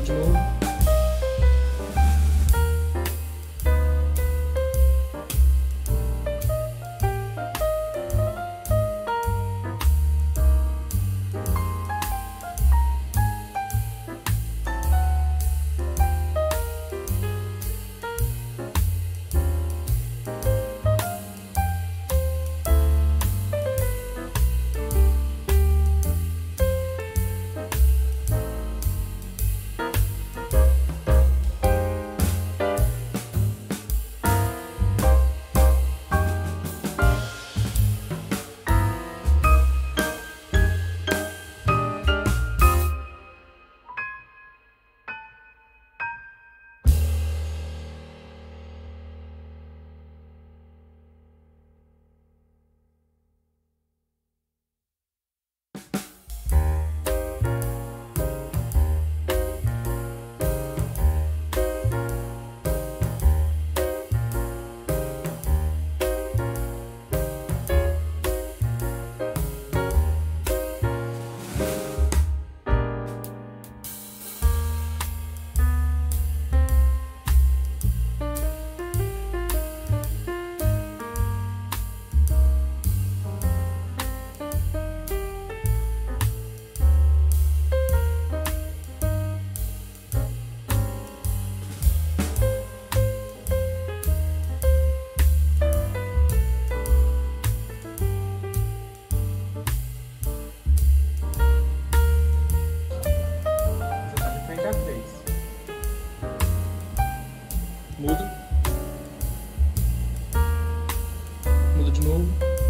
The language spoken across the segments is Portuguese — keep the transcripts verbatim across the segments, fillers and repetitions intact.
de novo. Muda. Muda de novo.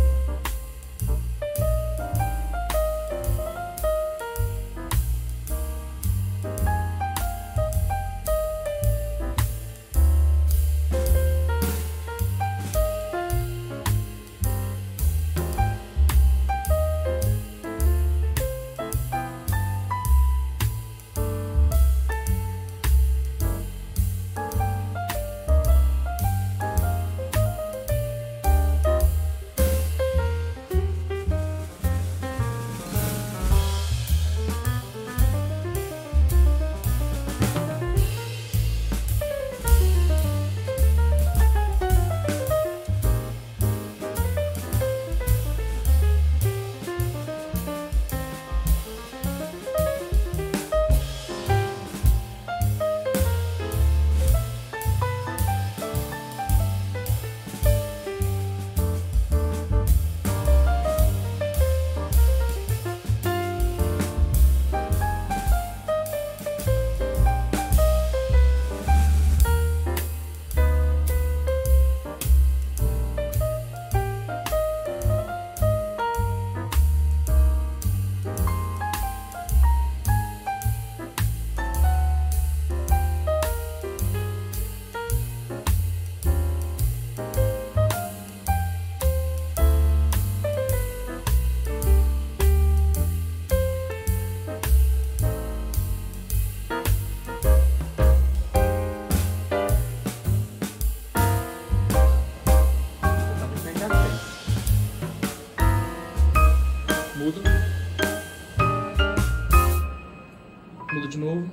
Muda. Muda de novo.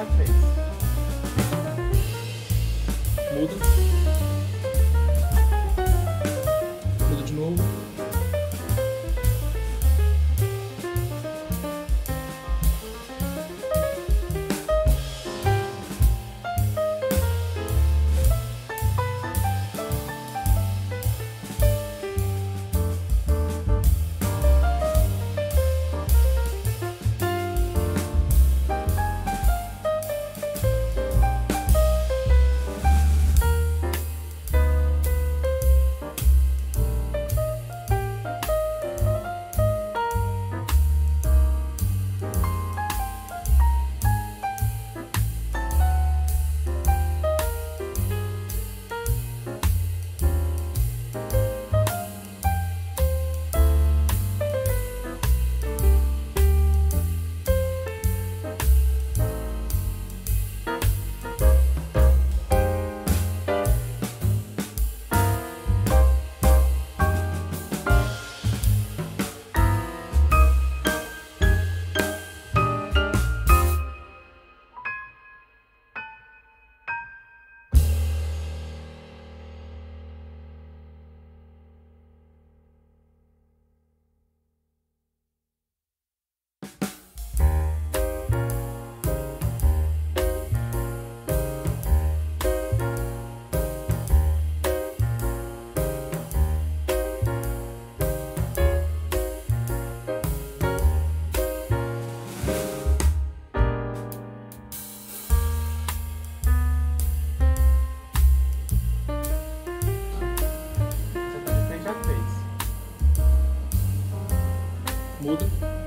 já fez. Muda. Muda de novo. Muda.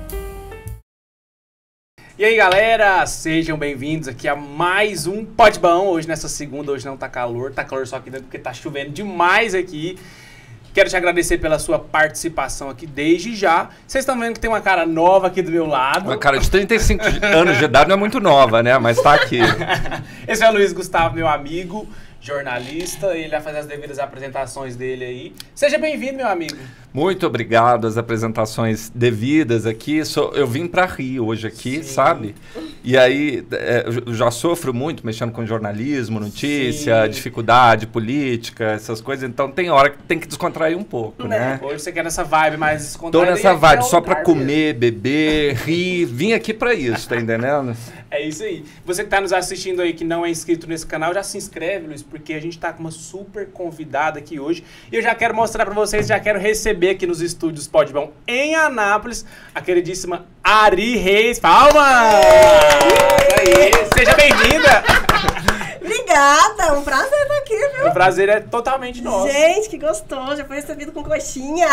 E aí, galera, sejam bem-vindos aqui a mais um Pode Bom. Hoje nessa segunda, hoje não tá calor, tá calor só aqui dentro porque tá chovendo demais aqui. Quero te agradecer pela sua participação aqui desde já. Vocês estão vendo que tem uma cara nova aqui do meu lado. Uma cara de trinta e cinco anos de idade não é muito nova, né? Mas tá aqui. Esse é o Luiz Gustavo, meu amigo, jornalista. Ele vai fazer as devidas apresentações dele aí. Seja bem-vindo, meu amigo. Muito obrigado, as apresentações devidas aqui. Sou, eu vim para rir hoje aqui, Sim. sabe? E aí, é, eu já sofro muito mexendo com jornalismo, notícia, Sim. dificuldade, política, essas coisas. Então tem hora que tem que descontrair um pouco, né? né? Hoje você quer nessa vibe mais descontraída. Tô nessa vibe, é só para comer, beber, rir. Vim aqui para isso, tá entendendo? É isso aí. Você que tá nos assistindo aí, que não é inscrito nesse canal, já se inscreve, Luiz, porque a gente tá com uma super convidada aqui hoje. E eu já quero mostrar para vocês, já quero receber aqui nos estúdios Pode Bom em Anápolis, a queridíssima Ari Reis. Palmas! Aí, seja bem-vinda! Obrigada, um prazer estar aqui, viu? O prazer é totalmente nosso. Gente, que gostoso, já foi recebido com coxinha.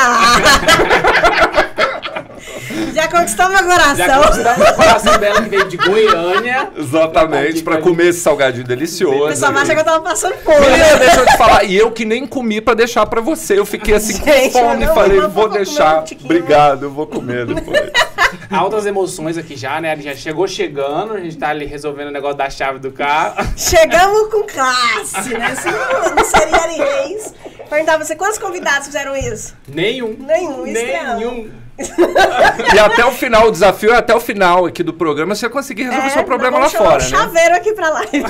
Já conquistou meu coração. Já conquistou meu coração dela, que veio de Goiânia. Exatamente, pra comer esse salgadinho delicioso. O pessoal acha que eu tava passando fome. Menina, deixa eu te falar, e eu que nem comi pra deixar pra você. Eu fiquei assim Gente, com fome e não, falei, eu vou vou deixar. um Obrigado, eu vou comer depois. Altas emoções aqui já, né? A gente já chegou chegando, a gente tá ali resolvendo o negócio da chave do carro. Chegamos com classe, né? Se não, não seria Ari Reis. Perguntava você, quantos convidados fizeram isso? Nenhum. Nenhum, Nenhum. E até o final, o desafio é até o final aqui do programa você conseguir resolver É, seu problema lá vamos chamar fora, um né? chaveiro aqui pra live.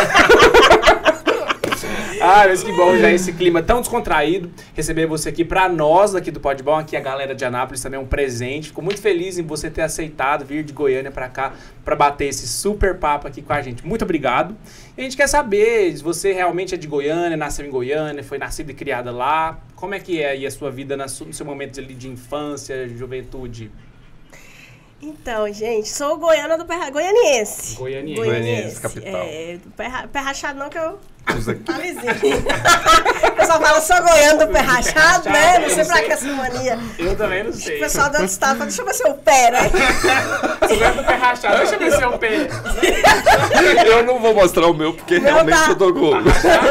Ah, mas que bom, já esse clima tão descontraído, receber você aqui pra nós aqui do Pode Bom, aqui a galera de Anápolis também é um presente. Fico muito feliz em você ter aceitado vir de Goiânia pra cá, pra bater esse super papo aqui com a gente. Muito obrigado. E a gente quer saber se você realmente é de Goiânia, nasceu em Goiânia, foi nascida e criada lá. Como é que é aí a sua vida no seu momento ali de infância, juventude? Então, gente, sou goiana do pé ra- goianiense. Goianiense. Goianiense, capital. É, do pé, ra- pé rachado não, que eu Usa aqui. vizinho. O pessoal fala, sou goiano do pé rachado, né? Não sei pra que essa mania. Eu também não O sei. pessoal do outro estado fala, deixa eu ver seu pé, né? Goiano do pé rachado, deixa eu ver seu pé. Eu não vou mostrar o meu, porque O meu realmente tá- eu dou gol.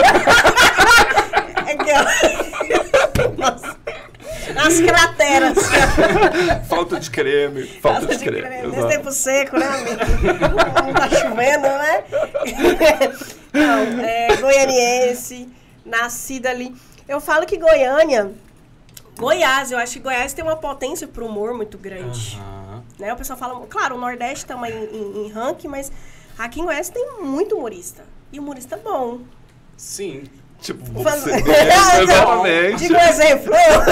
Aqui, ó. Nossa. As crateras. Falta de creme, falta Falta de creme. Nesse exato. tempo seco, né, amigo? Não tá chovendo, né? Não, é goianiense, nascida ali. Eu falo que Goiânia, Goiás, eu acho que Goiás tem uma potência pro humor muito grande. Aham. Né? O pessoal fala, claro, o Nordeste também em, em, em ranking, mas Aqui em Goiás tem muito humorista. E humorista bom. Sim. Tipo, Faz- você exatamente. Diga um exemplo.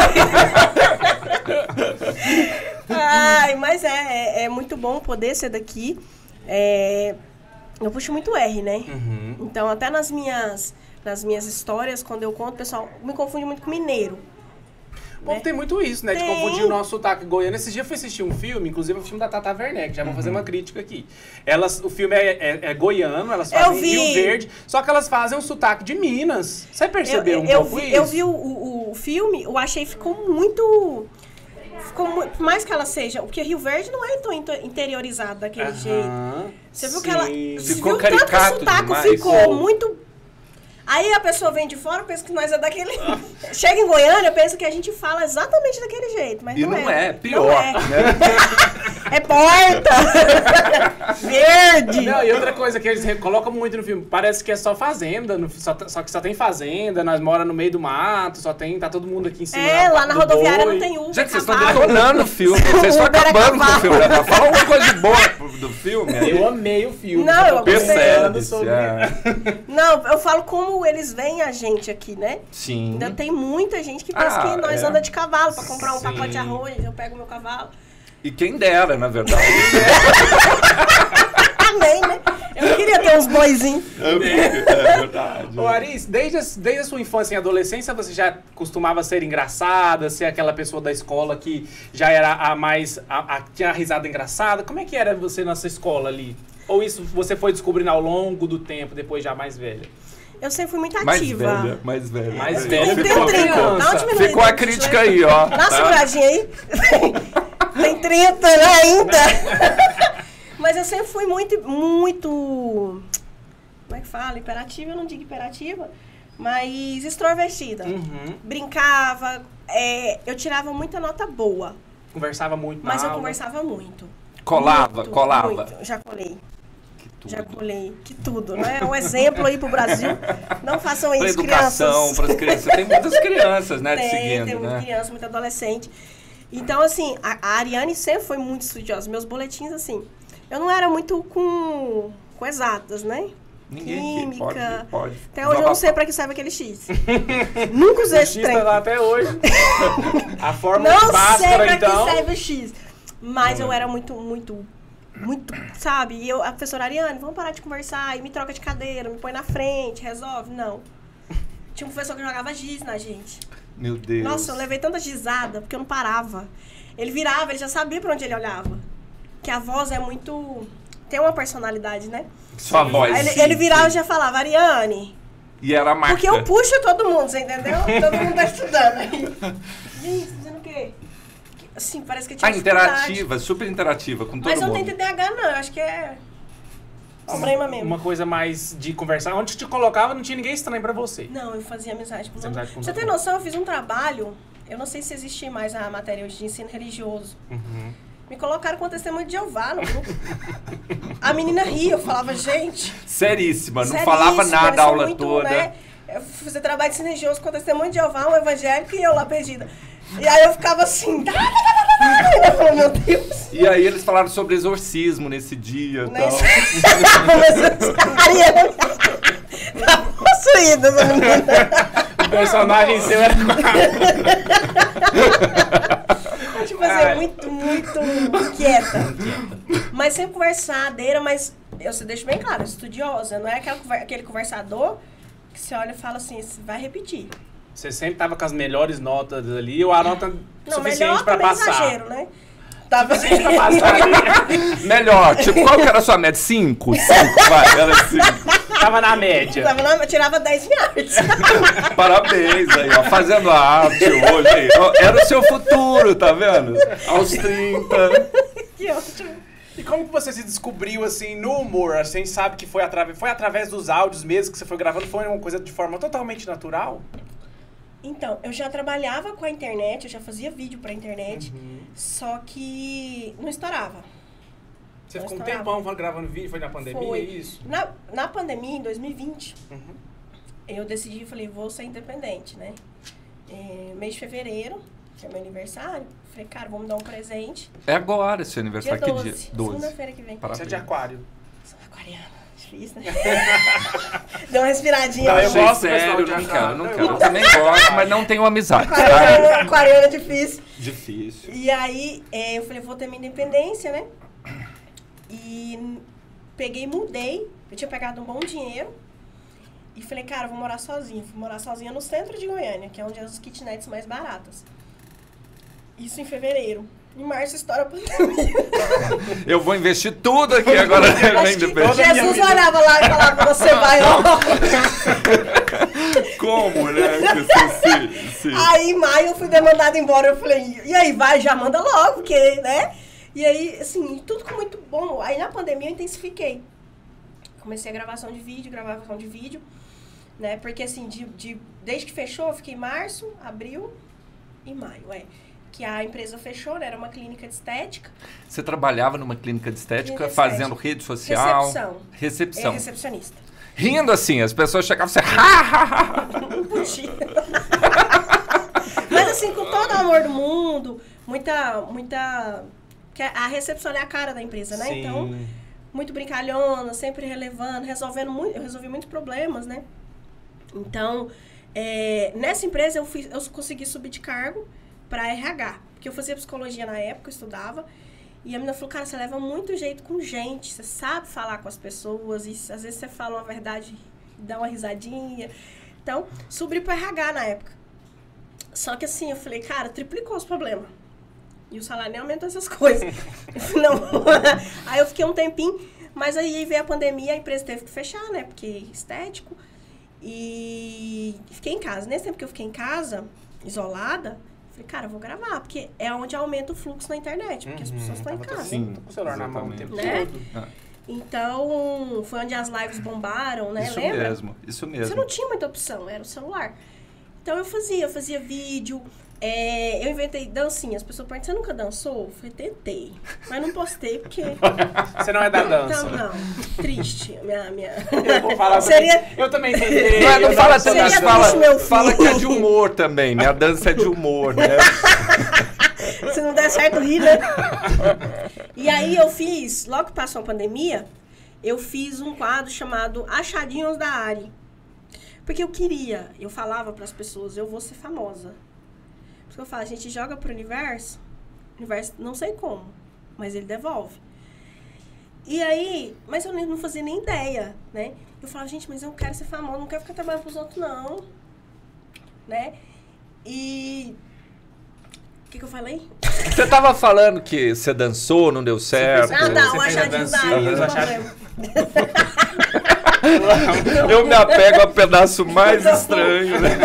Ai, mas é, é, é muito bom poder ser daqui. É, eu puxo muito R, né? Uhum. Então, até nas minhas, nas minhas histórias, quando eu conto, o pessoal me confunde muito com mineiro. O povo tem muito isso, né? De Tem. confundir o nosso sotaque goiano. Esse dia eu fui assistir um filme, inclusive o filme da Tata Werneck, já vou fazer uma crítica aqui. Elas, o filme é, é, é goiano, elas Eu fazem vi. Rio Verde, só que elas fazem um sotaque de Minas. Você percebeu eu, um eu pouco vi, isso? Eu vi o, o, o filme, eu achei que ficou muito... Ficou muito, por mais que ela seja... Porque Rio Verde não é tão into- interiorizado daquele Aham, jeito. Você viu que ela... sim. Você Ficou viu tanto que o caricato sotaque demais. ficou Ficou. muito... Aí a pessoa vem de fora, pensa que nós é daquele... Chega em Goiânia, pensa que a gente fala exatamente daquele jeito, mas E não, não é, é. pior, Não é. né? É porta! Verde! Não, e outra coisa que eles re- colocam muito no filme, parece que é só fazenda, no- só, só que só tem fazenda, nós moramos no meio do mato, só tem, tá todo mundo aqui em cima É, da- lá na do rodoviária boi. não tem Uber, Gente, vocês estão cavalo. detonando o filme. Vocês estão Uber é acabando com o cavalo. filme. Né? Fala uma coisa boa do filme. aí. Eu amei o filme. Não, só tô eu gostei. pensando Percebe-se, sobre... é. Não, eu falo como eles veem a gente aqui, né? Sim. Ainda tem muita gente que pensa Ah, que nós é. anda de cavalo pra comprar um Sim. pacote de arroz, eu pego meu cavalo. E quem dera, na verdade. Amém, né? Eu queria ter uns boizinhos. É verdade. Ô, Aris, desde a, desde a sua infância e adolescência, você já costumava ser engraçada, ser aquela pessoa da escola que já era a mais... A, a, tinha a risada engraçada? Como é que era você nessa escola ali? Ou isso você foi descobrindo ao longo do tempo, depois já mais velha? Eu sempre fui muito Mais ativa. velha, mais velha. Mais Eu velha do que tenho uma trinta. Dá uma criança. diminuída. Ficou a crítica aí, ó. Dá uma tá? seguradinha aí. Tem trinta, né, ainda. Mas eu sempre fui muito, muito... Como é que fala? Hiperativa, eu não digo hiperativa. Mas extrovertida. Uhum. Brincava. é, eu tirava muita nota boa. Conversava muito na Mas eu aula. conversava muito. Colava, Muito, colava. muito. Já colei. Já colei. Que tudo, né? É um exemplo aí pro Brasil. Não façam Pra isso, educação, crianças. para as crianças. Tem muitas crianças, né, te Tem, seguindo, tem muita né? criança, muita adolescente. Então, assim, a, a Ariane sempre foi muito estudiosa. Meus boletins, assim, eu não era muito com, com exatas, né? Ninguém aqui pode, Química. pode. Até hoje eu não sei pra que serve aquele X. Nunca usei O esse X trem. tá lá até hoje. A fórmula Não sei básica, pra então. que serve o X. Mas eu era muito, muito, muito, sabe? E eu, a professora Ariane, vamos parar de conversar, e me troca de cadeira, me põe na frente, resolve. Não. Tinha um professor que jogava giz na gente. Meu Deus. Nossa, eu levei tanta gizada, porque eu não parava. Ele virava, ele já sabia pra onde ele olhava. Que a voz é muito... Tem uma personalidade, né? Sua voz. Aí ele, sim, ele virava e sim. já falava, Ariane... E era a marca. Porque eu puxo todo mundo, você entendeu? Todo mundo tá estudando aí. Gente, dizendo o quê? Assim, parece que tinha Ah, dificuldade. interativa, super interativa com todo Mas eu não mundo. tenho T D A H, não. Eu acho que é problema mesmo. Uma coisa mais de conversar. Onde te colocava, não tinha ninguém estranho pra você. Não, eu fazia amizade com Fazia todo amizade mundo. com Você todo tem mundo. noção, eu fiz um trabalho, eu não sei se existe mais a matéria hoje de ensino religioso. Uhum. Me colocaram com testemunho de Jeová no grupo. A menina ria, eu falava, gente... Seríssima, não seríssimo, falava nada eles a são aula muito, toda. Né? Eu fui fazer trabalho de ensino religioso com testemunho de Jeová, um evangélico, e eu lá perdida. E aí eu ficava assim... Tá, tá, tá, tá, tá. Eu falei, meu Deus... E aí eles falaram sobre exorcismo nesse dia e tal. Ariane tá possuída essa menina. O personagem seu era... Tipo assim, Ai. muito, muito inquieta. Mas sempre conversadeira, mas eu se deixo bem claro, estudiosa. Não é aquela, conver- aquele conversador que você olha e fala assim, "Você vai repetir." Você sempre tava com as melhores notas ali, ou a nota Não, suficiente melhor pra também passar. exagero, né? Tava Suficiente pra passar. Melhor, tipo, qual que era a sua média? Cinco? Cinco, vai, era cinco. Tava na média. Tava na, eu tirava dez em artes. Parabéns aí, ó, fazendo a arte hoje aí. Ó, era o seu futuro, tá vendo? Aos trinta. Que ótimo. E como que você se descobriu, assim, no humor? Assim, sabe que foi, atrave... foi através dos áudios mesmo que você foi gravando? Foi uma coisa de forma totalmente natural? Então, eu já trabalhava com a internet, eu já fazia vídeo pra internet, Uhum. só que não estourava. Você Não ficou um estourava. tempão gravando vídeo, foi na pandemia, Foi. é isso? Na, na pandemia, em dois mil e vinte, Uhum. eu decidi, falei, vou ser independente, né? É, mês de fevereiro, que é meu aniversário, falei, cara, vamos dar um presente. É agora seu Dia aniversário, que doze, dia? doze. segunda-feira que vem. Parabéns. Você é de aquário. Sou aquariana. difícil, né? Deu uma respiradinha. Não, eu Achei gosto, sério, pessoal, não de quero, ajudar. não Eu quero. Eu gosto. também gosto, mas não tenho amizade. sabe? Aquariana, aquariana é difícil. Difícil. E aí, é, eu falei, vou ter minha independência, né? E peguei e mudei. Eu tinha pegado um bom dinheiro. E falei, cara, eu vou morar sozinha. Fui morar sozinha no centro de Goiânia, que é onde é as kitnets mais baratas. Isso em fevereiro. Em março estoura a pandemia. Eu vou investir tudo aqui agora. Acho que independente. Jesus olhava lá e falava, você vai logo. Como, né? Que você se, se... Aí, em maio, eu fui demandada embora. Eu falei, e aí, vai, já manda logo, porque, né? E aí, assim, tudo com muito bom. Aí, na pandemia, eu intensifiquei. Comecei a gravação de vídeo, gravação de vídeo, né? Porque, assim, de, de, desde que fechou, eu fiquei em março, abril e maio, é. Que a empresa fechou, né? Era uma clínica de estética. Você trabalhava numa clínica de estética, Clínica de fazendo estética. rede social? Recepção. Recepção. É, recepcionista. Rindo assim, as pessoas chegavam e você... "Ha, ha, ha." Não podia. Mas assim, com todo o amor do mundo, muita, muita... que a recepção é a cara da empresa, né? Sim. Então, muito brincalhona, sempre relevando, resolvendo muito, eu resolvi muitos problemas, né? Então, é, nessa empresa eu, fiz, eu consegui subir de cargo para R H, porque eu fazia psicologia na época, eu estudava, e a menina falou, cara, você leva muito jeito com gente, você sabe falar com as pessoas, e às vezes você fala uma verdade e dá uma risadinha. Então, subi para R H na época. Só que assim, eu falei, cara, triplicou os problemas. E o salário nem aumentou essas coisas. Eu falei, não. Aí eu fiquei um tempinho, mas aí veio a pandemia, a empresa teve que fechar, né? Porque estético. E fiquei em casa. Nesse tempo que eu fiquei em casa, isolada, falei, cara, eu vou gravar, porque é onde aumenta o fluxo na internet, porque as pessoas estão em Tava todo casa. mundo com o celular na mão o tempo Né? todo. Ah, Então, foi onde as lives bombaram, né? isso Lembra? mesmo, isso mesmo. Você não tinha muita opção, era o celular. Então eu fazia, eu fazia vídeo, é, eu inventei dancinha. As pessoas perguntam, você nunca dançou? Eu falei, tentei, mas não postei porque... Você não é da dança. Então, não, triste, minha... minha... Eu vou falar Seria- também. Eu também tentei. Não, não eu fala danço- tanto, Seria fala, triste, meu filho. fala que é de humor também. Minha dança é de humor, né? Se não der certo, ri, né? E aí eu fiz, logo que passou a pandemia, eu fiz um quadro chamado Achadinhos da Ari. Porque eu queria, eu falava para as pessoas, eu vou ser famosa. Por isso que eu falo, a gente joga pro universo, o universo não sei como, mas ele devolve. E aí, mas eu nem- não fazia nem ideia, né? Eu falava, gente, mas eu quero ser famosa, não quero ficar trabalhando pros outros, não. Né? E... O que que eu falei? Você tava falando que você dançou, não deu certo. Ah, tá, o Você fez a achadinho da dancinha, Ari, os não achadinhos. problema. Eu me apego ao pedaço mais estranho, né?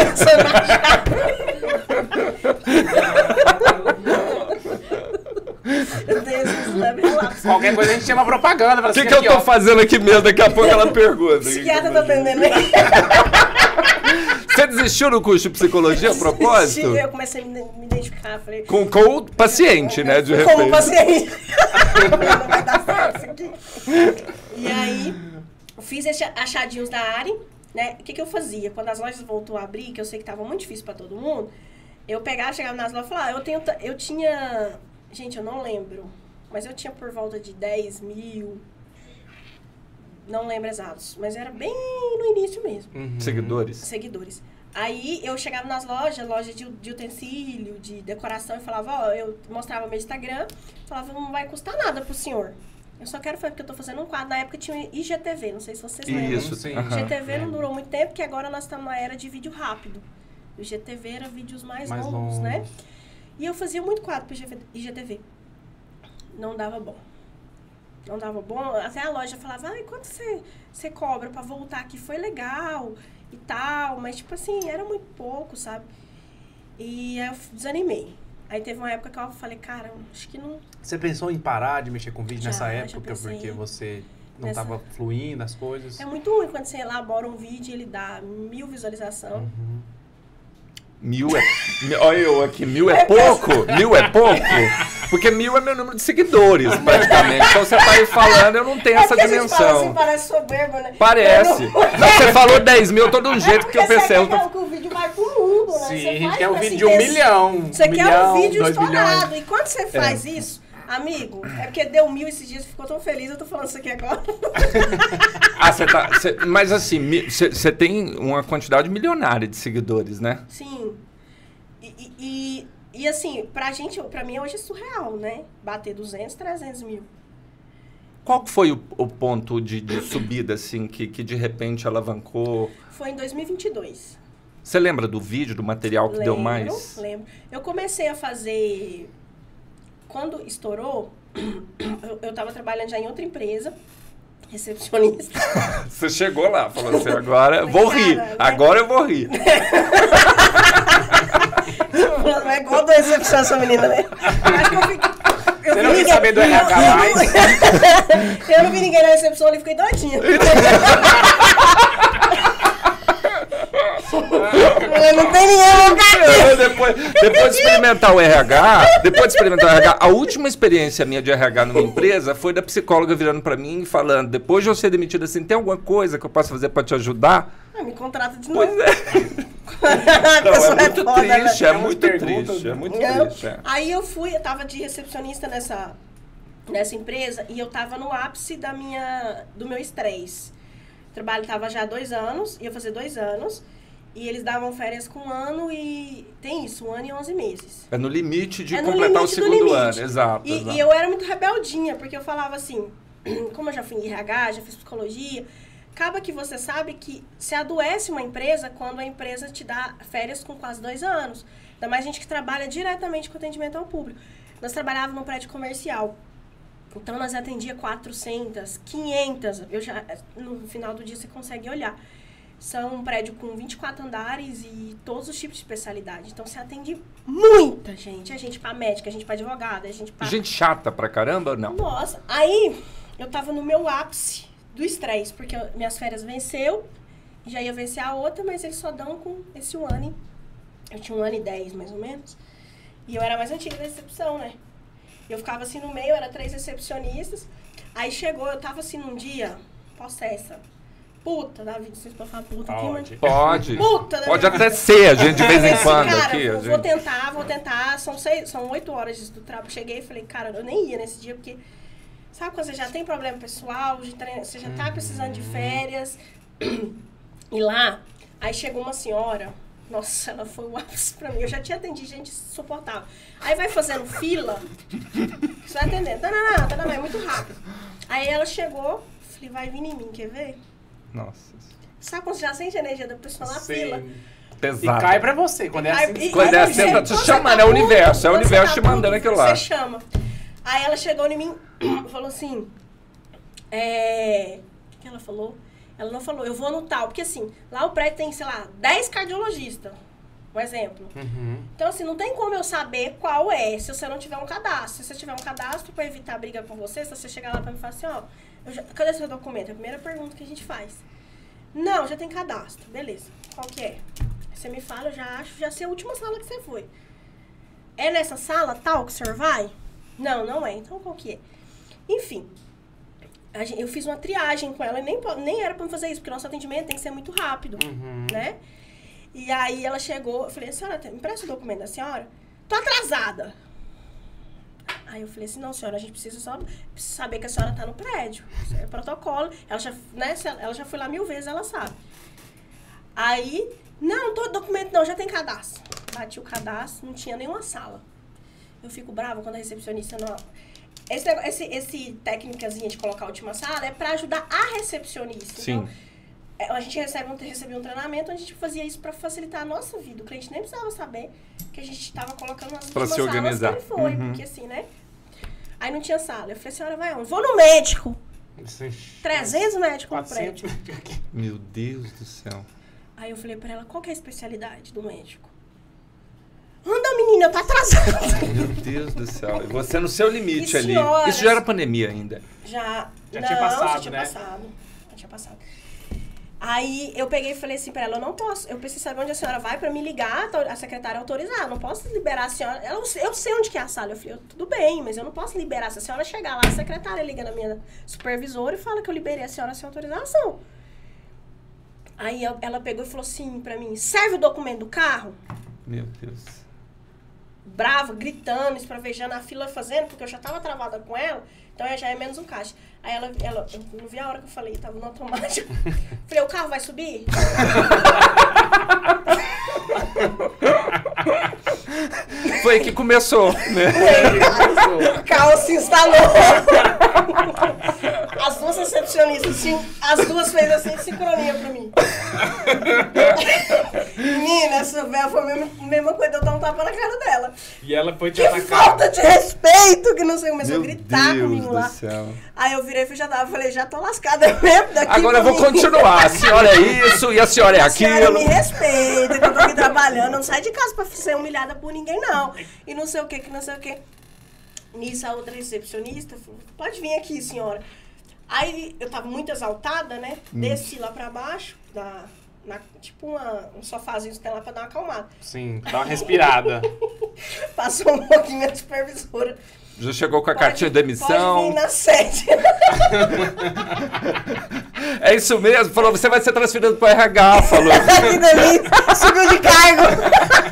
Eu tenho esses lábios. Qualquer coisa a gente chama propaganda. fala O que, assim, que eu aqui, tô ó. fazendo aqui mesmo? Daqui a pouco ela pergunta. Psiquiatra tá atendendo aí. Você desistiu do curso de psicologia a propósito? Eu comecei a me me identificar, falei... Com, com o paciente, né? De repente. Como paciente. Não vai dar certo isso aqui. E aí, eu fiz esses achadinhos da Ari, né? O que que eu fazia? Quando as lojas voltou a abrir, que eu sei que tava muito difícil pra todo mundo, eu pegava, chegava nas lojas e falava, ah, eu, tenho, ta- eu tinha... Gente, eu não lembro, mas eu tinha por volta de dez mil... Não lembro exatos, mas era bem no início mesmo. Uhum. Seguidores. Seguidores. Aí eu chegava nas lojas, loja de, de utensílio, de decoração, e falava, ó, eu mostrava meu Instagram, falava, não vai custar nada pro senhor. Eu só quero fazer porque eu tô fazendo um quadro. Na época tinha I G T V, não sei se vocês lembram. Isso, Sim. aham. I G T V não durou muito tempo, porque agora nós estamos na era de vídeo rápido. O I G T V era vídeos mais, Mais longos, né? longos. E eu fazia muito quadro pro I G T V. Não dava bom. Não dava bom. Até a loja falava, ai, quanto você, você cobra pra voltar aqui? Foi legal e tal. Mas, tipo assim, era muito pouco, sabe? E aí eu desanimei. Aí teve uma época que eu falei, cara, acho que não... Você pensou em parar de mexer com vídeo Já, nessa já época? pensei. Porque você não Nessa- tava fluindo as coisas? É muito ruim quando você elabora um vídeo e ele dá mil visualizações. Mil é. mi- Olha eu aqui, mil é pouco? Mil é pouco? Porque mil é meu número de seguidores, praticamente. Então você tá aí falando, eu não tenho essa porque a gente fala assim, dimensão. parece soberba, né? Parece. Eu Não, você falou dez mil, eu tô de um jeito que eu pensei. Eu Você tô... quer que o vídeo vai pro mundo, né? Sim, Você a gente faz quer um pra vídeo se de um ter- milhão. Você um quer milhão, um vídeo dois estourado. milhões. E quando você faz isso, Amigo, é porque deu mil esses dias, ficou tão feliz, eu tô falando isso aqui agora. Ah, você tá... Cê, mas assim, você tem uma quantidade milionária de seguidores, né? Sim. E, e, e, e assim, pra gente, pra mim hoje é surreal, né? Bater duzentos, trezentos mil. Qual foi o, o ponto de, de subida, assim, que, que de repente alavancou? Foi em dois mil e vinte e dois. Você lembra do vídeo, do material que Lembro, deu mais? Lembro. Eu comecei a fazer... Quando estourou, eu, eu tava trabalhando já em outra empresa, recepcionista. Você chegou lá, falou assim, agora Mas, vou cara, rir, né? agora eu vou rir. Não é igual da recepção essa menina, né? Eu acho que eu fiquei... Eu Você vi não quis ninguém- saber do R H mais? Eu não vi ninguém na recepção ali, fiquei doidinha. Eu não tem ninguém no lugar. depois, depois de experimentar o R H, depois de experimentar o R H, a última experiência minha de R H numa empresa foi da psicóloga virando pra mim e falando, depois de eu ser demitido assim, tem alguma coisa que eu possa fazer pra te ajudar? Ah, me contrata de novo. Pois é. A Não, pessoa é muito foda, né? triste, é É umas muito perguntas, triste, é muito Eu- triste. é. Aí eu fui, eu tava de recepcionista nessa, nessa empresa e eu tava no ápice da minha, do meu estresse. O trabalho tava já há dois anos, ia fazer dois anos, e eles davam férias com um ano e tem isso, um ano e onze meses. É no limite de É no completar limite o do segundo limite. ano, exato. E, exato. e eu era muito rebeldinha, porque eu falava assim, como eu já fui em R H, já fiz psicologia, acaba que você sabe que se adoece uma empresa quando a empresa te dá férias com quase dois anos. Ainda mais gente que trabalha diretamente com atendimento ao público. Nós trabalhávamos num prédio comercial. Então, nós atendia quatrocentas, quinhentas. Eu já, no final do dia, você consegue olhar. São um prédio com vinte e quatro andares e todos os tipos de especialidade. Então, você atende muita gente. É gente pra médica, é gente pra advogada, é gente pra... Gente chata pra caramba ou não? Nossa, aí eu tava no meu ápice do estresse, porque eu- minhas férias venceu, já ia vencer a outra, mas eles só dão com esse um ano. e- Eu tinha um ano e dez, mais ou menos. E eu era a mais antiga da recepção, né? Eu ficava assim no meio, era três recepcionistas. Aí chegou, eu tava assim num dia, possessa. Puta, Davi, não sei se pode falar puta aqui, mas... Pode. Puta, né? Pode até ser, a gente de vez em Assim, quando cara, aqui. a vou, gente- vou tentar, vou tentar. São, seis, são oito horas do trabalho. Cheguei e falei, cara, eu nem ia nesse dia, porque... Sabe quando você já tem problema pessoal, de treino, você já tá precisando de férias. E lá, aí chegou uma senhora, nossa, ela foi o ápice pra mim. Eu já tinha atendido gente insuportável. Aí vai fazendo fila, você vai atendendo. Não, não, não, não, não, é muito rápido. Aí ela chegou, falei, vai vir em mim, quer ver? Nossa. Sabe quando você já sente a energia da pessoa na fila? Sim. E Pesado. cai pra você, quando é Aí- assim. e- Quando aí é você- assim, tá te quando você chamando, tá é o universo, é o puto, universo quando te você tá mandando puto, aquilo lá. Você chama. Aí ela chegou em mim e falou assim, é... O que que ela falou? Ela não falou, eu vou no tal, porque assim, lá o prédio tem, sei lá, dez cardiologistas, um exemplo. Uhum. Então assim, não tem como eu saber qual é, se você não tiver um cadastro. Se você tiver um cadastro, pra evitar briga com você, se você chegar lá pra me falar assim, ó, eu já- cadê seu documento? É a primeira pergunta que a gente faz. Não, já tem cadastro, beleza. Qual que é? Você me fala, eu já acho, já sei a última sala que você foi. É nessa sala tal que o senhor vai? Não, não é. Então qual que é? Enfim, a gen- eu fiz uma triagem com ela e nem, po- nem era pra me fazer isso, porque nosso atendimento tem que ser muito rápido, Uhum. né? E aí ela chegou, eu falei, senhora, me empresta o documento da senhora? Tô atrasada. Aí eu falei assim, não, senhora, a gente precisa só precisa saber que a senhora tá no prédio. Isso é protocolo. Ela já, né, se ela ela já foi lá mil vezes, ela sabe. Aí, não, não tô documento não, já tem cadastro. Bati o cadastro, não tinha nenhuma sala. Eu fico brava quando a recepcionista não... Esse, negócio- esse, esse técnicazinha de colocar a última sala é pra ajudar a recepcionista. Sim. Então, é, a gente recebe um, recebia um treinamento, a gente fazia isso pra facilitar a nossa vida. O cliente nem precisava saber que a gente estava colocando nas Pra últimas se organizar. salas que ele foi, Uhum. porque assim, né? Aí não tinha sala. Eu falei, senhora, vai onde? Vou no médico. Sim. trezentos médicos no quatrocentos. prédio. Meu Deus do céu. Aí eu falei pra ela, qual que é a especialidade do médico? Anda, menina, eu tô atrasada. Meu Deus do céu. E você no seu limite E ali. senhoras? Isso já era pandemia ainda. Já, Já não, tinha passado, já tinha né? passado. Já tinha passado. Aí eu peguei e falei assim pra ela, eu não posso, eu preciso saber onde a senhora vai pra me ligar, a secretária autorizar, eu não posso liberar a senhora. Ela, eu sei onde que é a sala. Eu falei, tudo bem, mas eu não posso liberar. Se a senhora chegar lá, a secretária liga na minha supervisora e fala que eu liberei a senhora sem autorização. Aí eu- ela pegou e falou assim pra mim, serve o documento do carro? Meu Deus. brava, gritando, espravejando, a fila fazendo, porque eu já tava travada com ela, então já é menos um caixa. Aí ela, ela eu não vi a hora que eu falei, tava no automático. Falei, o carro vai subir? Foi aí que começou, né? O carro se instalou. As duas recepcionistas, assim, as duas fez assim, sincronia pra mim. Menina, essa velha foi a mesma, mesma coisa, eu dar um tapa na cara dela. E ela foi te Que atacar. falta de respeito, que não sei, começou Meu a gritar Deus comigo do lá. céu. Aí eu virei e já tava, falei, já tô lascada mesmo daqui. Agora eu vou comigo. continuar. A senhora é isso e a senhora é A senhora aquilo. me respeita, que eu tô aqui trabalhando, não sai de casa pra ser humilhada por ninguém, não. E não sei o que, que não sei o que. Nisso, a outra recepcionista falou, pode vir aqui, senhora. Aí eu tava muito exaltada, né? Hum. Desci lá pra baixo, da, na, tipo uma, um sofazinho que tem lá pra dar uma acalmada. Sim, dá uma respirada. Passou um pouquinho a supervisora. Já chegou com a Pode- cartinha de demissão. Pode vir na sede. É isso mesmo. Falou, você vai ser transferido para o R H. Falou. Que delícia, subiu de cargo.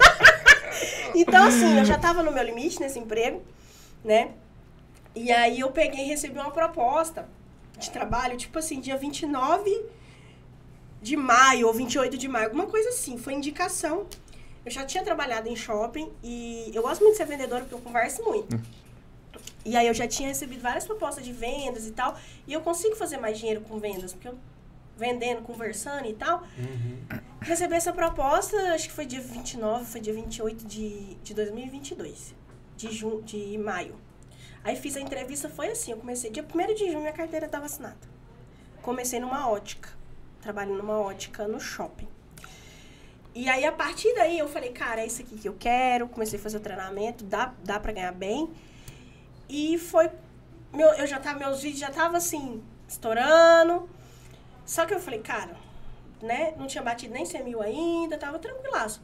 Então, assim, eu já tava no meu limite nesse emprego, né? E aí eu peguei e recebi uma proposta de trabalho, tipo assim, dia vinte e nove de maio ou vinte e oito de maio, alguma coisa assim, foi indicação. Eu já tinha trabalhado em shopping e eu gosto muito de ser vendedora porque eu converso muito. E aí eu já tinha recebido várias propostas de vendas e tal, e eu consigo fazer mais dinheiro com vendas, porque eu vendendo, conversando e tal. Uhum. Recebi essa proposta, acho que foi dia vinte e nove, foi dia vinte e oito de, de dois mil e vinte e dois, de, junho, de maio. Aí fiz a entrevista, foi assim, eu comecei, dia primeiro de junho minha carteira estava assinada. Comecei numa ótica, trabalhando numa ótica no shopping. E aí, a partir daí, eu falei, cara, é isso aqui que eu quero, comecei a fazer o treinamento, dá, dá pra ganhar bem. E foi, meu, eu já tava, meus vídeos já estavam assim, estourando. Só que eu falei, cara, né, não tinha batido nem cem mil ainda, tava tranquilaço.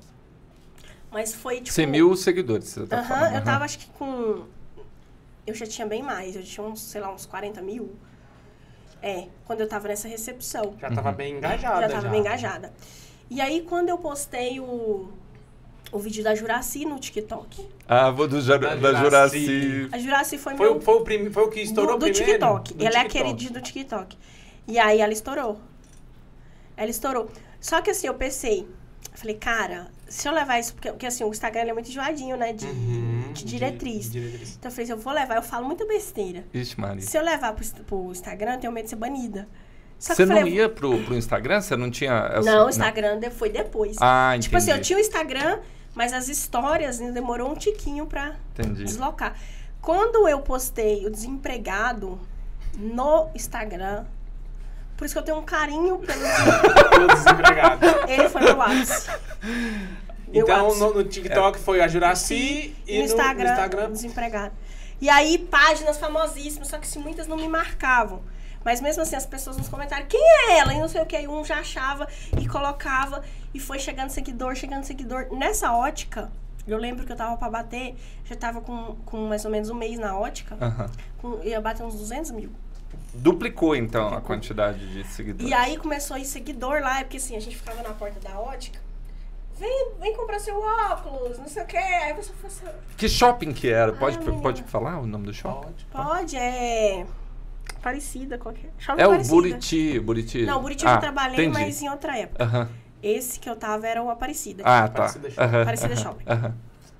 Mas foi, tipo... cem mil seguidores, você tá Aham, falando. eu aham. tava, acho que com... Eu já tinha bem mais, eu tinha uns, sei lá, uns quarenta mil. É, quando eu tava nessa recepção. Já tava bem engajada. Já tava bem engajada. E aí, quando eu postei o, o vídeo da Juraci no TikTok. Ah, vou do Jura, Da da Juraci. Juraci. A Juraci foi, Foi, meu... o- foi, o prim, foi o que estourou do, do primeiro? TikTok. Do Ela é a TikTok. queridinha do TikTok. E aí, ela estourou. Ela estourou. Só que assim, eu pensei... Eu falei, cara, se eu levar isso... Porque, porque assim, o Instagram ele é muito enjoadinho, né? De, Uhum, de diretriz. de diretriz. Então eu falei, se eu vou levar, eu falo muita besteira. Ixi, Maria. Se eu levar pro, pro Instagram, eu tenho medo de ser banida. Só que Você eu não falei, ia pro, pro Instagram? Você não tinha... essa- Não, o Instagram de- foi depois. Ah, entendi. Tipo assim, eu tinha o Instagram, mas as histórias né, demorou um tiquinho pra Entendi. deslocar. Quando eu postei o desempregado no Instagram, por isso que eu tenho um carinho pelo Todo desempregado. ele foi meu ápice. Meu Então, ápice. no, no TikTok foi a Juraci e no no Instagram, no Instagram... desempregado. E aí, páginas famosíssimas, só que se muitas não me marcavam. Mas mesmo assim, as pessoas nos comentários, quem é ela? E não sei o que, aí um já achava e colocava, e foi chegando seguidor, chegando seguidor. Nessa ótica, eu lembro que eu tava pra bater, já tava com, com mais ou menos um mês na ótica, Aham. com, ia bater uns duzentos mil. Duplicou, então, a quantidade de seguidores. E aí começou a ir seguidor lá, porque assim, a gente ficava na porta da ótica, vem, vem comprar seu óculos, não sei o que, aí a pessoa falou assim, Que shopping que era? Pode, menina. pode falar o nome do shopping? Pode. pode, é... Parecida, qualquer... Shopping É o Parecida. Buriti, Buriti. Não, o Buriti eu ah, já trabalhei, entendi. mas em outra época. Aham. Esse que eu tava era o Aparecida. Ah, tá. Parecida Shopping. Aham, Parecida aham, Shopping. aham.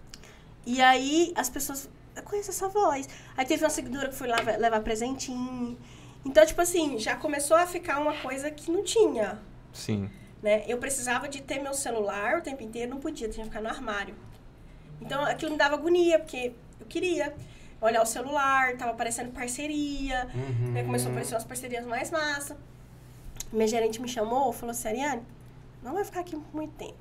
E aí, as pessoas... Eu conheço essa voz. Aí teve uma seguidora que foi lá ve- levar presentinho. Então, tipo assim, já começou a ficar uma coisa que não tinha, Sim. né? Eu precisava de ter meu celular o tempo inteiro, não podia, tinha que ficar no armário. Então, aquilo me dava agonia, porque eu queria olhar o celular, tava aparecendo parceria, Uhum. né? Começou a aparecer umas parcerias mais massa. Minha gerente me chamou, falou assim, Ariane, não vai ficar aqui muito tempo.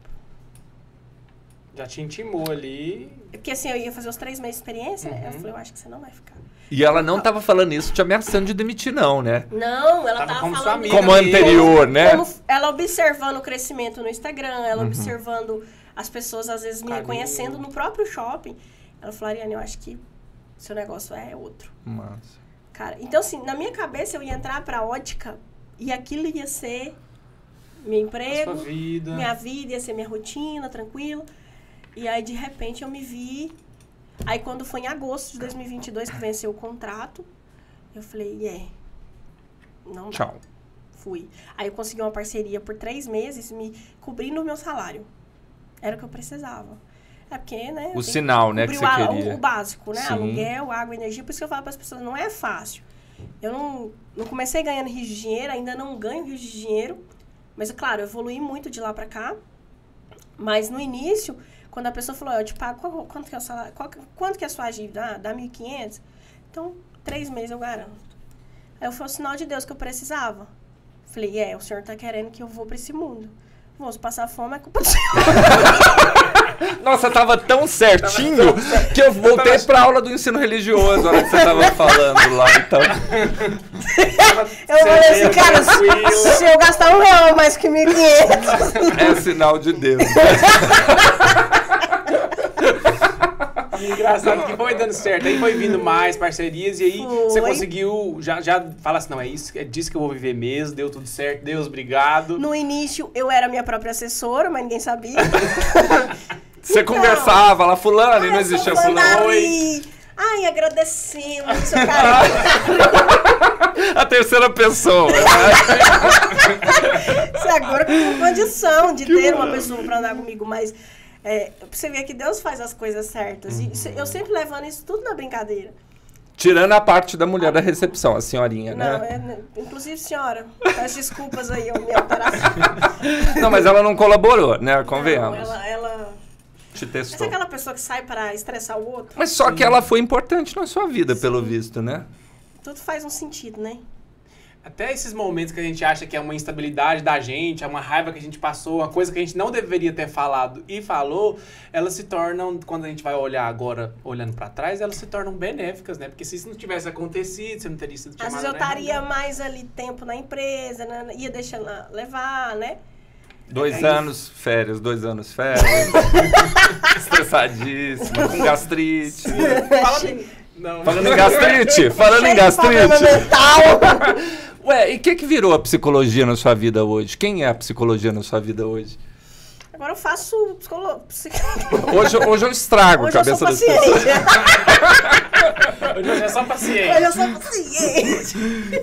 Já te intimou ali. Porque assim, eu ia fazer os três meses de experiência, né? Uhum. Ela falou, eu acho que você não vai ficar. E ela não tava falando isso te ameaçando de demitir, não, né? Não, ela Tava tava, como sua falando... amiga Como mesmo. anterior, né? Como ela observando o crescimento no Instagram, ela Uhum. observando as pessoas, às vezes, me Carinho. reconhecendo no próprio shopping. Ela falou, Ariane, eu acho que seu negócio é outro. Massa. Cara, então assim, na minha cabeça eu ia entrar pra ótica e aquilo ia ser meu A emprego, sua vida. minha vida, ia ser minha rotina, tranquilo. E aí, de repente, eu me vi Aí quando foi em agosto de dois mil e vinte e dois que venceu o contrato, eu falei, é, yeah, não dá. Tchau. Fui. Aí eu consegui uma parceria por três meses, me cobrindo o meu salário. Era o que eu precisava. É porque, né? O sinal, que né, que você o, a- queria. O, o básico, né? Sim. Aluguel, água, energia. Por isso que eu falo para as pessoas, não é fácil. Eu não, não comecei ganhando rios de dinheiro, ainda não ganho rios de dinheiro. Mas, claro, eu evoluí muito de lá para cá. Mas no início, quando a pessoa falou, eu te pago, qual, quanto, que é o salário, qual, quanto que é a sua dívida? Ah, dá mil e quinhentos? Então, três meses eu garanto. Aí foi o sinal de Deus que eu precisava. Falei, é, o senhor tá querendo que eu vou pra esse mundo. Vou, se passar fome é culpa do senhor. Nossa, tava tão certinho que eu voltei pra aula do ensino religioso, na hora que você tava falando lá, então. Eu falei assim, cara, se, se eu gastar um real a mais que mil e quinhentos. É sinal de Deus. E engraçado que foi dando certo. Aí foi vindo mais parcerias e aí Foi. você conseguiu já, já fala assim, não, é isso, é disso que eu vou viver mesmo, deu tudo certo, Deus, obrigado. No início, eu era minha própria assessora, mas ninguém sabia. Você Então, conversava lá, fulano, e não ah, existia sou fulano. Fandari. Ai, agradecemos, seu carinho. A terceira pessoa. Né? Você agora tem condição de ter uma pessoa pra andar comigo, mas é, pra você ver que Deus faz as coisas certas. E isso- eu sempre levando isso tudo na brincadeira. Tirando a parte da mulher da recepção, a senhorinha, Não, né? é, inclusive, senhora, peço desculpas aí, a minha alteração. Não, mas ela não colaborou, né? Não, Convenhamos. ela, ela... Te Essa testou. é aquela pessoa que sai para estressar o outro? Mas só que ela foi importante na sua vida, pelo visto, né? Tudo faz um sentido, né? Até esses momentos que a gente acha que é uma instabilidade da gente, é uma raiva que a gente passou, uma coisa que a gente não deveria ter falado e falou, elas se tornam, quando a gente vai olhar agora, olhando pra trás, elas se tornam benéficas, né? Porque se isso não tivesse acontecido, você não teria sido Às chamada, vezes eu né? estaria mais ali tempo na empresa, né? Ia deixando ela levar, né? Dois É anos férias, dois anos férias. Estressadíssima, com gastrite. Fala em- Não, Falando em gastrite, falando em Cheio de problema gastrite. mental. Ué, e o que que virou a psicologia na sua vida hoje? Quem é a psicologia na sua vida hoje? Agora eu faço psicolo... psico- Hoje, hoje eu estrago Hoje a eu sou cabeça das pessoas. paciente. Hoje é só paciente. Hoje eu sou paciente.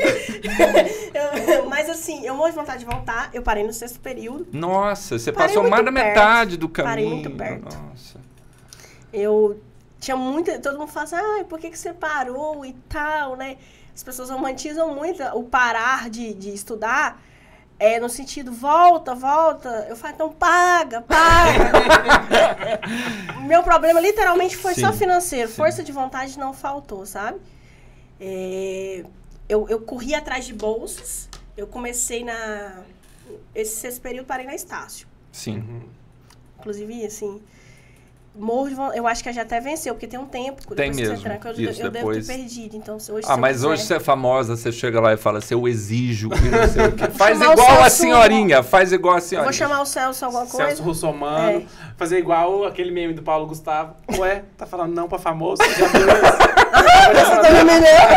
Eu- mas assim, eu morro de vontade de voltar. Eu parei no sexto período. Nossa, você Parei passou muito mais da perto. metade do caminho. Parei muito perto. Nossa. Eu tinha muita... Todo mundo fala assim, ah, por que, que você parou e tal, né? As pessoas romantizam muito o parar de, de estudar. É, no sentido, volta, volta. Eu falo, então paga, paga. Meu problema literalmente foi Sim, só financeiro. sim. Força de vontade não faltou, sabe? É, eu, eu corri atrás de bolsas. Eu comecei na... Esse sexto período parei na Estácio. Sim. Inclusive, assim... Morro de vontade. Eu acho que já até venceu, porque tem um tempo. Tem depois que você mesmo, tranca, eu, isso, eu depois. devo ter perdido. Então, se hoje, Ah, se eu mas hoje quiser- você é famosa, você chega lá e fala assim, eu exijo que não sei o quê. Faz chamar o igual a Celso- senhorinha, faz igual a Eu senhorinha. vou chamar o Celso alguma coisa. Celso Russomano, É. fazer igual aquele meme do Paulo Gustavo. Ué, tá falando não pra famoso? Já viu isso? Você tá me humilhando?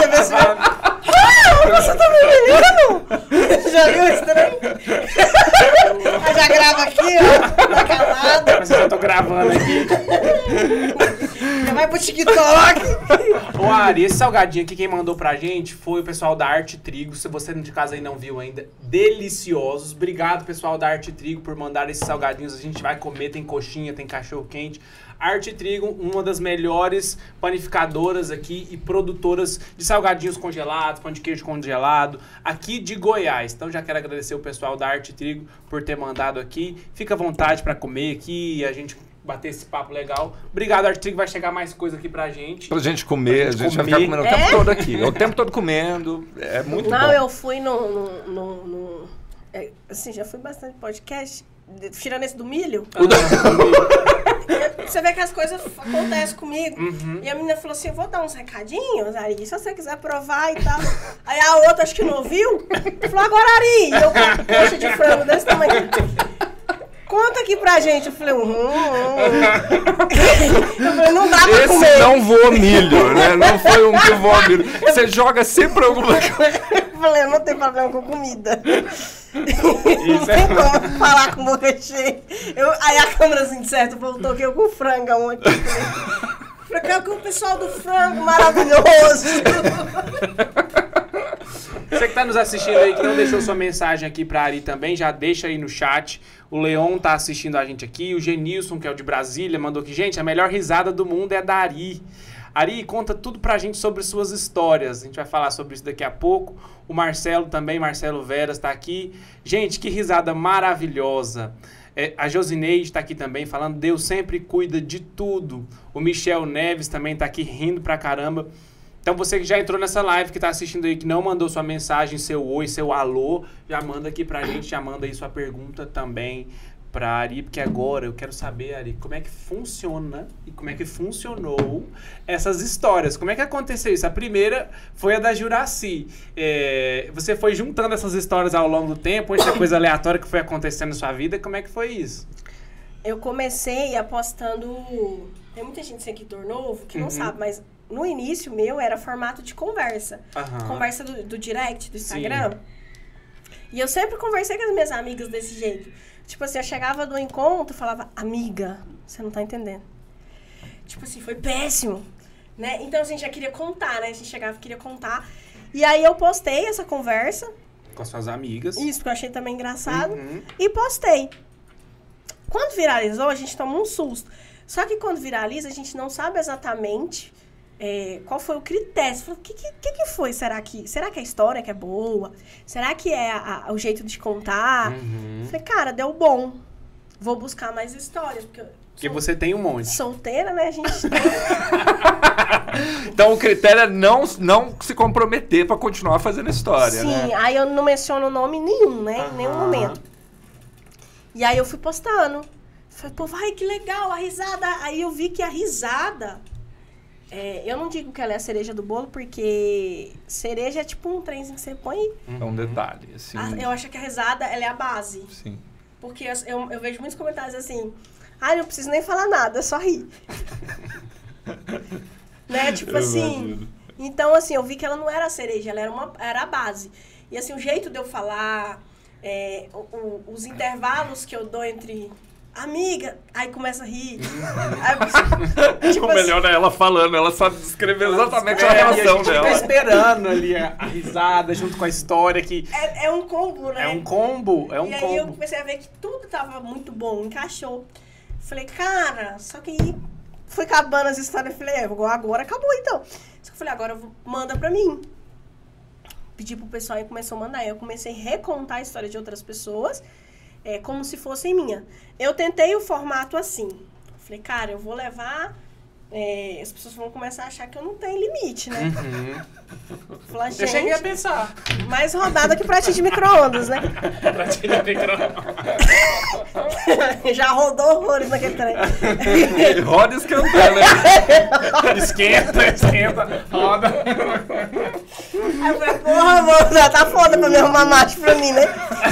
Você tá me humilhando? Já viu esse trem? Eu já grava aqui, ó, tá calado. Mas eu tô gravando aqui. Já vai pro TikTok. Ô Ari, esse salgadinho aqui, quem mandou pra gente foi o pessoal da Arte Trigo. Se você de casa aí não viu ainda, deliciosos. Obrigado, pessoal da Arte Trigo, por mandar esses salgadinhos. A gente vai comer, tem coxinha, tem cachorro quente. Arte Trigo, uma das melhores panificadoras aqui e produtoras de salgadinhos congelados, pão de queijo congelado, aqui de Goiás. Então já quero agradecer o pessoal da Arte Trigo por ter mandado aqui. Fica à vontade pra comer aqui e a gente bater esse papo legal. Obrigado, Arte Trigo. Vai chegar mais coisa aqui pra gente. Pra gente comer, Pra a gente gente vai comer. ficar comendo o É? tempo todo aqui. O tempo todo comendo, é muito Não, bom. eu fui no... no, no, no- é, assim, já fui bastante podcast. de- Tirando esse do milho. Você vê que as coisas acontecem comigo. Uhum. E a menina falou assim, eu vou dar uns recadinhos, Ari, se você quiser provar e tal. Aí a outra, acho que não ouviu, falou, agora, Ari, e eu com a coxa de frango desse tamanho. Conta aqui pra gente. Eu falei, hum, hum. Eu falei, não dá pra Esse comer. não voou milho, né? Não foi um que voou milho. Você joga sempre alguma coisa. Eu falei, eu não tenho problema com comida. Não Isso tem é... como falar com boca cheia. Eu, aí a câmera, assim, de certo, voltou que eu com o frangão aqui. Pra cá com o pessoal do frango maravilhoso. Você que tá nos assistindo aí, que não deixou sua mensagem aqui pra Ari também, já deixa aí no chat. O Leon tá assistindo a gente aqui. O Genilson, que é o de Brasília, mandou aqui. Gente, a melhor risada do mundo é a da Ari. Ari, conta tudo pra gente sobre suas histórias. A gente vai falar sobre isso daqui a pouco. O Marcelo também, Marcelo Veras, tá aqui. Gente, que risada maravilhosa. É, a Josineide tá aqui também, falando Deus sempre cuida de tudo. O Michel Neves também tá aqui rindo pra caramba. Então você que já entrou nessa live, que tá assistindo aí, que não mandou sua mensagem, seu oi, seu alô, já manda aqui pra gente, já manda aí sua pergunta também pra Ari, porque agora eu quero saber, Ari, como é que funciona e como é que funcionou essas histórias. Como é que aconteceu isso? A primeira foi a da Juracy. É, você foi juntando essas histórias ao longo do tempo, ou essa coisa aleatória que foi acontecendo na sua vida, como é que foi isso? Eu comecei apostando... Tem muita gente em seguidor novo que não Uhum. sabe, mas no início meu era formato de conversa. Aham. Conversa do, do direct, do Instagram. Sim. E eu sempre conversei com as minhas amigas desse jeito. Tipo assim, eu chegava do encontro e falava, amiga, você não tá entendendo. Tipo assim, foi péssimo. Né? Então, assim, a gente já queria contar, né? A gente chegava e queria contar. E aí eu postei essa conversa. Com as suas amigas. Isso, porque eu achei também engraçado. Uhum. E postei. Quando viralizou, a gente tomou um susto. Só que quando viraliza, a gente não sabe exatamente é, qual foi o critério. Você falou, o que, que, que foi? Será que, será que a história que é boa? Será que é a, a, o jeito de contar? Uhum. Falei, cara, deu bom. Vou buscar mais histórias. Porque, porque sol... você tem um monte. Solteira, né? A gente Então o critério é não, não se comprometer pra continuar fazendo história, Sim, né? Sim, aí eu não menciono nome nenhum, né? Uhum. Em nenhum momento. E aí eu fui postando. Falei, pô, vai, que legal, a risada. Aí eu vi que a risada... É, eu não digo que ela é a cereja do bolo, porque cereja é tipo um trenzinho que você põe... É um detalhe, assim... A, eu acho que a risada, ela é a base. Sim. Porque eu, eu, eu vejo muitos comentários assim... Ah, não preciso nem falar nada, só rir. Né? Tipo Eu assim... imagino. Então, assim, eu vi que ela não era a cereja, ela era, uma, era a base. E assim, o jeito de eu falar... É, o, o, os intervalos que eu dou entre... Amiga, aí começa a rir. Aí, tipo, o melhor é ela falando, ela sabe descrever exatamente é, a reação e a gente dela. Fica esperando ali a, a risada junto com a história que é, é um combo, né? É um combo, é um e combo. E aí eu comecei a ver que tudo tava muito bom, encaixou. Falei, cara, só que aí foi acabando as histórias. Falei, é, agora acabou então. Só que eu falei, agora manda pra mim. Pedi pro pessoal e começou a mandar. Eu comecei a recontar a história de outras pessoas. É, como se fossem minha. Eu tentei o formato assim. Falei, cara, eu vou levar... É, as pessoas vão começar a achar que eu não tenho limite, né? Uhum. Falei, gente, eu cheguei a pensar. Mais rodada que pratinho de micro-ondas, né? Pratinho de micro-ondas. Já rodou horrores naquele trem. Roda esquentando, né? Esquenta, esquenta, roda. Aí eu falei, porra, amor, já tá foda pra me arrumar macho pra mim, né?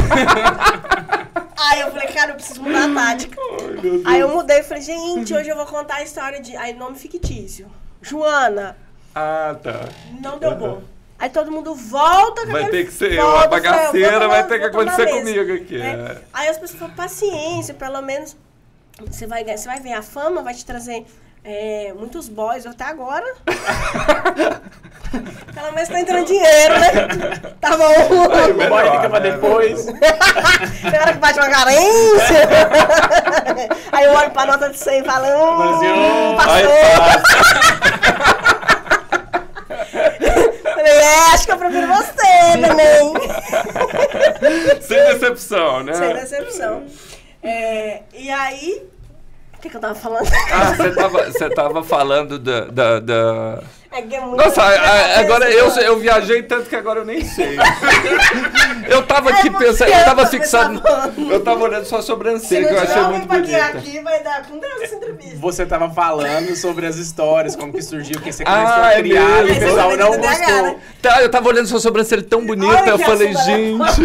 Aí eu falei, cara, eu preciso mudar a tática. Ai, aí eu mudei e falei, gente, hoje eu vou contar a história de... Aí, nome fictício. Joana. Ah, tá. Não deu bom. Aí todo mundo volta com Vai aquele ter que ser foto, a bagaceira, falei, vai vou ter que tomar- vou acontecer tomar comigo mesa. aqui. É. É. Aí as pessoas falam, paciência, pelo menos você vai, ganhar- você vai ver a fama, vai te trazer é, muitos boys até agora. Pelo menos tá entrando dinheiro, né? Tá bom. O boy fica pra né, depois. Tem hora que bate uma carência. Aí eu olho pra nota de cem e falo, hum, Ai, passou. Falei, é, acho que eu prefiro você também. Sem decepção, né? Sem decepção. É, e aí... O que, que eu tava falando? Ah, você tava, você tava falando da... da, da... É que é muito Nossa, a- a- agora eu, cabeça, eu viajei tanto que agora eu nem sei. Eu tava aqui É você, pensando, eu tava eu fixado, tava- eu tava olhando sua Se sobrancelha, não que eu tiver achei alguém muito pra guiar bonita. aqui, vai dar com Deus essa entrevista. Você tava falando sobre as histórias, como que surgiu, que você começou Ah, a é criar, e o mesmo. pessoal não T D A H, gostou. né? Tá, eu tava olhando sua sobrancelha tão bonita, Olha eu que falei, assunto gente...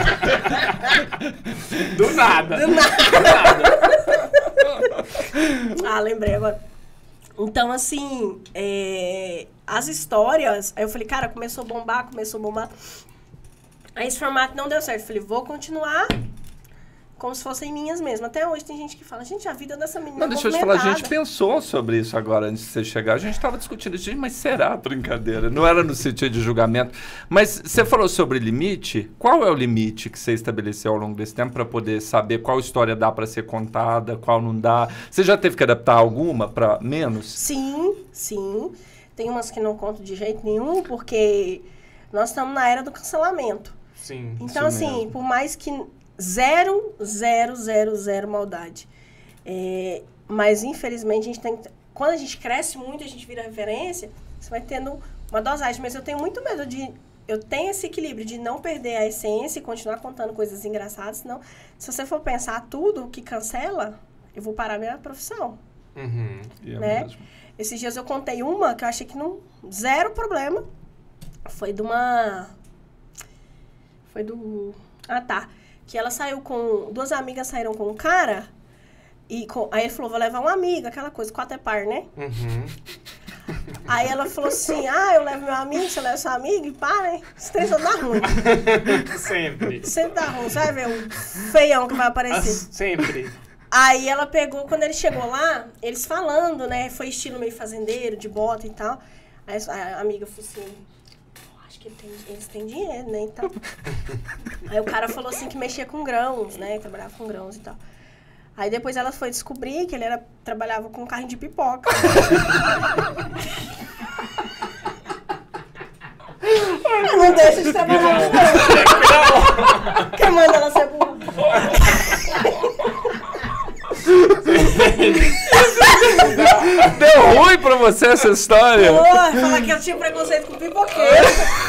Do nada. Do nada. Ah, lembrei agora. Então, assim, é, as histórias... Aí eu falei, cara, começou a bombar, começou a bombar. Aí esse formato não deu certo. Eu falei, vou continuar como se fossem minhas mesmo. Até hoje tem gente que fala, gente, a vida dessa menina Não, é deixa eu te falar, a gente movimentada. pensou sobre isso agora, antes de você chegar. A gente estava discutindo, gente, mas será brincadeira? Não era no sentido de julgamento. Mas você falou sobre limite. Qual é o limite que você estabeleceu ao longo desse tempo para poder saber qual história dá para ser contada, qual não dá? Você já teve que adaptar alguma para menos? Sim, sim. Tem umas que não conto de jeito nenhum, porque nós estamos na era do cancelamento. Sim. Então, Isso assim, mesmo. por mais que zero, zero, zero, zero maldade. É, mas, infelizmente, a gente tem que... Quando a gente cresce muito, a gente vira referência, você vai tendo uma dosagem. Mas eu tenho muito medo de... Eu tenho esse equilíbrio de não perder a essência e continuar contando coisas engraçadas. Senão, se você for pensar tudo que cancela, eu vou parar minha profissão. Uhum. E é Né? mesmo. Esses dias eu contei uma que eu achei que não... Zero problema. Foi de uma... Foi do... Ah, tá. Que ela saiu com... Duas amigas saíram com um cara. E com, aí ele falou, vou levar uma amiga, aquela coisa, quatro é par, né? Uhum. Aí ela falou assim, ah, eu levo meu amigo, você leva seu amigo e pá, né? Esse trem só dá ruim. Sempre. Sempre dá ruim, você vai ver o feião que vai aparecer. Sempre. Aí ela pegou, quando ele chegou lá, eles falando, né? Foi estilo meio fazendeiro, de bota e tal. Aí a amiga falou assim, acho que ele tem, eles têm dinheiro, né? Então. Aí o cara falou assim que mexia com grãos, né? Trabalhava com grãos e tal. Aí depois ela foi descobrir que ele era, trabalhava com um carrinho de pipoca. Eu não deixa de trabalhar com não. Quem manda ela ser burra? Deu ruim pra você essa história? Porra, falar que eu tinha preconceito com pipoqueiro.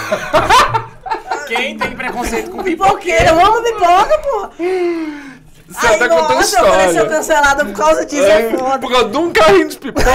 Quem tem preconceito com Pipoqueiro, eu amo pipoca, porra. Você Aí, tá contando nossa, eu falei, se eu história. cancelada por causa disso, é foda. Por causa de um carrinho de pipoca.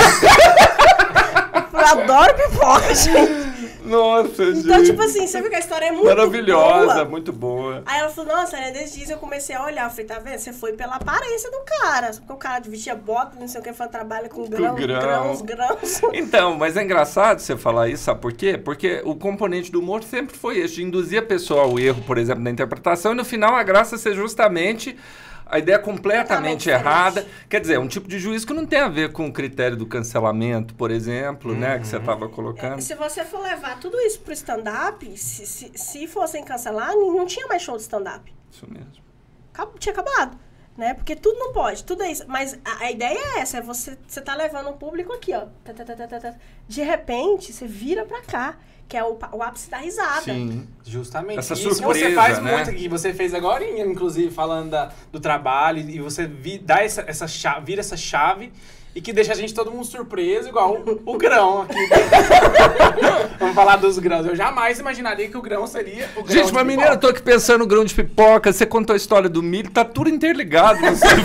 Eu adoro pipoca, gente. Nossa, Então, gente. tipo assim, você viu que a história é muito Maravilhosa, boa. muito boa. Aí ela falou, nossa, né, desde dias eu comecei a olhar. Eu falei, tá vendo? Você foi pela aparência do cara. Porque o cara vestia bota, não sei o que, foi, trabalha com grão, grão. grãos, grãos. Então, mas é engraçado você falar isso, sabe por quê? Porque o componente do humor sempre foi esse, de induzir a pessoa ao erro, por exemplo, na interpretação, e no final a graça ser justamente a ideia completamente Totalmente errada. diferente. Quer dizer, um tipo de juízo que não tem a ver com o critério do cancelamento, por exemplo, né, que você estava colocando. Se você for levar tudo isso pro stand-up, se, se, se fossem cancelar, não tinha mais show de stand-up. Isso mesmo. Acab- Tinha acabado. Né? Porque tudo não pode, tudo é isso. Mas a, a ideia é essa, é você, você tá levando o público aqui, ó. Tá, tá, tá, tá, tá, tá. De repente, você vira pra cá, que é o, pa- o ápice da risada. Sim. Justamente. Essa Isso surpresa, você faz né? muito aqui. Você fez agora, inclusive, falando da, do trabalho, e você vi, dá essa, essa chave, vira essa chave e que deixa a gente todo mundo surpreso, igual o, o grão aqui. Vamos falar dos grãos. Eu jamais imaginaria que o grão seria o grão Gente, de mas menina, eu tô aqui pensando no grão de pipoca, você contou a história do milho, tá tudo interligado. Não sei.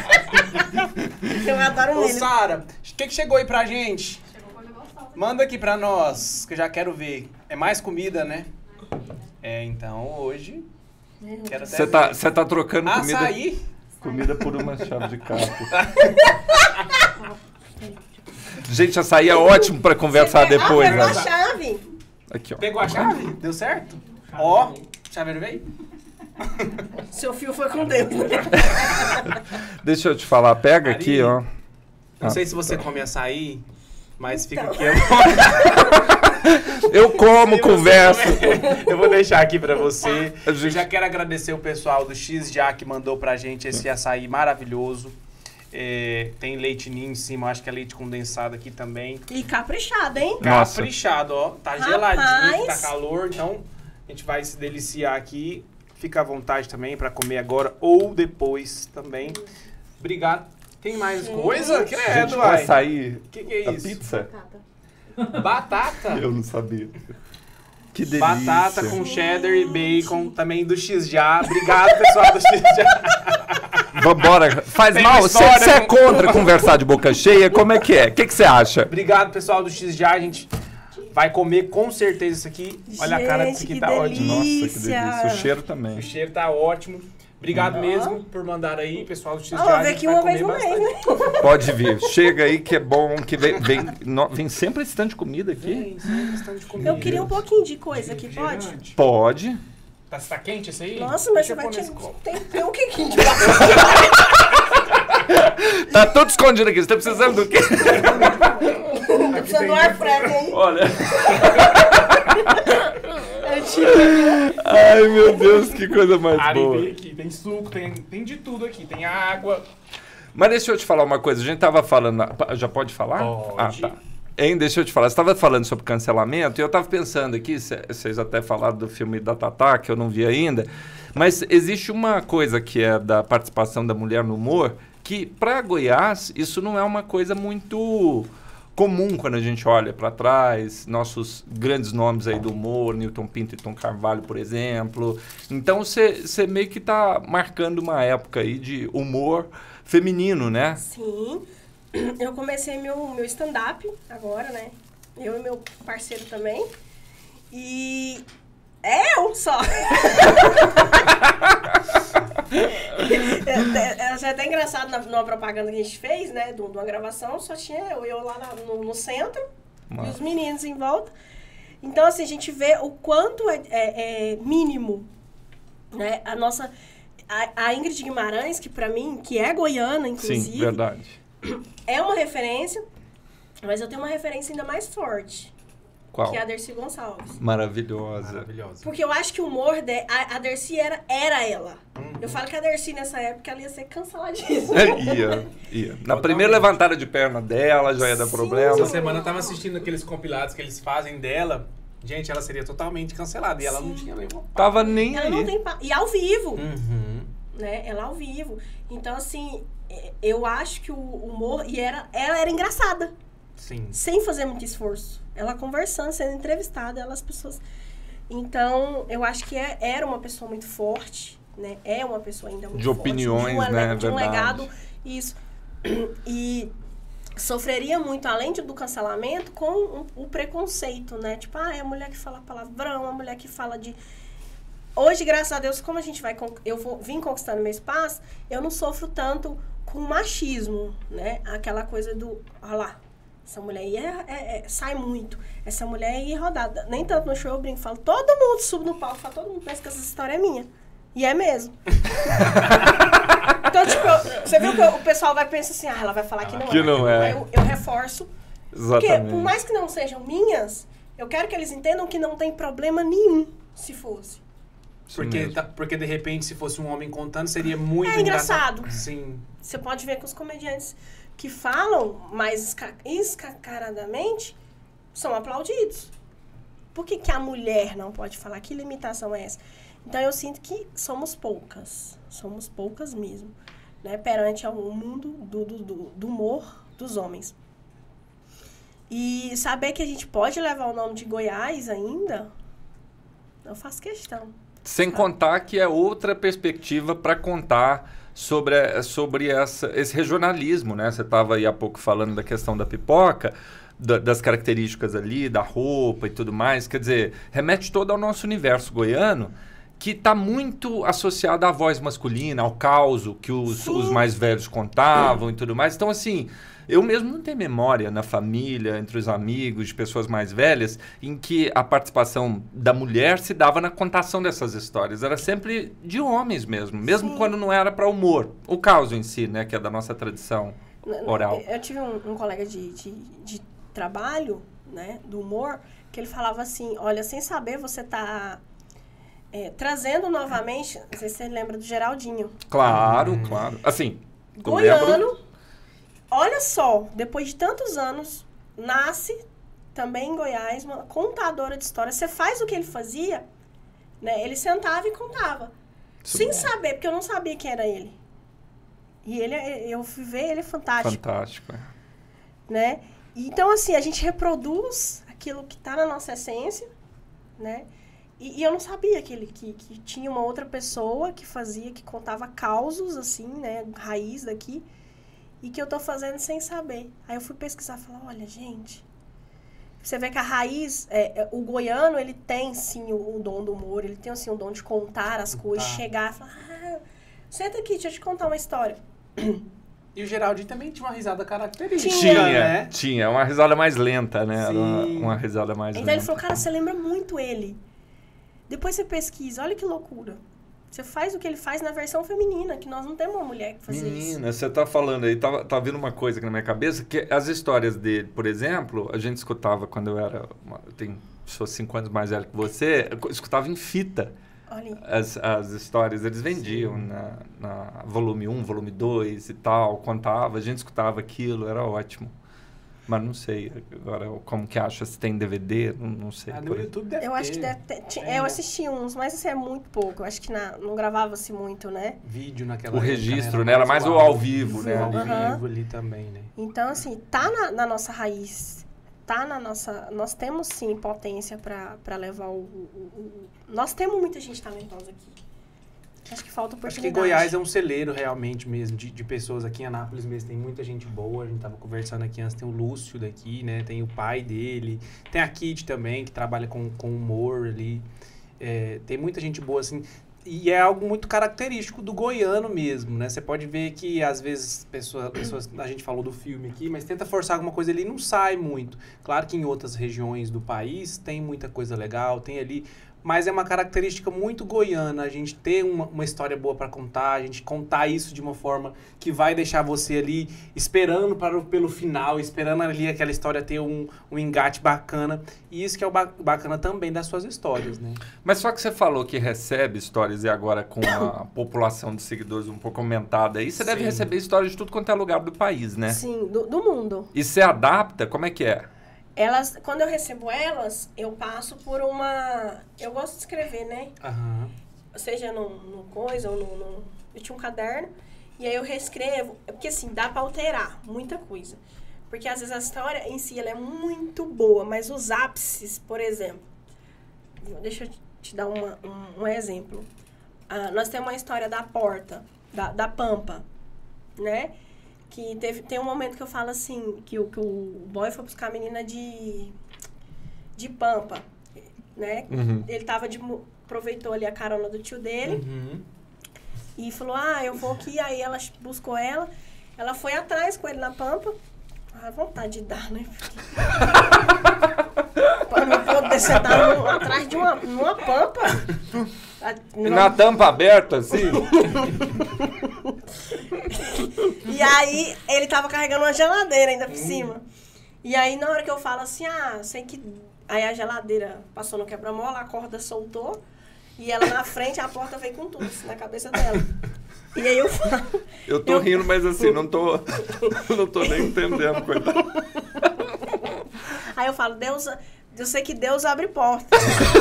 Eu adoro Ô, milho. Sara, o que, que chegou aí pra gente? Manda aqui pra nós, que eu já quero ver. É mais comida, né? É, então, hoje... Quero até Você tá, ver. você tá trocando comida, Açaí? comida por uma chave de carro. Gente, açaí é ótimo pra conversar Você- depois, Ah, pegou né? a chave. Aqui, ó. Pegou a chave? Deu certo? Ó, chaveiro veio? Seu fio foi com Deus. Deixa eu te falar, pega Ari, aqui, ó. Não Ah, sei se você come açaí, mas fica Então. aqui. Eu... Eu como, converso. Eu vou deixar aqui pra você. A Eu gente- já quero agradecer o pessoal do X Já que mandou pra gente esse açaí maravilhoso. É, tem leite ninho em cima, acho que é leite condensado aqui também. E caprichado, hein? Nossa. Caprichado, ó. Tá Rapaz. geladinho, tá calor, então a gente vai se deliciar aqui. Fica à vontade também pra comer agora ou depois também. Obrigado. Tem mais Gente. coisa? Gente, Credo, com vai. açaí, O que, que é a isso? pizza? Batata. Eu não sabia. Que delícia. Batata com cheddar e bacon, também do X Já. Obrigado, pessoal do X Já. Vambora. Faz Tem mal? uma Você história é com- contra conversar de boca cheia? Como é que é? O que você acha? Obrigado, pessoal do X Já. A gente vai comer com certeza isso aqui. Olha a cara disso Gente, aqui, que tá ótimo. Nossa, que delícia. delícia. O cheiro também. O cheiro tá ótimo. Obrigado mesmo por mandar aí, pessoal do X Já. Ah, vou a ver gente aqui vai uma comer vez no bastante. mês, né? Pode vir. Chega aí que é bom. Que vem, vem, no- vem sempre esse tanto de comida aqui. Vem, isso é questão de comida. Eu queria um pouquinho de coisa aqui, pode? Pode. Tá, tá quente esse aí? Nossa, mas Deixa você vai eu pôr tirar... nesse copo. Tem, tem um quequinho de baixo. Tá tudo escondido aqui. Você tá precisando do quê? Tô precisando do ar fresco, hein? Olha. É tipo... Ai, meu Deus, que coisa mais Ari, boa. tem aqui, tem suco, tem, tem de tudo aqui. Tem água. Mas deixa eu te falar uma coisa. A gente tava falando... Já pode falar? Pode. Ah, tá. Hein, deixa eu te falar. Você estava falando sobre cancelamento e eu estava pensando aqui, vocês até falaram do filme da Tatá, que eu não vi ainda, mas existe uma coisa que é da participação da mulher no humor, que para Goiás isso não é uma coisa muito comum quando a gente olha para trás, nossos grandes nomes aí do humor, Newton Pinto e Tom Carvalho, por exemplo. Então você meio que está marcando uma época aí de humor feminino, né? Sim. Eu comecei meu, meu stand-up agora, né? Eu e meu parceiro também. E é eu só. é, é, é até engraçado na, numa propaganda que a gente fez, né? De uma gravação, só tinha eu, eu lá na, no, no centro Mano. E os meninos em volta. Então, assim, a gente vê o quanto é, é, é mínimo, né? A nossa... A, a Ingrid Guimarães, que pra mim, que é goiana, inclusive... Sim, verdade. É uma referência, mas eu tenho uma referência ainda mais forte. Qual? Que é a Dercy Gonçalves. Maravilhosa. Maravilhosa. Porque eu acho que o humor, de, a, a Dercy era, era ela. Uhum. Eu falo que a Dercy nessa época ela ia ser canceladíssima. ia, ia. Na primeira levantada de perna dela já ia dar Sim. problema. Essa semana eu tava assistindo aqueles compilados que eles fazem dela. Gente, ela seria totalmente cancelada. E ela Sim. não tinha nenhuma. Tava nem Ela aí. não tem... Pa... E ao vivo, Uhum. né? Ela ao vivo. Então, assim, eu acho que o humor... E era, ela era engraçada. Sim. Sem fazer muito esforço. Ela conversando, sendo entrevistada, ela, as pessoas... Então, eu acho que é, era uma pessoa muito forte, né? É uma pessoa ainda muito De forte. opiniões, de uma, né? De um Verdade. legado, isso. E sofreria muito, além do cancelamento, com o, o preconceito, né? Tipo, ah, é a mulher que fala palavrão, a mulher que fala de... Hoje, graças a Deus, como a gente vai... Eu vou, vim conquistando meu espaço, eu não sofro tanto com machismo, né? Aquela coisa do... Olha lá. Essa mulher aí é, é, é, sai muito. Essa mulher aí é rodada. Nem tanto no show eu brinco, falo, todo mundo sube no palco, fala, todo mundo pensa que essa história é minha. E é mesmo. Então, tipo, eu, você viu que o pessoal vai pensar assim, ah, ela vai falar que não Que é. não é. Aí eu, eu reforço. Exatamente. Porque, por mais que não sejam minhas, eu quero que eles entendam que não tem problema nenhum, se fosse. Isso Porque, mesmo. tá- porque, de repente, se fosse um homem contando, seria muito É engraçado. Sim. Você pode ver que os comediantes que falam mais esca- escancaradamente são aplaudidos. Por que, que a mulher não pode falar? Que limitação é essa? Então, eu sinto que somos poucas. Somos poucas mesmo. Né? Perante ao mundo do, do, do, do humor dos homens. E saber que a gente pode levar o nome de Goiás ainda, eu faço questão. Sem contar que é outra perspectiva para contar sobre, sobre essa, esse regionalismo, né? Você estava aí há pouco falando da questão da pipoca, da- das características ali, da roupa e tudo mais. Quer dizer, remete todo ao nosso universo goiano, que está muito associado à voz masculina, ao causo que os, Sim. os mais velhos contavam e tudo mais. Então, assim, eu mesmo não tenho memória na família, entre os amigos, de pessoas mais velhas, em que a participação da mulher se dava na contação dessas histórias. Era sempre de homens mesmo, mesmo Sim. quando não era para humor. O causo em si, né, que é da nossa tradição oral. Eu tive um, um colega de, de, de trabalho, né, do humor, que ele falava assim, olha, sem saber, você tá é, trazendo novamente, não sei se você lembra do Geraldinho, Claro, claro. Assim, eu goiano, lembro- olha só, depois de tantos anos, nasce também em Goiás, uma contadora de histórias. Você faz o que ele fazia, né, ele sentava e contava, Isso sem bom. saber, porque eu não sabia quem era ele. E ele, eu fui ver, ele é fantástico. Fantástico. é. Né? Então, assim, a gente reproduz aquilo que está na nossa essência, né? E, e eu não sabia que, ele, que, que tinha uma outra pessoa que fazia, que contava causos, assim, né? Raiz daqui, e que eu tô fazendo sem saber. Aí eu fui pesquisar e falar, olha, gente, você vê que a raiz, é, é, o goiano, ele tem, sim, o, o dom do humor, ele tem, assim, o dom de contar as coisas, Contar. chegar e falar, ah, senta aqui, deixa eu te contar uma história. E o Geraldinho também tinha uma risada característica, Tinha, né? tinha. Uma risada mais lenta, né? Era uma, Sim. uma risada mais Então lenta. ele falou, cara, você lembra muito ele. Depois você pesquisa, olha que loucura. Você faz o que ele faz na versão feminina, que nós não temos uma mulher que fazia isso. Menina, você tá falando aí, tá, tá vindo uma coisa aqui na minha cabeça, que as histórias dele, por exemplo, a gente escutava quando eu era, uma, eu tenho, sou cinco anos mais velho que você, eu escutava em fita. Olha. As, as histórias, eles vendiam na, na volume um, volume dois e tal, contava, a gente escutava aquilo, era ótimo. Mas não sei agora como que acha, se tem D V D, não, não sei. Ah, no por aí. YouTube deve Eu ter. acho que deve ter. ti- É, Eu assisti uns, mas isso é muito pouco. Eu acho que na- não gravava-se muito, né? Vídeo naquela O época, registro, né? Era mais o ao vivo, né? Ao Aham. vivo ali também, né? Então, assim, tá na, na nossa raiz. Tá na nossa. Nós temos sim potência pra pra levar o, o- o- o- Nós temos muita gente talentosa aqui. Acho que falta Acho que oportunidade. Goiás é um celeiro realmente mesmo, de, de pessoas aqui em Anápolis mesmo, tem muita gente boa, a gente tava conversando aqui antes, tem o Lúcio daqui, né, tem o pai dele, tem a Kit também, que trabalha com, com humor ali, é, tem muita gente boa, assim, e é algo muito característico do goiano mesmo, né, você pode ver que às vezes pessoa, pessoas, a gente falou do filme aqui, mas tenta forçar alguma coisa ali e não sai muito. Claro que em outras regiões do país tem muita coisa legal, tem ali... Mas é uma característica muito goiana, a gente ter uma, uma história boa para contar, a gente contar isso de uma forma que vai deixar você ali esperando para o, pelo final, esperando ali aquela história ter um, um engate bacana. E isso que é o ba- bacana também das suas histórias, né? Mas só que você falou que recebe histórias e agora com a população de seguidores um pouco aumentada aí, você deve Sim. receber histórias de tudo quanto é lugar do país, né? Sim, do, do mundo. E você adapta? Como é que é? Elas, quando eu recebo elas, eu passo por uma... Eu gosto de escrever, né? Aham. Seja no, no coisa ou no, no... Eu tinha um caderno, e aí eu reescrevo. Porque assim, dá pra alterar muita coisa. Porque às vezes a história em si ela é muito boa, mas os ápices, por exemplo... Deixa eu te dar uma, um, um exemplo. Ah, nós temos uma história da porta, da, da Pampa, né? Que teve, tem um momento que eu falo assim, que o, que o boy foi buscar a menina de, de Pampa, né? Uhum. Ele tava de, mu- aproveitou ali a carona do tio dele Uhum. e falou, ah, eu vou aqui. Aí ela buscou ela, ela foi atrás com ele na Pampa. Ah, vontade de dar, né? Para não poder sentar no- atrás de uma, numa Pampa. A- E na tampa aberta, assim? E aí, ele tava carregando uma geladeira ainda por cima. E aí, na hora que eu falo assim, ah, sei que... Aí a geladeira passou no quebra-mola, a corda soltou. E ela na frente, a porta veio com tudo, assim, na cabeça dela. E aí eu falo... Eu tô Eu- rindo, mas assim, não tô, não tô nem entendendo, coitado. Aí eu falo, Deus... Eu sei que Deus abre portas.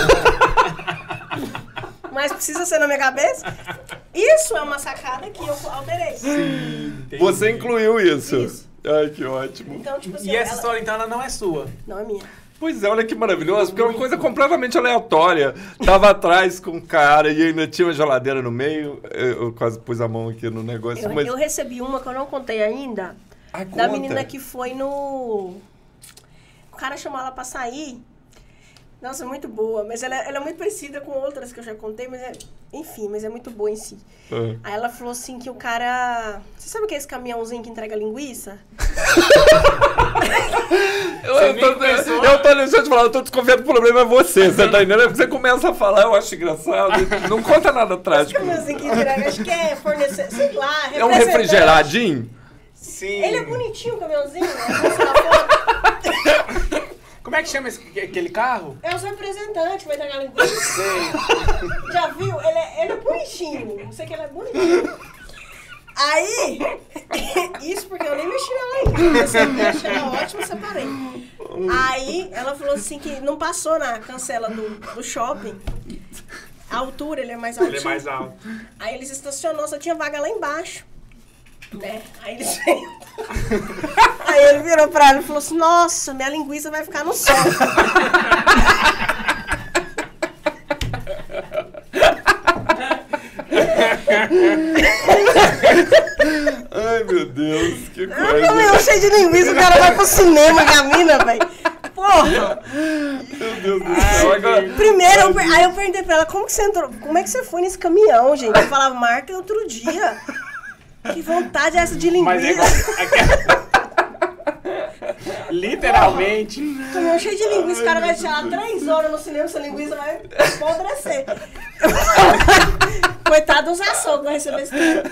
Mas precisa ser na minha cabeça? Isso é uma sacada que eu alterei. Entendi. Você incluiu isso? Isso. Ai, que ótimo. Então, tipo assim... E essa ela- história, então, ela não é sua? Não é minha. Pois é, olha que maravilhoso, porque é uma coisa completamente aleatória. Tava atrás com um cara e ainda tinha uma geladeira no meio. Eu, eu quase pus a mão aqui no negócio, Eu, mas... eu recebi uma que eu não contei ainda. Ai, Da conta. menina que foi no... O cara chamou ela pra sair. Nossa, muito boa. Mas ela, ela é muito parecida com outras que eu já contei, mas é... Enfim, mas é muito boa em si. Ah. Aí ela falou assim que o cara... Você sabe o que é esse caminhãozinho que entrega linguiça? Eu, eu, tô, eu, eu tô, deixa eu te falar, eu tô desconfiando que o problema é você, você tá entendendo? Você começa a falar, eu acho engraçado, não conta nada Esse trágico. caminhãozinho que entrega, acho que é fornecer... Sei lá, É um representante. refrigeradinho? Sim. Ele é bonitinho, o caminhãozinho. Né? Mostra na foto. Como é que chama esse, aquele carro? É os representantes que vai entregar linguiça. Já viu? Ele é, ele é bonitinho. Não sei que ele é bonitinho. Aí, isso porque eu nem mexi nela ainda. Comecei a mexer, ela ótima, separei. Aí, ela falou assim que não passou na cancela do, do shopping. A altura, ele é mais alto. Ele é mais alto. Aí eles estacionou, só tinha vaga lá embaixo. Né? Aí eles Aí ele virou pra ela e falou assim, nossa, minha linguiça vai ficar no sol. Ai, meu Deus, que Eu coisa. comeu cheio de linguiça, o cara vai pro cinema com a mina, velho. Porra! Meu Deus do céu. Agora... Primeiro, eu, per- aí eu perguntei pra ela, como que você entrou? Como é que você foi nesse caminhão, gente? Eu falava, marca outro dia. Que vontade é essa de linguiça? Mas é igual... Literalmente. Tomou cheio de linguiça, o cara vai tirar três horas no cinema, essa linguiça vai apodrecer. Coitado dos açougues, vai receber esse tempo.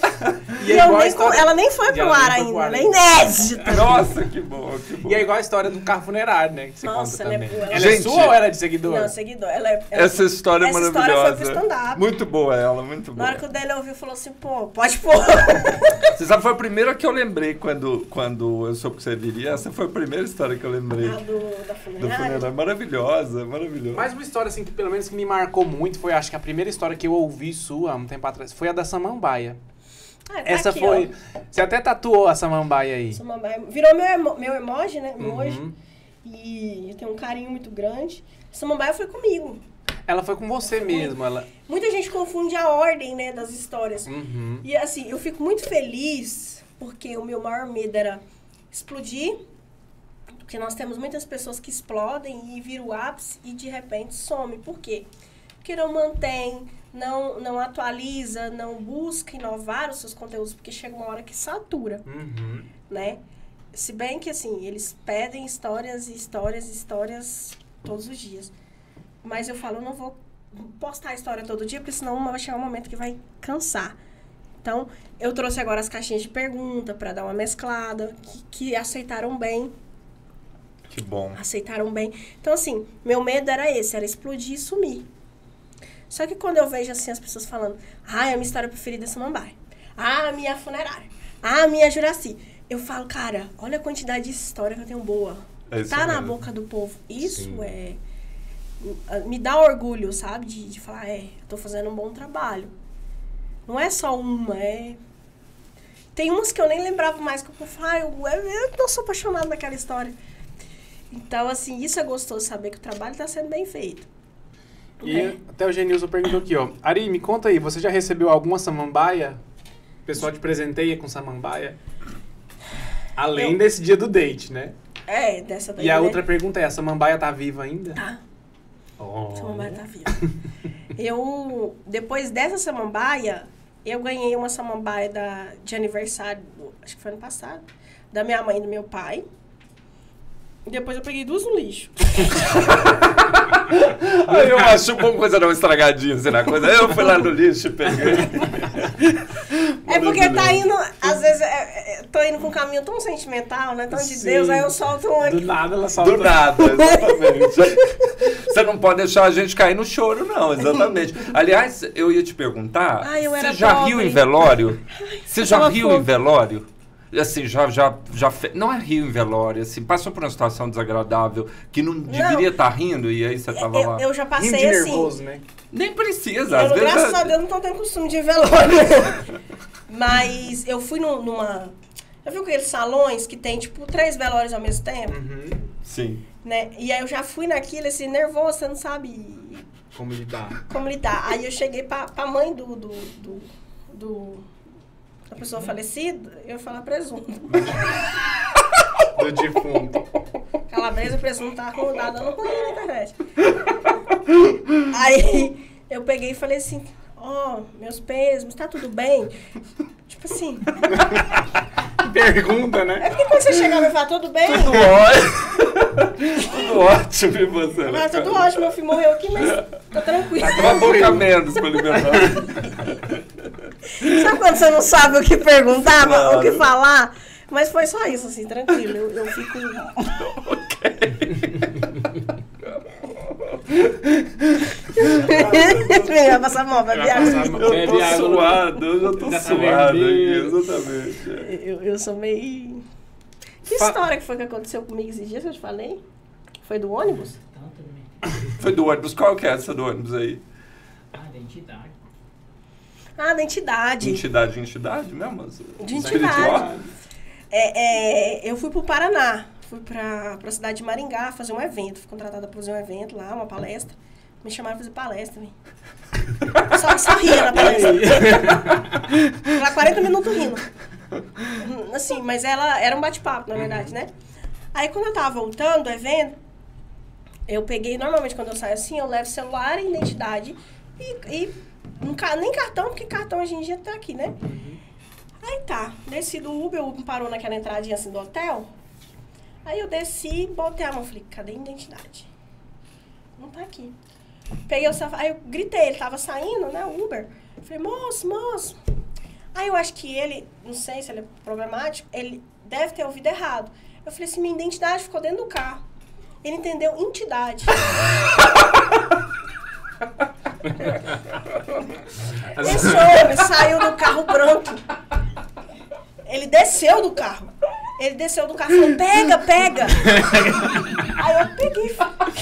E E é eu igual a nem, história- ela nem foi e pro ela ar nem foi pro ainda, ar ela é ainda. inédita. Nossa, que bom, que bom. E é igual a história do carro funerário, né? Que você Nossa, conta ela é também. boa. Ela é Gente, sua ou era de seguidor? Não, seguidor. Ela é, ela- Essa história é essa maravilhosa. história foi pro stand-up. Muito boa ela, muito Na boa. hora que o dele ouviu, falou assim, pô, pode pôr. Você sabe, foi a primeira que eu lembrei quando, quando eu soube que você viria. Essa foi a primeira história que eu lembrei. Ah, do, da Do funerária. funerário. Maravilhosa, maravilhosa. Mas uma história, assim, que pelo menos que me marcou muito foi, acho que a primeira história que eu ouvi sua, há um tempo atrás, foi a da Samambaia. Ah, tá Essa aqui, foi... ó. Você até tatuou a Samambaia aí. Samambaia. Virou meu, emo- meu emoji, né? Emoji. Uhum. E eu tenho um carinho muito grande. Samambaia foi comigo. Ela foi com você mesmo, ela... Muita gente confunde a ordem, né, das histórias. Uhum. E assim, eu fico muito feliz porque o meu maior medo era explodir. Porque nós temos muitas pessoas que explodem e viram o ápice e de repente some. Por quê? Porque não mantém, não, não atualiza, não busca inovar os seus conteúdos, porque chega uma hora que satura, Uhum. né? Se bem que, assim, eles pedem histórias e histórias e histórias todos os dias. Mas eu falo, eu não vou postar a história todo dia, porque senão vai chegar um momento que vai cansar. Então, eu trouxe agora as caixinhas de pergunta para dar uma mesclada, que, que aceitaram bem, Que bom. aceitaram bem. Então, assim, meu medo era esse, era explodir e sumir. Só que quando eu vejo, assim, as pessoas falando, ah, a minha história preferida é Samambaia. Ah, a minha funerária. Ah, a minha Juraci. Eu falo, cara, olha a quantidade de história que eu tenho boa. É isso Tá na mesmo. boca do povo. Isso Sim. é... Me dá orgulho, sabe? De, de falar, é, eu tô fazendo um bom trabalho. Não é só uma, é... Tem umas que eu nem lembrava mais, que eu falo, ah, eu, eu não sou apaixonada naquela história. Então, assim, isso é gostoso, saber que o trabalho tá sendo bem feito. E É. até o Genilson perguntou aqui, ó. Ari, me conta aí, você já recebeu alguma samambaia? O pessoal te presenteia com samambaia? Além Eu- desse dia do date, né? É, dessa daí, E a né? outra pergunta é, a samambaia tá viva ainda? Tá. Oh. Samambaia tá viva. Eu, depois dessa samambaia, eu ganhei uma samambaia da, de aniversário, do- acho que foi ano passado, da minha mãe e do meu pai. E depois eu peguei duas no lixo. Aí eu acho bom coisa não estragadinha, assim, na coisa. Eu fui lá no lixo e peguei. É porque tá indo, às vezes, é, é, tô indo com um caminho tão sentimental, né? Tão de Sim. Deus, aí eu solto um Do aqui. nada ela solta. Do nada, exatamente. Você não pode deixar a gente cair no choro, não, exatamente. Aliás, eu ia te perguntar, Ai, eu era você já pobre. riu em velório? Você eu já tava riu fofo. em velório? Assim, já, já, já fe... não é rio em velório, assim, passou por uma situação desagradável que não deveria estar rindo e aí você tava Eu, lá. eu já Rindo passei de assim. nervoso, né? Nem precisa, Eu, às vezes. graças é- a Deus, não tô tendo costume de ir em velório. Mas eu fui num- numa... Já viu aqueles salões que tem, tipo, três velórios ao mesmo tempo? Uhum. Sim. Né? E aí eu já fui naquilo, assim, nervoso, você não sabe Como lidar. como lidar. Aí eu cheguei pra, pra mãe do, do, do, do- da pessoa falecida, eu ia falar presunto. Do defunto. Calabresa, presunto tá rodado, dando ruim na internet. Aí eu peguei e falei assim, ó, meus pêsames, tá tudo bem? Tipo assim, Pergunta, né? é porque quando você chegar e falar, tudo bem? Tudo ótimo. Tudo ótimo, e você? Ah, tudo ótimo, meu filho morreu aqui, mas tá tranquilo. Uma boca menos pra libertar. Sabe quando você não sabe o que perguntar, Claro. o que falar? Mas foi só isso, assim, tranquilo. Eu, eu fico... Vai passar mal, vai Vai viajar. passar mal. Eu Bebe tô água. suado, eu já tô Já tá suado aqui, vermelho. exatamente. Eu, eu sou meio... Que Fa- história que foi que aconteceu comigo esses dias que eu te falei? Foi do ônibus? Então, tudo bem. Foi do ônibus, qual que é essa do ônibus aí? Ah, identidade. Ah, da entidade. Entidade, entidade mesmo? De Espiritual? entidade. É, é, eu fui pro Paraná. Fui pra, pra cidade de Maringá fazer um evento. Fui contratada pra fazer um evento lá, uma palestra. Me chamaram pra fazer palestra, hein? Só, só ria na palestra. Lá quarenta minutos rindo. Assim, mas ela era um bate-papo, na verdade, né? Aí quando eu tava voltando do evento, eu peguei, normalmente quando eu saio assim, eu levo celular e identidade. E, e não ca- nem cartão, porque cartão hoje em dia tá aqui, né? Aí tá, desci do Uber, o Uber parou naquela entradinha assim do hotel. Aí Aí eu desci, botei a mão, falei, cadê a identidade? Não tá aqui. Peguei o celular, aí eu gritei, ele tava saindo, né, o Uber. Falei, moço, moço. Aí eu acho que ele, não sei se ele é problemático, ele deve ter ouvido errado. Eu falei assim, minha identidade ficou dentro do carro. Ele entendeu entidade. Esse homem saiu do carro branco. Ele desceu do carro. Ele desceu do carro e falou, pega, pega. Aí eu peguei.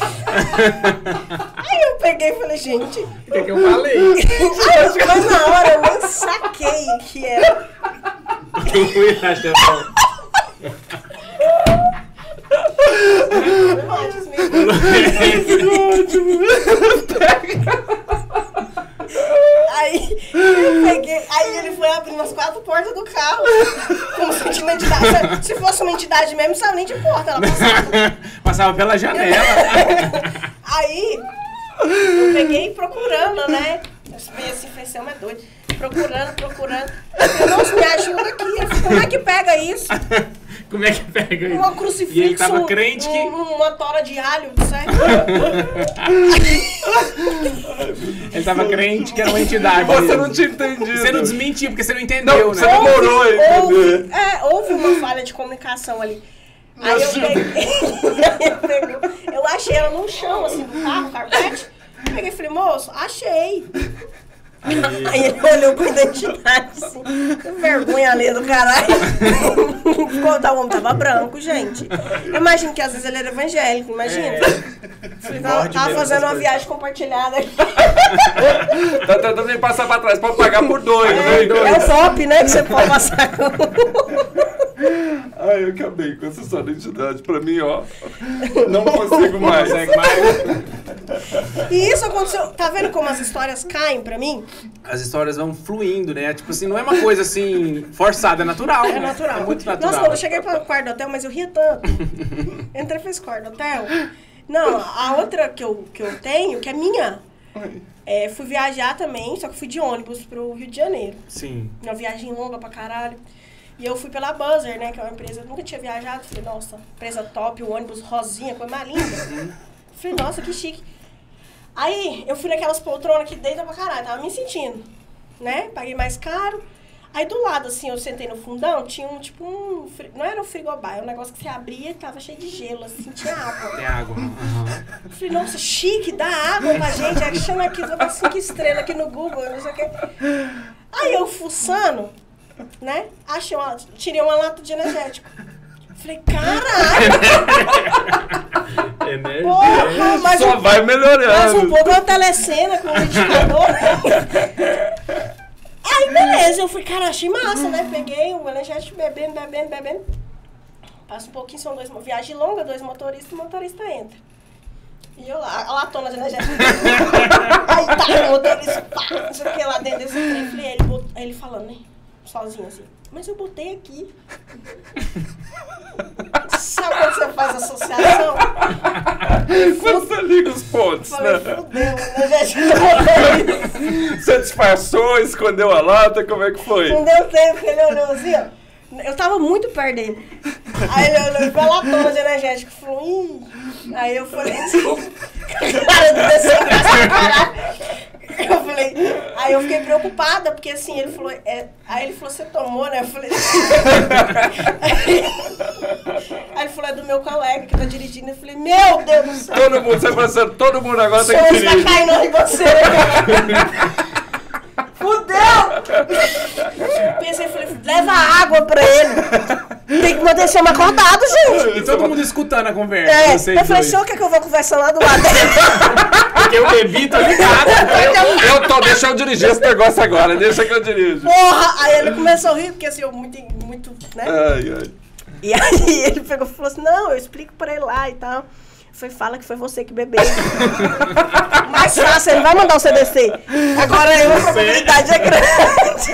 Aí eu peguei e falei, gente. O que, que eu falei? Aí eu, mas na hora eu nem saquei que era. Eu fui achando. Aí eu peguei, aí ele foi abrindo as quatro portas do carro, como se fosse uma entidade. Se fosse uma entidade mesmo, não sabe nem de porta, ela passava. Passava pela janela. Aí eu peguei procurando, né? Esse infecção é doido. Procurando, procurando. Eu falei, nossa, me ajuda aqui. Eu falei, como é que pega isso? Como é que pega isso? Uma crucifixo, E ele tava crente que... um, uma tora de alho, certo? Ele tava crente que era uma entidade. Você não tinha entendido. Você não desmentiu, porque você não entendeu, Não, né? você demorou a entender. Houve, é, houve uma falha de comunicação ali. Aí eu peguei, eu, peguei, eu achei ela no chão, assim, do carro, carpete. Eu peguei e falei, moço, achei. Aí ele olhou com identidade, assim, que vergonha alheia do caralho. O homem tava branco, gente. Eu imagino que às vezes ele era evangélico, imagina. É. Ele tava, tava fazendo uma viagem compartilhada. Tá tentando me passar pra trás, pode pagar por dois, É, né? é o pop, né, que você pode passar com... Ai, eu acabei com essa sua identidade. Pra mim, ó, não consigo mais. Consegue mais. E isso aconteceu, tá vendo como as histórias caem pra mim? As histórias vão fluindo, né? Tipo assim, não é uma coisa assim, forçada, é natural. É né? natural. É muito natural. Nossa, quando eu cheguei pro quarto do hotel, mas eu ria tanto. Entrei pra esse quarto do hotel. Não, a outra que eu, que eu tenho, que é minha, é, fui viajar também, só que fui de ônibus pro Rio de Janeiro. Sim. Uma viagem longa pra caralho. E eu fui pela Buzzer, né, que é uma empresa, eu nunca tinha viajado. Falei, nossa, empresa top, o ônibus rosinha, coisa mais linda. Falei, nossa, que chique. Aí, eu fui naquelas poltronas que deita pra caralho, tava me sentindo, né? Paguei mais caro. Aí, do lado, assim, eu sentei no fundão, tinha um, tipo, um... Não era um frigobar, era um negócio que você abria e tava cheio de gelo, assim, tinha água. Tem água. Uhum. Falei, nossa, chique, dá água pra gente, achando aqui, vou dar cinco estrelas aqui no Google, não sei o quê. Aí, eu fuçando, né? Achei uma... Tirei uma lata de energético. Falei, caralho! Energia. Porra, mas Só um, vai melhorando. mais um pouco uma telecena com o liquidificador. Aí, beleza, eu fui, cara, achei massa, né? Peguei o energético, bebendo, bebendo, bebendo. Passa um pouquinho, são dois, viagem longa, dois motoristas, o motorista entra. E eu lá, a latona de energético. Aí tá, o motorista, pá, não sei o que lá dentro desse trem. Falei, ele, bot... aí ele falando, né? Sozinho assim. Mas eu botei aqui. Sabe quando você faz associação? Quando você liga os pontos, Falei, né? fudeu, né, gente? Você disfarçou, escondeu a lata, como é que foi? Não deu tempo, ele olhou assim, ó. Eu tava muito perto dele. Aí ele olhou e falou, latona de energético. Falou, ih. Aí eu falei assim, cara, não desceu a casa, caralho. Eu falei, aí eu fiquei preocupada, porque assim, ele falou, é, aí ele falou, você tomou, né? Eu falei, aí, aí ele falou, é do meu colega que tá dirigindo. Eu falei, meu Deus do céu. Todo mundo, você pensando, todo mundo agora O tem que som está dirigir. caindo em você, cara. Fudeu! Pensei, falei, leva água pra ele. Tem que manter esse homem acordado, gente. E todo mundo escutando a conversa. É, vocês eu falei, dois. o senhor quer que eu vou conversando lá do lado dele? Porque eu bebi, tô ligado. Eu, eu tô, deixa eu dirigir esse negócio agora, deixa que eu dirijo. Porra! Aí ele começou a rir, porque assim, eu muito, muito, né? Ai, ai. E aí ele pegou e falou assim, não, eu explico pra ele lá e tal. Foi, fala que foi você que bebeu. Mais fácil, ele vai mandar o C D C. Agora eu, a probabilidade é grande.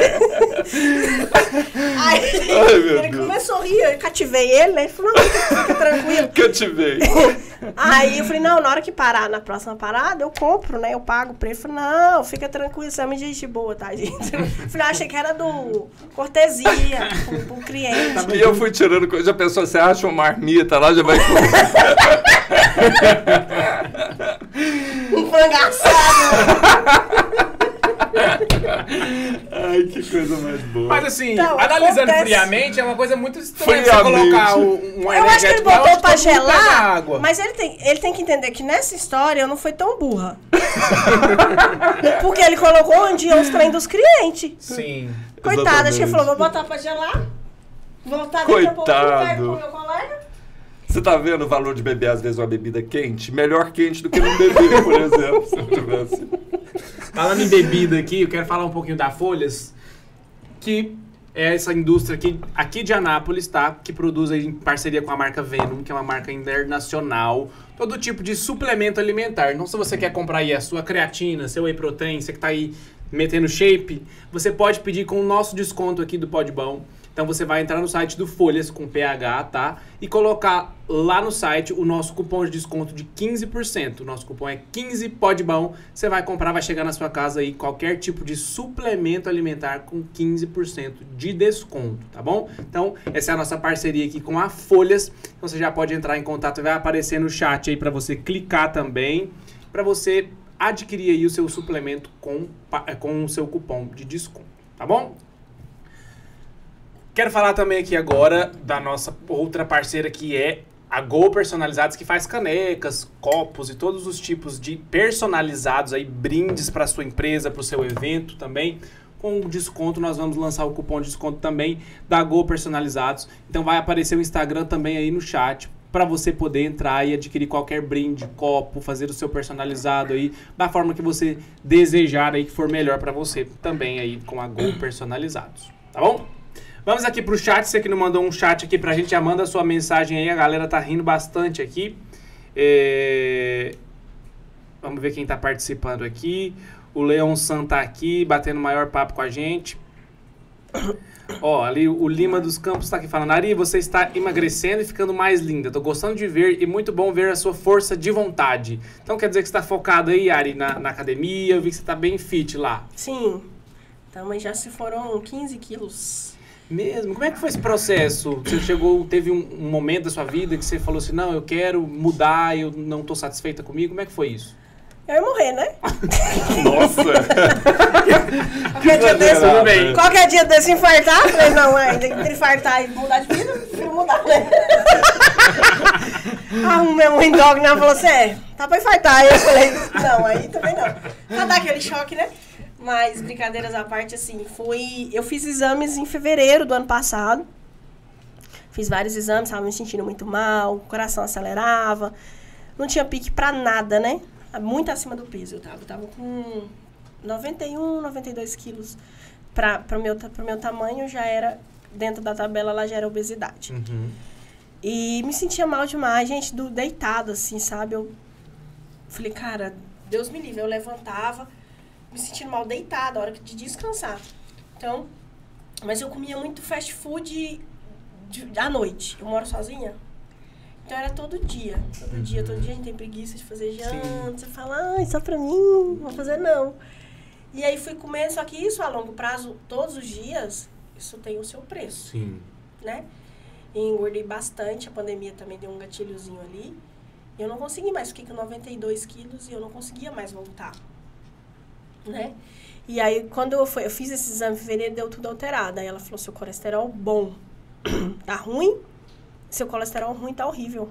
Aí Ai, meu ele Deus. começou a rir, eu cativei ele, né? Ele falou, não, fica, fica tranquilo. Que eu te vejo. Aí eu falei, não, na hora que parar na próxima parada, eu compro, né? Eu pago o preço. Eu falei, não, fica tranquilo, você é uma gente boa, tá, gente? Eu falei, achei que era do cortesia pro, pro cliente. E eu fui tirando coisa, a pessoa, você acha uma marmita lá, já vai comer. Um frango assado. Ai, que coisa mais boa. Mas assim, Então, analisando acontece- friamente, é uma coisa muito estranha você Friamente. colocar um, um Eu acho que ele energético lá botou onde pra todo mundo pega gelar, água. mas ele tem, ele tem que entender que nessa história eu não fui tão burra. Porque ele colocou onde iam os trem dos clientes. Sim. Coitada, acho que ele Exatamente. falou, vou botar pra gelar, voltar daqui a pouco, eu Coitado. pego com o meu colega. Você tá vendo o valor de beber, às vezes, uma bebida quente? Melhor quente do que não beber, por exemplo, se eu tivesse. Falando em bebida aqui, eu quero falar um pouquinho da Folhas, que é essa indústria aqui, aqui de Anápolis, tá? Que produz aí em parceria com a marca Venom, que é uma marca internacional, todo tipo de suplemento alimentar. Então, se você quer comprar aí a sua creatina, seu whey protein, você que tá aí metendo shape, você pode pedir com o nosso desconto aqui do Pode Bom. Então você vai entrar no site do Folhas com P H, tá? E colocar lá no site o nosso cupom de desconto de quinze por cento. O nosso cupom é quinze Pode Bom. Você vai comprar, vai chegar na sua casa aí qualquer tipo de suplemento alimentar com quinze por cento de desconto, tá bom? Então, essa é a nossa parceria aqui com a Folhas. Então você já pode entrar em contato, vai aparecer no chat aí para você clicar também, para você adquirir aí o seu suplemento com, com o seu cupom de desconto, tá bom? Quero falar também aqui agora da nossa outra parceira, que é a Go Personalizados, que faz canecas, copos e todos os tipos de personalizados aí, brindes para sua empresa, para o seu evento também. Com desconto, nós vamos lançar o cupom de desconto também da Go Personalizados. Então vai aparecer o Instagram também aí no chat, para você poder entrar e adquirir qualquer brinde, copo, fazer o seu personalizado aí, da forma que você desejar aí, que for melhor para você também aí com a Go Personalizados, tá bom? Vamos aqui pro chat, você que não mandou um chat aqui pra gente, já manda a sua mensagem aí, a galera tá rindo bastante aqui. É... Vamos ver quem tá participando aqui. O Leon San tá aqui, batendo o maior papo com a gente. Ó, ali o Lima dos Campos tá aqui falando, Ari, você está emagrecendo e ficando mais linda. Tô gostando de ver e muito bom ver a sua força de vontade. Então quer dizer que você tá focado aí, Ari, na, na academia, eu vi que você tá bem fit lá. Sim, então, mas já se foram quinze quilos. Mesmo? Como é que foi esse processo? Você chegou, teve um, um momento da sua vida que você falou assim, não, eu quero mudar, eu não tô satisfeita comigo. Como é que foi isso? Eu ia morrer, né? Nossa! Qualquer dia desse, tudo bem. qualquer dia desse infartar, falei, não, é, entre infartar e mudar de vida, eu prefiro mudar, né? Arrumei um endócrino, ela falou assim, é, tá pra infartar. Aí eu falei, não, aí também não. Pra dar aquele choque, né? Mas, brincadeiras à parte, assim, foi... Eu fiz exames em fevereiro do ano passado. Fiz vários exames, estava me sentindo muito mal, o coração acelerava. Não tinha pique pra nada, né? Muito acima do peso eu tava. Eu tava com noventa e um, noventa e dois quilos. Pra, pra, meu, pro meu tamanho, já era... Dentro da tabela, lá já era obesidade. Uhum. E me sentia mal demais, gente, do, deitado, assim, sabe? Eu falei, cara, Deus me livre. Eu levantava... me sentindo mal deitada, a hora de descansar. Então, mas eu comia muito fast food de, à noite. Eu moro sozinha. Então era todo dia. Todo dia, todo dia a gente tem preguiça de fazer janta. Você fala, ai, só pra mim, não vou fazer não. E aí fui comendo, só que isso a longo prazo, todos os dias, isso tem o seu preço. Sim. Né? E engordei bastante, a pandemia também deu um gatilhozinho ali. Eu não consegui mais, fiquei com noventa e dois quilos e eu não conseguia mais voltar. Né? E aí, quando eu, fui, eu fiz esse exame em fevereiro, deu tudo alterado. Aí ela falou, seu colesterol bom tá ruim, seu colesterol ruim tá horrível.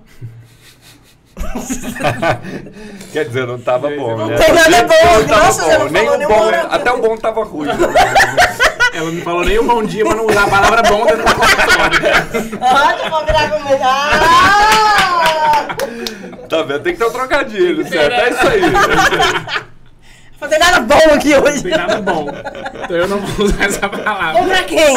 Quer dizer, não tava bom, Não né? tem nada bom. Não tava Nossa, você não bom. Nem falou o nem bom, uma hora. até o bom tava ruim. Ela não falou nem um bom dia, mas não usar a palavra bom dentro da conversa. Ah, que eu vou virar com medo. Ah! Tá vendo? Tem que ter um trocadilho, certo? É isso aí. É isso aí. Não tem nada bom aqui Não hoje. tem nada bom. Então eu não vou usar essa palavra. Bom pra quem?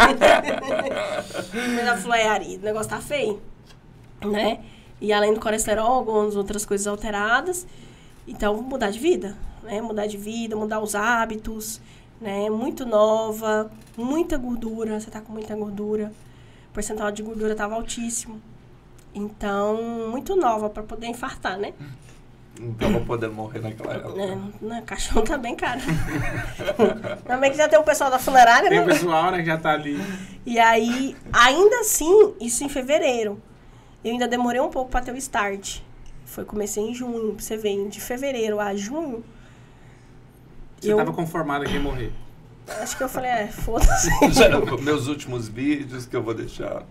Mas ela falou, é, Ari, o negócio tá feio, né? E além do colesterol, algumas outras coisas alteradas. Então, mudar de vida, né? Mudar de vida, mudar os hábitos, né? Muito nova, muita gordura, você tá com muita gordura. O percentual de gordura tava altíssimo. Então, muito nova pra poder infartar, né? Não tava podendo morrer naquela época. É, né, caixão tá bem caro. Também que já tem o pessoal da funerária, Tem né? o pessoal, né, que já tá ali. E aí, ainda assim, isso em fevereiro. Eu ainda demorei um pouco pra ter o start. Foi, comecei em junho, pra você ver, de fevereiro a junho. Você eu tava conformada que ia morrer. acho que eu falei, é, foda-se. Meus últimos vídeos que eu vou deixar.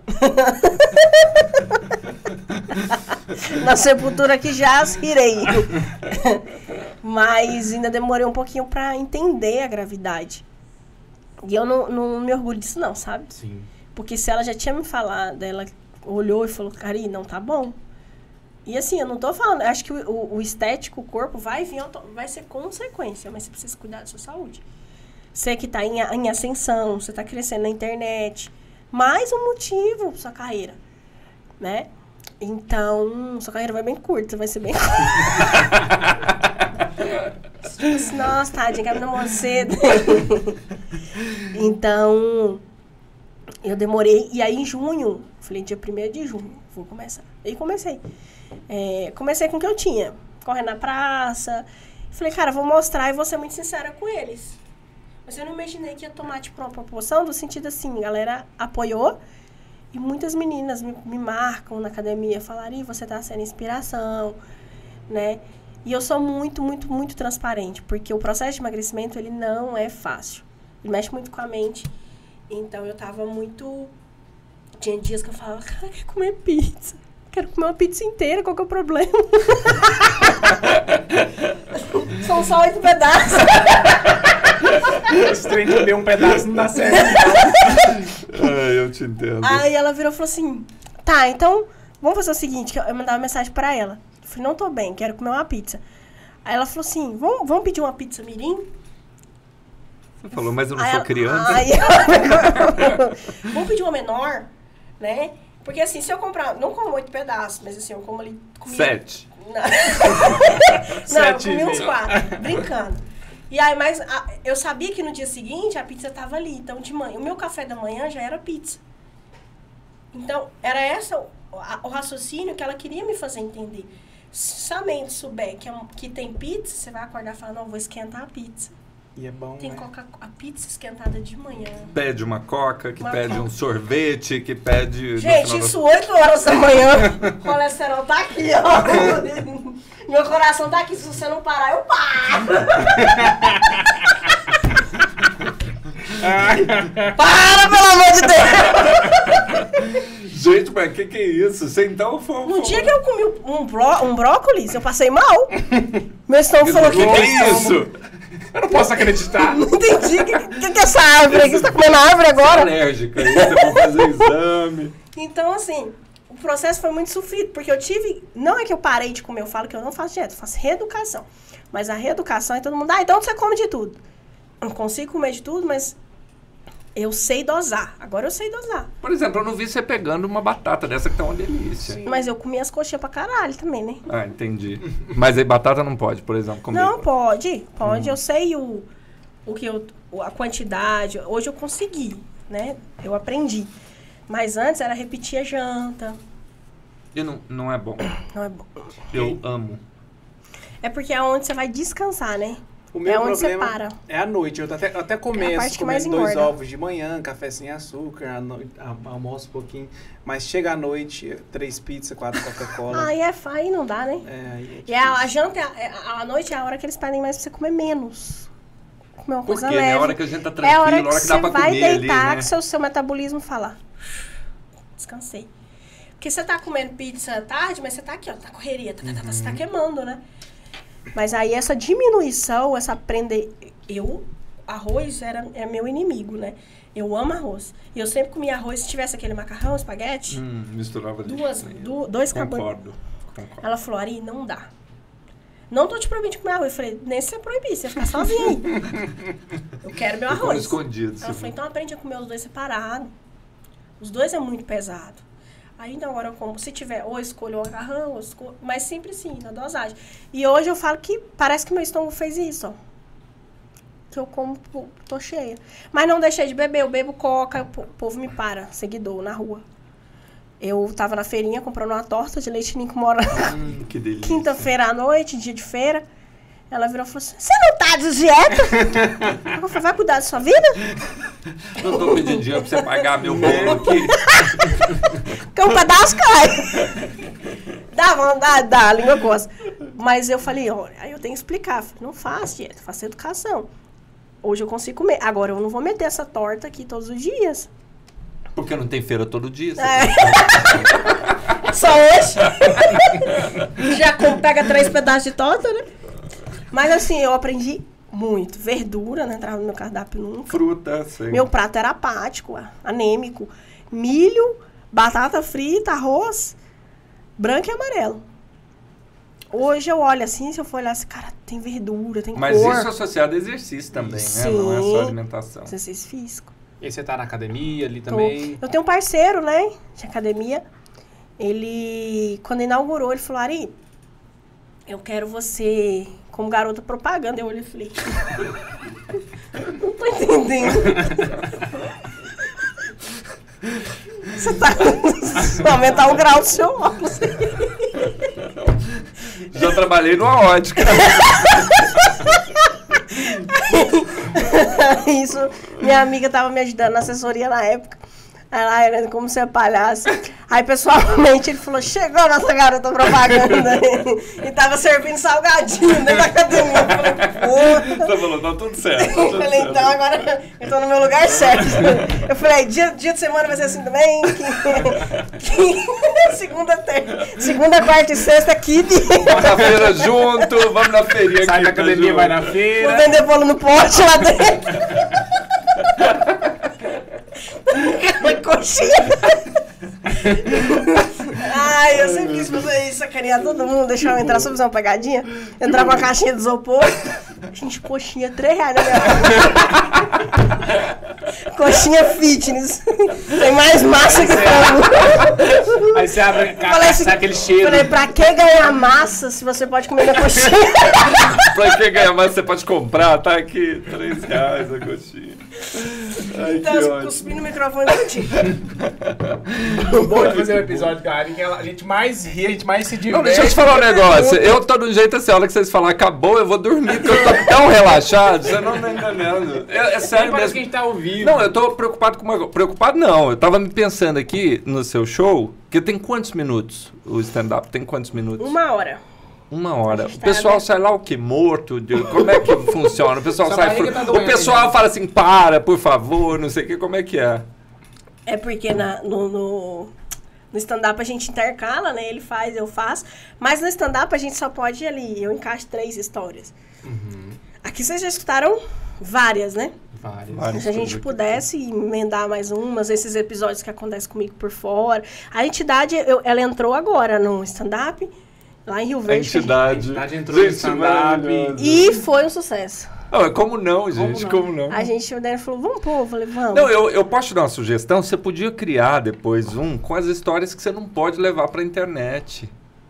Na sepultura que já irei. Mas ainda demorei um pouquinho pra entender a gravidade. E eu não, não me orgulho disso não, sabe? Sim. Porque se ela já tinha me falado, ela olhou e falou, Karine, não tá bom. E assim, eu não tô falando, acho que o, o, o estético, o corpo vai vir, vai ser consequência, mas você precisa cuidar da sua saúde. Você que tá em, em ascensão, você tá crescendo na internet, mais um motivo pra sua carreira, né? Então, sua carreira vai bem curta, vai ser bem curta. Nossa, tadinha, quero me namorar cedo. Então, eu demorei, e aí em junho, falei dia primeiro de junho, vou começar. E comecei. É, comecei com o que eu tinha, correndo na praça. Falei, cara, vou mostrar e vou ser muito sincera com eles. Mas eu não imaginei que ia tomar, tipo, uma proporção do sentido assim, a galera apoiou. E muitas meninas me, me marcam na academia, falaram, Ih, você tá sendo inspiração, né? E eu sou muito, muito, muito transparente, porque o processo de emagrecimento, ele não é fácil. Ele mexe muito com a mente. Então, eu tava muito... Tinha dias que eu falava, cara, eu quero comer pizza. Quero comer uma pizza inteira, qual que é o problema? São só oito pedaços. Esse trem de comer um pedaço não dá certo. Ai, eu te entendo. Aí ela virou e falou assim, tá, então, vamos fazer o seguinte, que eu mandava uma mensagem pra ela. Eu falei, não tô bem, quero comer uma pizza. Aí ela falou assim, vamos, vamos pedir uma pizza mirim? Você falou, mas eu não Aí sou ela- criança. Aí ela... Vamos pedir uma menor, né? Porque assim, se eu comprar, não como oito pedaços, mas assim, eu como ali... Comia... Sete. Não, não eu Sete comi e uns meio. quatro, brincando. E aí, mas a- eu sabia que no dia seguinte a pizza tava ali. Então, de manhã, o meu café da manhã já era pizza. Então, era essa o, a- o raciocínio que ela queria me fazer entender. Se a mente souber que, é um- que tem pizza, você vai acordar e falar, não, vou esquentar a pizza. E é bom, Tem né? coca a pizza esquentada de manhã. Pede uma coca, que Uma pede coca. um sorvete, que pede... no Gente, final isso oito horas da manhã. O colesterol tá aqui, ó. Meu coração tá aqui. Se você não parar, eu paro. Para, pelo amor de Deus! Gente, mas que que é isso? Você então foi... No dia que eu comi um, bró um brócolis, eu passei mal. Meu estômago falou, Que que que que é isso? Eu não posso acreditar. Não entendi. O que, que, que é essa árvore aqui? Você tá comendo a árvore agora? Alérgica, aí você vai fazer exame. Então, assim, o processo foi muito sofrido, porque eu tive... Não é que eu parei de comer, eu falo que eu não faço dieta, eu faço reeducação. Mas a reeducação é todo mundo, ah, então você come de tudo. Eu não consigo comer de tudo, mas eu sei dosar. Agora eu sei dosar. Por exemplo, eu não vi você pegando uma batata dessa que tá uma delícia. Sim. Mas eu comi as coxinhas pra caralho também, né? Ah, entendi. Mas aí batata não pode, por exemplo, comer. Não, pode, pode. Eu sei o, o que eu, o- a quantidade. Hoje eu consegui, né? Eu aprendi. Mas antes era repetir a janta. E não, não é bom. Não é bom. Eu amo. É porque é onde você vai descansar, né? O meu É onde você problema para. é à noite. Eu até, eu até começo parte que mais comendo dois engorda. ovos de manhã, café sem açúcar, à noite, a- almoço um pouquinho. Mas chega à noite, três pizzas, quatro Coca-Cola. Aí é aí não dá, né? É, aí é E a, a difícil. janta, é a, é- a noite é a hora que eles pedem mais pra você comer menos. Comer uma Por coisa quê? leve. É a hora que a gente tá É tranquilo, a hora a que, hora que você dá pra vai comer ali, deitar, né? que seu, seu metabolismo fala. Descansei. Porque você tá comendo pizza à tarde, mas você tá aqui, ó, tá correria, tá, tá, tá, tá, você tá queimando, né? Mas aí essa diminuição, essa aprender... Eu, arroz era, é meu inimigo, né? Eu amo arroz. E eu sempre comia arroz, se tivesse aquele macarrão, espaguete, Hum, misturava ali. duas, du, dois cabanhos. Concordo. Concordo. Ela falou, Ari, não dá. Não tô te proibindo de comer arroz. Eu falei, nem se você proibir, você vai ficar sozinha aí. Eu quero meu Eu como arroz. escondido. Ela falou, então aprende a comer os dois separados. Os dois é muito pesado. Aí, então, agora eu como, se tiver, ou eu escolho o macarrão, ou escolho, mas sempre sim, na dosagem. E hoje eu falo que parece que meu estômago fez isso, ó. Que eu como, pô, tô cheia. Mas não deixei de beber, eu bebo coca, o po- o povo me para, seguidor, na rua. Eu tava na feirinha comprando uma torta de leite ninho com morango. Hum, que delícia. Quinta-feira à noite, dia de feira. Ela virou e falou assim, você não tá de dieta? Eu falei, vai cuidar da sua vida? Não tô pedindo dinheiro pra você pagar meu bolo aqui. Porque um pedaço cai. Dá vontade, dá, a língua coça. Mas eu falei, olha, aí eu tenho que explicar. Falei, não faço dieta, faço educação. Hoje eu consigo comer. Agora eu não vou meter essa torta aqui todos os dias. Porque não tem feira todo dia. Você É. Só hoje. Já como, pega três pedaços de torta, né? Mas assim, eu aprendi muito. Verdura, né? Entrava no meu cardápio nunca. Fruta, sim. Meu prato era apático, anêmico. Milho, batata frita, arroz, branco e amarelo. Hoje eu olho assim, se eu for olhar assim, cara, tem verdura, tem Mas cor. isso é associado a exercício também, Sim. né? Não é só alimentação. Exercício físico. E aí você tá na academia ali Tô. também? Eu tenho um parceiro, né, de academia. Ele, quando inaugurou, ele falou, Ari, eu quero você como garota propaganda. Eu olhei e falei, não tô entendendo. Você tá aumentar o grau do seu óculos. Já trabalhei numa ótica. Isso, minha amiga tava me ajudando na assessoria na época. Ela era como ser palhaço. Aí, pessoalmente, ele falou, chegou a nossa garota propaganda. E tava servindo salgadinho dentro da academia. Eu falei, porra. Você falou, tá tudo certo. Tá Eu tudo falei, certo. então agora eu tô no meu lugar certo. Eu falei, dia, dia de semana vai ser assim também. Que, que, segunda, ter, segunda, quarta e sexta, kid. Vamos na feira junto, vamos na feirinha Sai aqui. da academia, junto. vai na Vou feira. vender bolo no pote lá dentro. Coxinha. Ai, eu sempre quis fazer isso, sacanear todo mundo, deixar eu entrar, só fazer uma pegadinha. Entrar com a caixinha de isopor. Gente, coxinha, três reais na minha mão. Coxinha fitness. Tem mais massa que frango. Aí você abre a Falei caixa, assim, sai aquele cheiro. Falei, pra que ganhar massa se você pode comer na coxinha? Pra quem ganhar mais, você pode comprar, tá aqui, três reais a coxinha. Ai, Então, que eu ótimo. cuspi no microfone do tio. O bom de fazer um episódio, cara, que a gente mais ri, a gente mais se diverte. Não, deixa eu te falar um negócio. Eu tô do jeito assim, a hora que vocês falar acabou, eu vou dormir, porque eu tô tão relaxado, você não tá entendendo. É, é sério Parece que a mesmo. gente tá ao vivo. Não, eu tô preocupado com uma coisa. Preocupado não, eu tava me pensando aqui no seu show, que tem quantos minutos o stand-up? Tem quantos minutos? Uma hora. Uma hora. O Tá, pessoal né? sai lá o quê? Morto? De- como é que funciona? O pessoal Sua sai... barriga fru- tá o doendo pessoal aí. fala assim, para, por favor, não sei o que, como é que é? É porque na, no, no, no stand-up a gente intercala, né? Ele faz, eu faço. Mas no stand-up a gente só pode ir ali. Eu encaixo três histórias. Uhum. Aqui vocês já escutaram várias, né? Várias. Várias. Se a gente pudesse emendar mais umas, esses episódios que acontecem comigo por fora. A entidade, eu- ela entrou agora no stand-up, lá em Rio A Verde. que a gente- A entidade entrou no stand-up. maravilhoso. E foi um sucesso. Não, como não, gente? não? Como não? A gente, o Daniel falou, vamos pôr. Eu falei, vamos. Não, eu, eu posso te dar uma sugestão? Você podia criar depois um com as histórias que você não pode levar pra internet.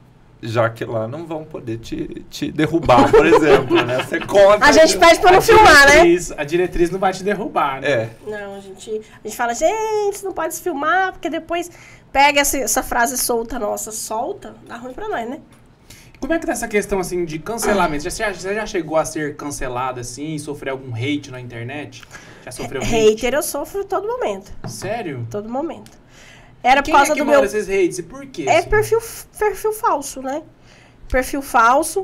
Já que lá não vão poder te, te derrubar, por exemplo, né? Você conta... A gente pede pra A não filmar, né? diretriz- A diretriz não vai te derrubar, né? É. Não, a gente, a gente fala, gente, você não pode se filmar, porque depois pega essa, essa frase solta nossa, solta, dá ruim pra nós, né? Como é que tá essa questão, assim, de cancelamento? Você já, você já chegou a ser cancelada, assim, e sofrer algum hate na internet? Já sofreu hate? Hater eu sofro todo momento, Sério? todo momento. Era por Quem causa é que do manda meu... esses hates e por quê? É assim? perfil, perfil falso, né? Perfil falso.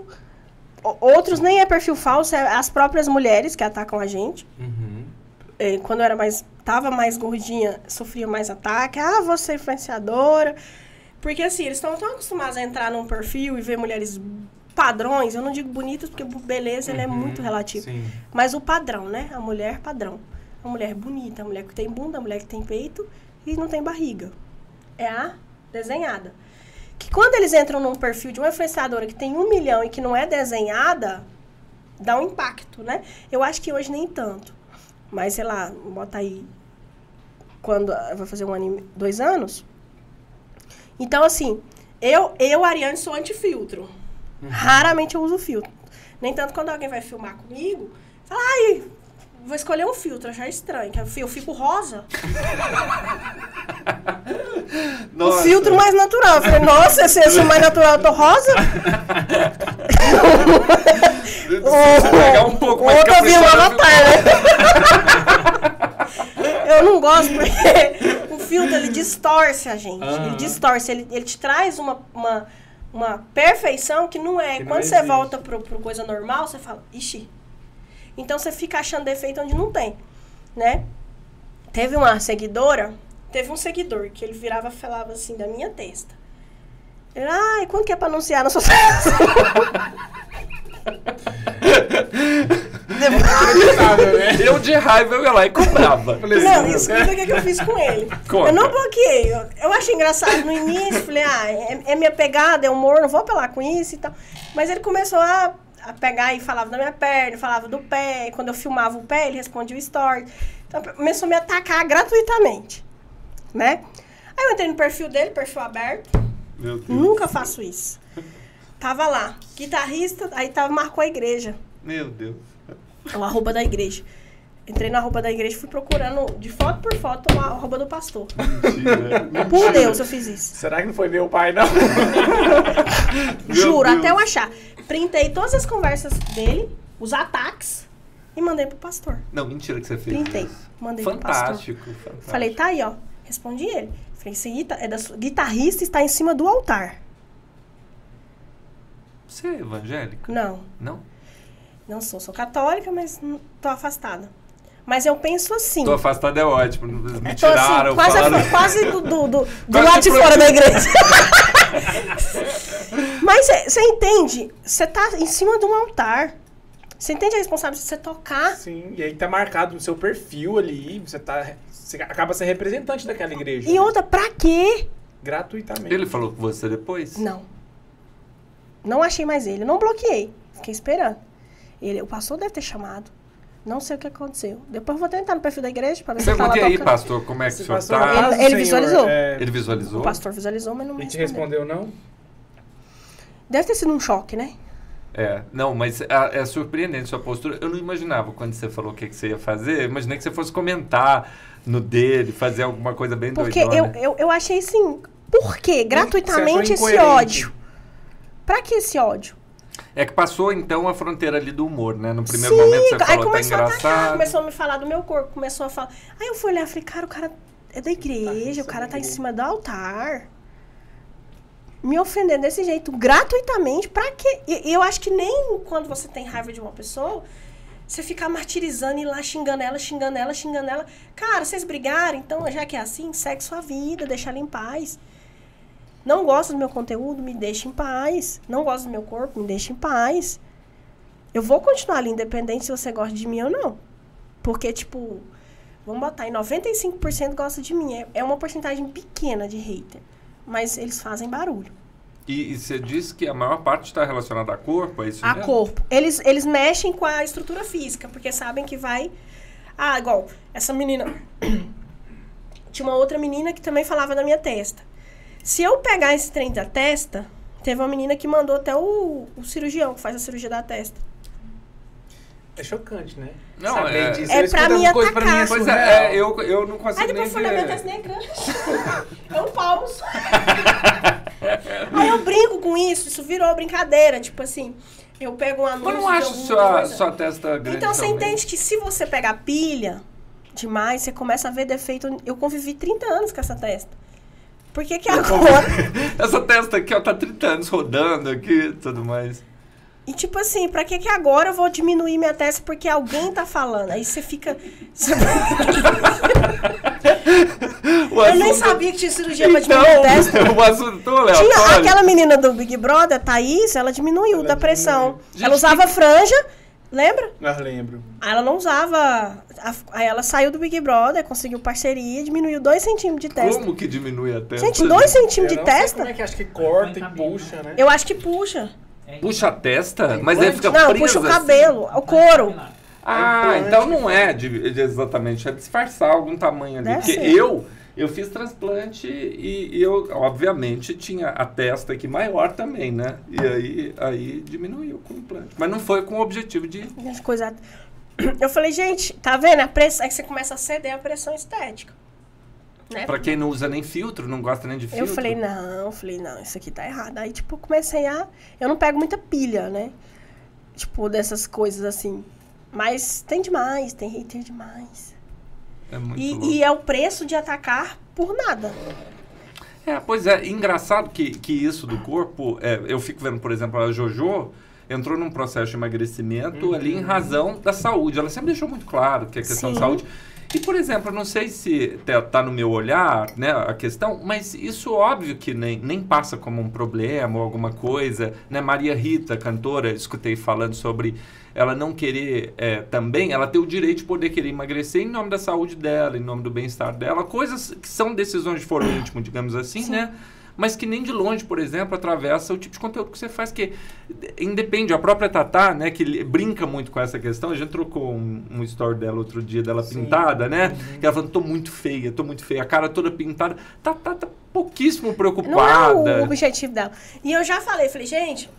O- Outros nem é perfil falso, é as próprias mulheres que atacam a gente. Uhum. É, quando eu era mais... Tava mais gordinha, sofria mais ataque. Ah, você é influenciadora. Porque assim, eles estão tão acostumados a entrar num perfil e ver mulheres padrões. Eu não digo bonitas, porque beleza ele é Uhum, muito relativo. Sim. Mas o padrão, né? A mulher padrão. A mulher bonita, a mulher que tem bunda, a mulher que tem peito e não tem barriga. É a desenhada. Que quando eles entram num perfil de uma influenciadora que tem um milhão e que não é desenhada, dá um impacto, né? Eu acho que hoje nem tanto. Mas, sei lá, bota aí... Quando vai fazer um ano, e- dois anos. Então, assim, eu, eu Ariane, sou anti-filtro. Raramente eu uso filtro. Nem tanto quando alguém vai filmar comigo, fala, ai, vou escolher um filtro, eu já é estranho, que eu fico rosa. Nossa. O filtro mais natural. Eu falei, nossa, esse é o mais natural, eu tô rosa? Se pegar um pouco o mais outro eu vi um caprichado, avatar, né? Eu não gosto porque o filtro, ele distorce a gente. Ah. Ele distorce, ele, ele te traz uma, uma, uma perfeição que não é. Que não Quando você existe. volta pro, pro coisa normal, você fala, ixi. Então você fica achando defeito onde não tem, né? Teve uma seguidora, teve um seguidor que ele virava e falava assim da minha testa. Ele, ai, quando que é pra anunciar na sua testa? Inacreditável, né? Eu de raiva eu ia lá e comprava. Falei Não, assim, escuta o que, que eu fiz com ele. Conta. Eu não bloqueei. Eu, eu achei engraçado no início. Falei, ah, é, é minha pegada, é humor, não vou apelar com isso e tal. Mas ele começou a, a pegar e falava da minha perna, falava do pé. E quando eu filmava o pé, ele respondia o story. Então começou a me atacar gratuitamente, né? Aí eu entrei no perfil dele, perfil aberto. Meu Deus. Nunca faço isso. Tava lá, guitarrista, aí tava, marcou a igreja. Meu Deus. O arroba da igreja. Entrei na arroba da igreja e fui procurando, de foto por foto, o arroba do pastor. Mentira. Por Deus, eu fiz isso. será que não foi meu pai, não? Juro, Deus. até eu achar. Printei todas as conversas dele, os ataques, e mandei pro pastor. Não, mentira que você fez Printei, isso. mandei pro pastor. Fantástico, fantástico. Falei, tá aí, ó. Respondi ele. Falei, esse guita- é da sua- guitarrista está em cima do altar. Você é evangélica? Não, Não? não sou. Sou católica, mas não- tô afastada. Mas eu penso assim. Tô afastada é ótimo. Me Tô assim, tiraram, quase, falaram... quase do, do, do, do Quase lado de pro- fora da igreja. Mas você entende? Você tá em cima de um altar. Você entende a responsabilidade de você tocar? Sim, e aí tá marcado no seu perfil ali, você tá... Você acaba sendo representante daquela igreja. E outra, pra quê? Gratuitamente. Ele falou com você depois? Não. Não achei mais ele. Não bloqueei. Fiquei esperando. Ele, o pastor deve ter chamado. Não sei o que aconteceu. Depois eu vou tentar no perfil da igreja pra ver se ele tá lá Perguntei aí, tocando. pastor, como é que Esse o senhor pastor, tá? na paz do Ele Senhor, visualizou? é, Ele visualizou? O pastor visualizou, mas não me Ele te respondeu. respondeu, não? Deve ter sido um choque, né? É, não, mas é, é surpreendente sua postura. Eu não imaginava quando você falou o que, que você ia fazer. Eu imaginei que você fosse comentar no dele, fazer alguma coisa bem Porque eu, doidona. eu, eu achei assim, por quê? Gratuitamente Você esse achou incoerente? ódio. Pra que esse ódio? É que passou, então, a fronteira ali do humor, né? No primeiro Sim, momento você aí falou, tá começou a atacar, engraçado. começou a me falar do meu corpo, começou a falar. Aí eu fui olhar e falei, cara, o cara é da igreja, o cara tá em cima do altar. Me ofendendo desse jeito, gratuitamente, pra quê? E e eu acho que nem quando você tem raiva de uma pessoa, você ficar martirizando e ir lá xingando ela, xingando ela, xingando ela. Cara, vocês brigaram, então já que é assim, segue sua vida, deixa ela em paz. Não gosta do meu conteúdo, me deixa em paz. Não gosta do meu corpo, me deixa em paz. Eu vou continuar ali, independente se você gosta de mim ou não. Porque, tipo, vamos botar aí, noventa e cinco por cento gosta de mim. É, é uma porcentagem pequena de hater. Mas eles fazem barulho. E, e você disse que a maior parte está relacionada a corpo, é isso A mesmo? corpo. Eles, eles mexem com a estrutura física, porque sabem que vai... Ah, igual, essa menina... Tinha uma outra menina que também falava da minha testa. Se eu pegar esse trem da testa, teve uma menina que mandou até o, o cirurgião, que faz a cirurgia da testa. É chocante, né? Não, Saber é- disso. É Eu pra escuto me essas coisas, pra mim atacar. é Pois surreal. é, é, eu, eu não consigo Aí nem depois eu falei, minha ver. testa nem é grande. É um palmo só. Aí eu brinco com isso, isso virou brincadeira. Tipo assim, eu pego um anúncio... Eu não de acho alguma sua, coisa. sua testa grande Então você também. entende que se você pegar pilha demais, você começa a ver defeito. Eu convivi trinta anos com essa testa. Por que que agora... Essa testa aqui, ó, tá trinta anos rodando aqui e tudo mais. E tipo assim, pra que que agora eu vou diminuir minha testa porque alguém tá falando? Aí você fica... O Eu nem assunto- sabia que tinha cirurgia pra Então, diminuir a testa. o assunto tão Tinha aleatório. aquela menina do Big Brother, Thaís, ela diminuiu Ela da pressão. Gente, ela usava franja, lembra? Eu lembro. Aí ela não usava... a- Aí ela saiu do Big Brother, conseguiu parceria, diminuiu dois centímetros de testa. Como que diminui a testa? Gente, dois centímetros Eu de não sei testa? como é que acha que corta e puxa, né? Eu acho que puxa. É, Puxa a testa? Mas aí fica Não, presa puxa o assim? cabelo, o couro. Ah, É então implante não é de, de exatamente, é disfarçar algum tamanho ali. Deve Porque ser. eu, eu fiz transplante e, e eu, obviamente, tinha a testa aqui maior também, né? E aí, aí diminuiu com o implante. Mas não foi com o objetivo de... As coisas... Eu falei, gente, tá vendo? A pressão... É que você começa a ceder a pressão estética. Né? Pra quem não usa nem filtro, não gosta nem de filtro. Eu falei, não, eu falei, não, isso aqui tá errado. Aí, tipo, comecei a... Eu não pego muita pilha, né? Tipo, dessas coisas assim. Mas tem demais, tem hater demais. É muito E, louco. e é o preço de atacar por nada. É, pois é, engraçado que, que isso do corpo, é, eu fico vendo, por exemplo, a Jojo entrou num processo de emagrecimento Uhum. ali em razão da saúde. Ela sempre deixou muito claro que é questão Sim. de saúde. E, por exemplo, eu não sei se tá, tá no meu olhar, né, a questão, mas isso óbvio que nem, nem passa como um problema ou alguma coisa, né? Maria Rita, cantora, escutei falando sobre ela não querer é, também, ela ter o direito de poder querer emagrecer em nome da saúde dela, em nome do bem-estar dela, coisas que são decisões de foro íntimo, digamos assim, Sim. né? Mas que nem de longe, por exemplo, atravessa o tipo de conteúdo que você faz, que independe, a própria Tatá, né, que li- brinca muito com essa questão, a gente trocou um, um story dela outro dia, dela Sim. pintada, né, Uhum. que ela falando, tô muito feia, tô muito feia, a cara toda pintada, tá, tá, tá pouquíssimo Não é preocupada. o objetivo dela. E eu já falei, falei, gente,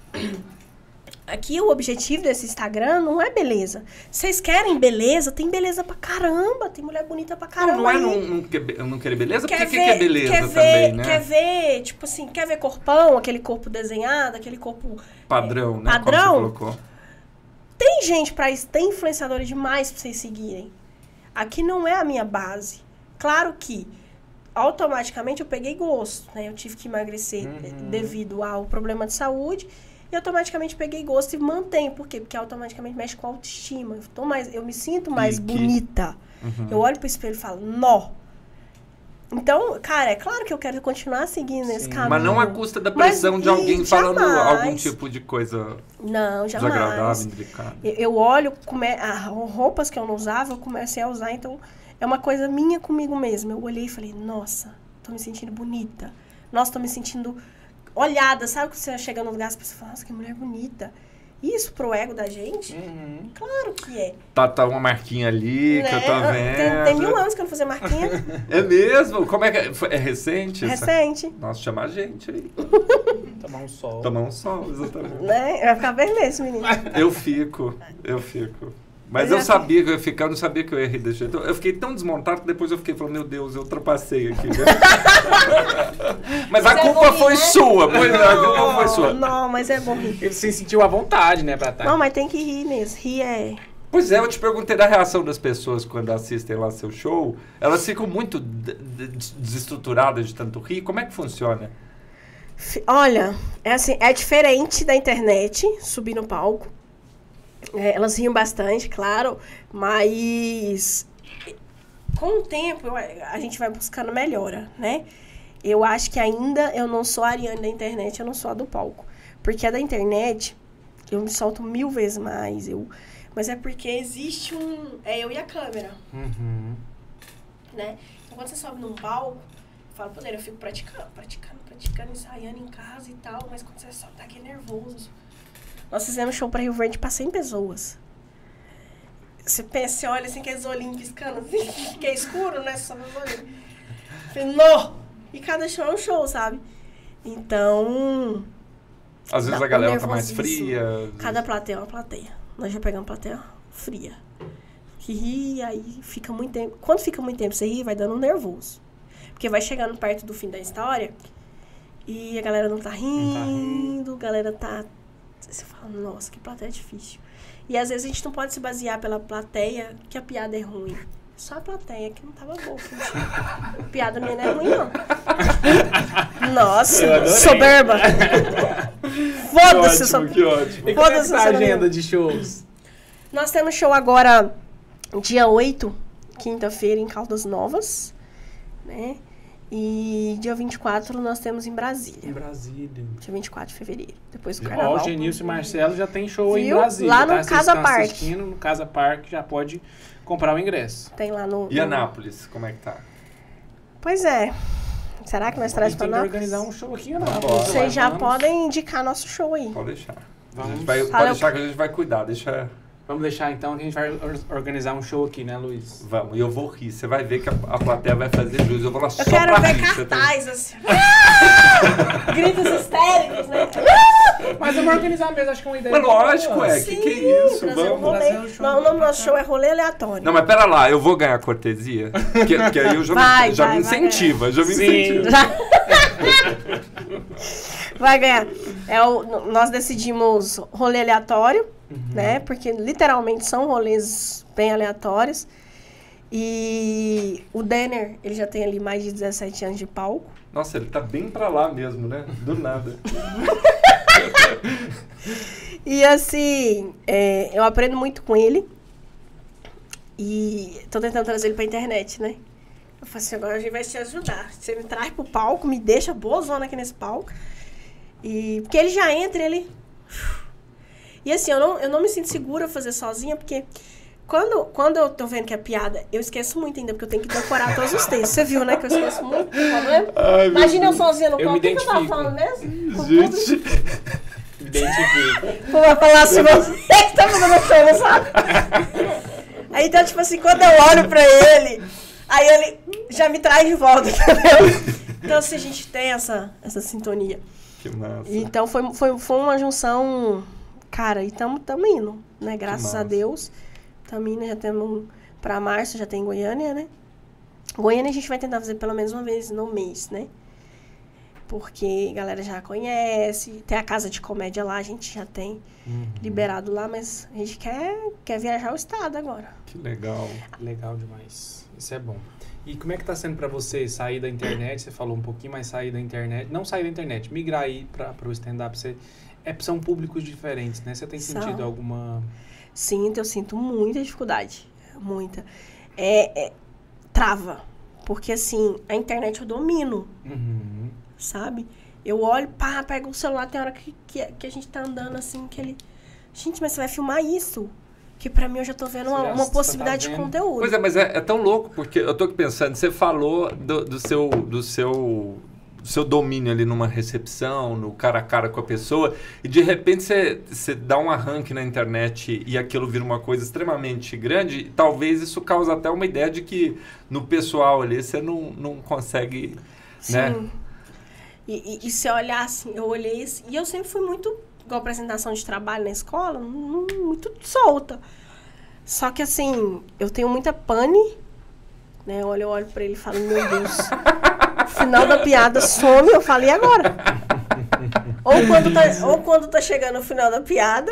aqui o objetivo desse Instagram não é beleza. Vocês querem beleza? Tem beleza pra caramba, tem mulher bonita pra caramba. Não, não é aí. não, não, quer, não querer beleza, Quer porque ver, que é beleza quer ver, também, né? Quer ver, tipo assim, quer ver corpão, aquele corpo desenhado, aquele corpo... Padrão, né, Padrão? como você colocou. Tem gente pra isso, tem influenciadores demais pra vocês seguirem. Aqui não é a minha base. Claro que automaticamente eu peguei gosto, né? Eu tive que emagrecer Uhum. devido ao problema de saúde e automaticamente peguei gosto e mantenho. Por quê? Porque automaticamente mexe com a autoestima. Eu, tô mais, eu me sinto mais Pique. bonita. Uhum. Eu olho pro espelho e falo, nó. Então, cara, é claro que eu quero continuar seguindo nesse Sim. caminho. Mas não à custa da Mas, pressão de e, alguém falando jamais. algum tipo de coisa Não, jamais. desagradável, indelicada. Eu- Eu olho, come... ah, roupas que eu não usava, eu comecei a usar, então é uma coisa minha comigo mesma. Eu olhei e falei, nossa, tô me sentindo bonita. Nossa, tô me sentindo olhada. Sabe que você chega no lugar e as pessoas falam, nossa, que mulher bonita. Isso pro ego da gente? Uhum. Claro que é. Tá, tá uma marquinha ali que eu tô Né? vendo. Tem, tem mil anos que eu não fazia marquinha. É mesmo? Como é que é? Foi- É recente? essa- Recente. Nossa, chama a gente aí. Tomar um sol. Tomar um sol, exatamente. Né? Vai ficar vermelho esse menino. Eu fico, eu fico. Mas Eu eu já sabia que eu ia ficar, eu não sabia que eu ia rir desse jeito. Eu fiquei tão desmontado que depois eu fiquei falando, meu Deus, eu ultrapassei aqui. Né? Mas a Mas é culpa bom, foi né? sua, pois é, a culpa foi sua. Não, mas é bom rir. Ele se sentiu à vontade, né, pra estar. Não, mas tem que rir mesmo. Rir é... Pois é, eu te perguntei da reação das pessoas quando assistem lá seu show. Elas ficam muito de- de- desestruturadas de tanto rir. Como é que funciona? Fi- Olha, é assim, é diferente da internet, subir no palco. É, elas riam bastante, claro, mas com o tempo eu- a gente vai buscando melhora, né? Eu acho que ainda eu não sou a Ariane da internet, eu não sou a do palco. Porque a da internet, eu me solto mil vezes mais, eu, mas é porque existe um... É eu e a câmera, Uhum. né? Então, quando você sobe num palco, eu falo, poder, eu fico praticando, praticando, praticando, ensaiando em casa e tal, mas quando você sobe, tá aqui nervoso. Nós fizemos show pra Rio Verde pra cem pessoas. Você pensa, você olha assim, aqueles olhinhos piscando, assim, que é escuro, né? Só meus olhinhos. Falei, nó! E cada show é um show, sabe? Então, Às vezes Dá a galera um tá mais nervosismo. fria. às vezes- cada plateia é uma plateia. Nós já pegamos plateia fria. Que ri, aí fica muito tempo. Quando fica muito tempo você ri, vai dando um nervoso. Porque vai chegando perto do fim da história e a galera não tá rindo, a galera tá... Você fala, nossa, que plateia difícil. E às vezes a gente não pode se basear pela plateia que a piada é ruim. Só a plateia que não tava boa. A piada minha não é ruim, não. Eu Nossa, adorei. soberba. Foda-se, Que soberba. ótimo, que ótimo. E como é que Foda-se, tá a você não agenda viu. de shows? Nós temos show agora, dia oito, quinta-feira, em Caldas Novas, né? E dia vinte e quatro nós temos em Em Brasília. Brasília. Dia vinte e quatro de fevereiro, depois do Ó, carnaval. o Genilson e Marcelo já tem show aí em Viu? Brasília. Lá no tá? Vocês Casa estão Park. assistindo, no Casa Park já pode comprar o ingresso. Tem lá no... E no- Anápolis, como é que tá? Pois é. Será que nós A trazemos gente pra tem que nós? organizar um show aqui, não. Bora. Vocês já Vamos. podem indicar nosso show aí. Pode deixar. A Vamos. gente vai, Fala pode o- deixar que a gente vai cuidar, deixa... Vamos deixar então que a gente vai or- organizar um show aqui, né, Luiz? Vamos, e eu vou rir. Você vai ver que a, a plateia vai fazer jus. Eu vou lá só Eu quero pra ver rir. você tá- cartaz, assim. Ah! Gritos histéricos, né? Ah! Mas vamos organizar mesmo, acho que é uma ideia. Mas lógico, boa. é. Que que é isso? trazer um Vamos. rolê. trazer o show Não, o nome do pra nosso cá. show é Rolê Aleatório. Não, mas pera lá, eu vou ganhar cortesia? Que, que aí eu já, Vai, me, já vai, me vai incentiva, já me Sim. incentiva. Vai ganhar. É o, nós decidimos rolê aleatório, né? Porque literalmente são rolês bem aleatórios. E o Denner, ele já tem ali mais de dezessete anos de palco. Nossa, ele tá bem pra lá mesmo, né? Do nada. E assim, é, eu aprendo muito com ele. E tô tentando trazer ele pra internet, né? Eu falei assim, agora a gente vai te ajudar. Você me traz pro palco, me deixa boa zona aqui nesse palco. E, porque ele já entra, ele... E assim, eu não, eu não me sinto segura fazer sozinha, porque quando, quando eu tô vendo que é piada, eu esqueço muito ainda, porque eu tenho que decorar todos os textos. Você viu, né, que eu esqueço muito? Problema? Ai, meu Imagina eu Deus. sozinha no Eu palco. me O que, que eu tava identifico. falando mesmo? Com Gente, Me identifico. tudo. Vou falar assim, você que tá fazendo show, não sabe? Aí, então, tipo assim, quando eu olho pra ele, aí ele já me traz de volta, entendeu? Então, assim, a gente tem essa, essa sintonia. que massa. Então, foi, foi, foi uma junção, cara, e tamo, tamo indo, né? Graças massa. a Deus. Tamo indo, já temos pra março, já tem Goiânia, né? Goiânia a gente vai tentar fazer pelo menos uma vez no mês, né? Porque a galera já conhece, tem a casa de comédia lá, a gente já tem Uhum. liberado lá, mas a gente quer, quer viajar o estado agora. Que legal. Legal demais. Isso é bom. E como é que tá sendo pra você sair da internet? Você falou um pouquinho, mas sair da internet. Não sair da internet, migrar aí pra, pro stand-up. Você, é, são públicos diferentes, né? Você tem São. sentido alguma... Sinto, eu sinto muita dificuldade. Muita. É, é, trava. Porque, assim, a internet eu domino, Uhum. sabe? Eu olho, pá, pego o celular, tem hora que, que, que a gente tá andando assim, que ele... Gente, mas você vai filmar isso? Que pra mim eu já tô vendo uma, Você já- uma você possibilidade tá de vendo. conteúdo. Pois é, mas é, é tão louco, porque eu tô aqui pensando, você falou do, do seu... Do seu do seu domínio ali numa recepção, no cara a cara com a pessoa, e de repente você, você dá um arranque na internet e aquilo vira uma coisa extremamente grande, e talvez isso cause até uma ideia de que no pessoal ali você não, não consegue, Sim. né? E, e, e se olhar assim, eu olhei assim, e eu sempre fui muito, igual apresentação de trabalho na escola, não- muito solta. Só que assim, eu tenho muita pane, né? Eu olho, eu olho pra ele e falo, meu Deus, final da piada some, eu falei agora. Ou quando, tá, ou quando tá chegando o final da piada,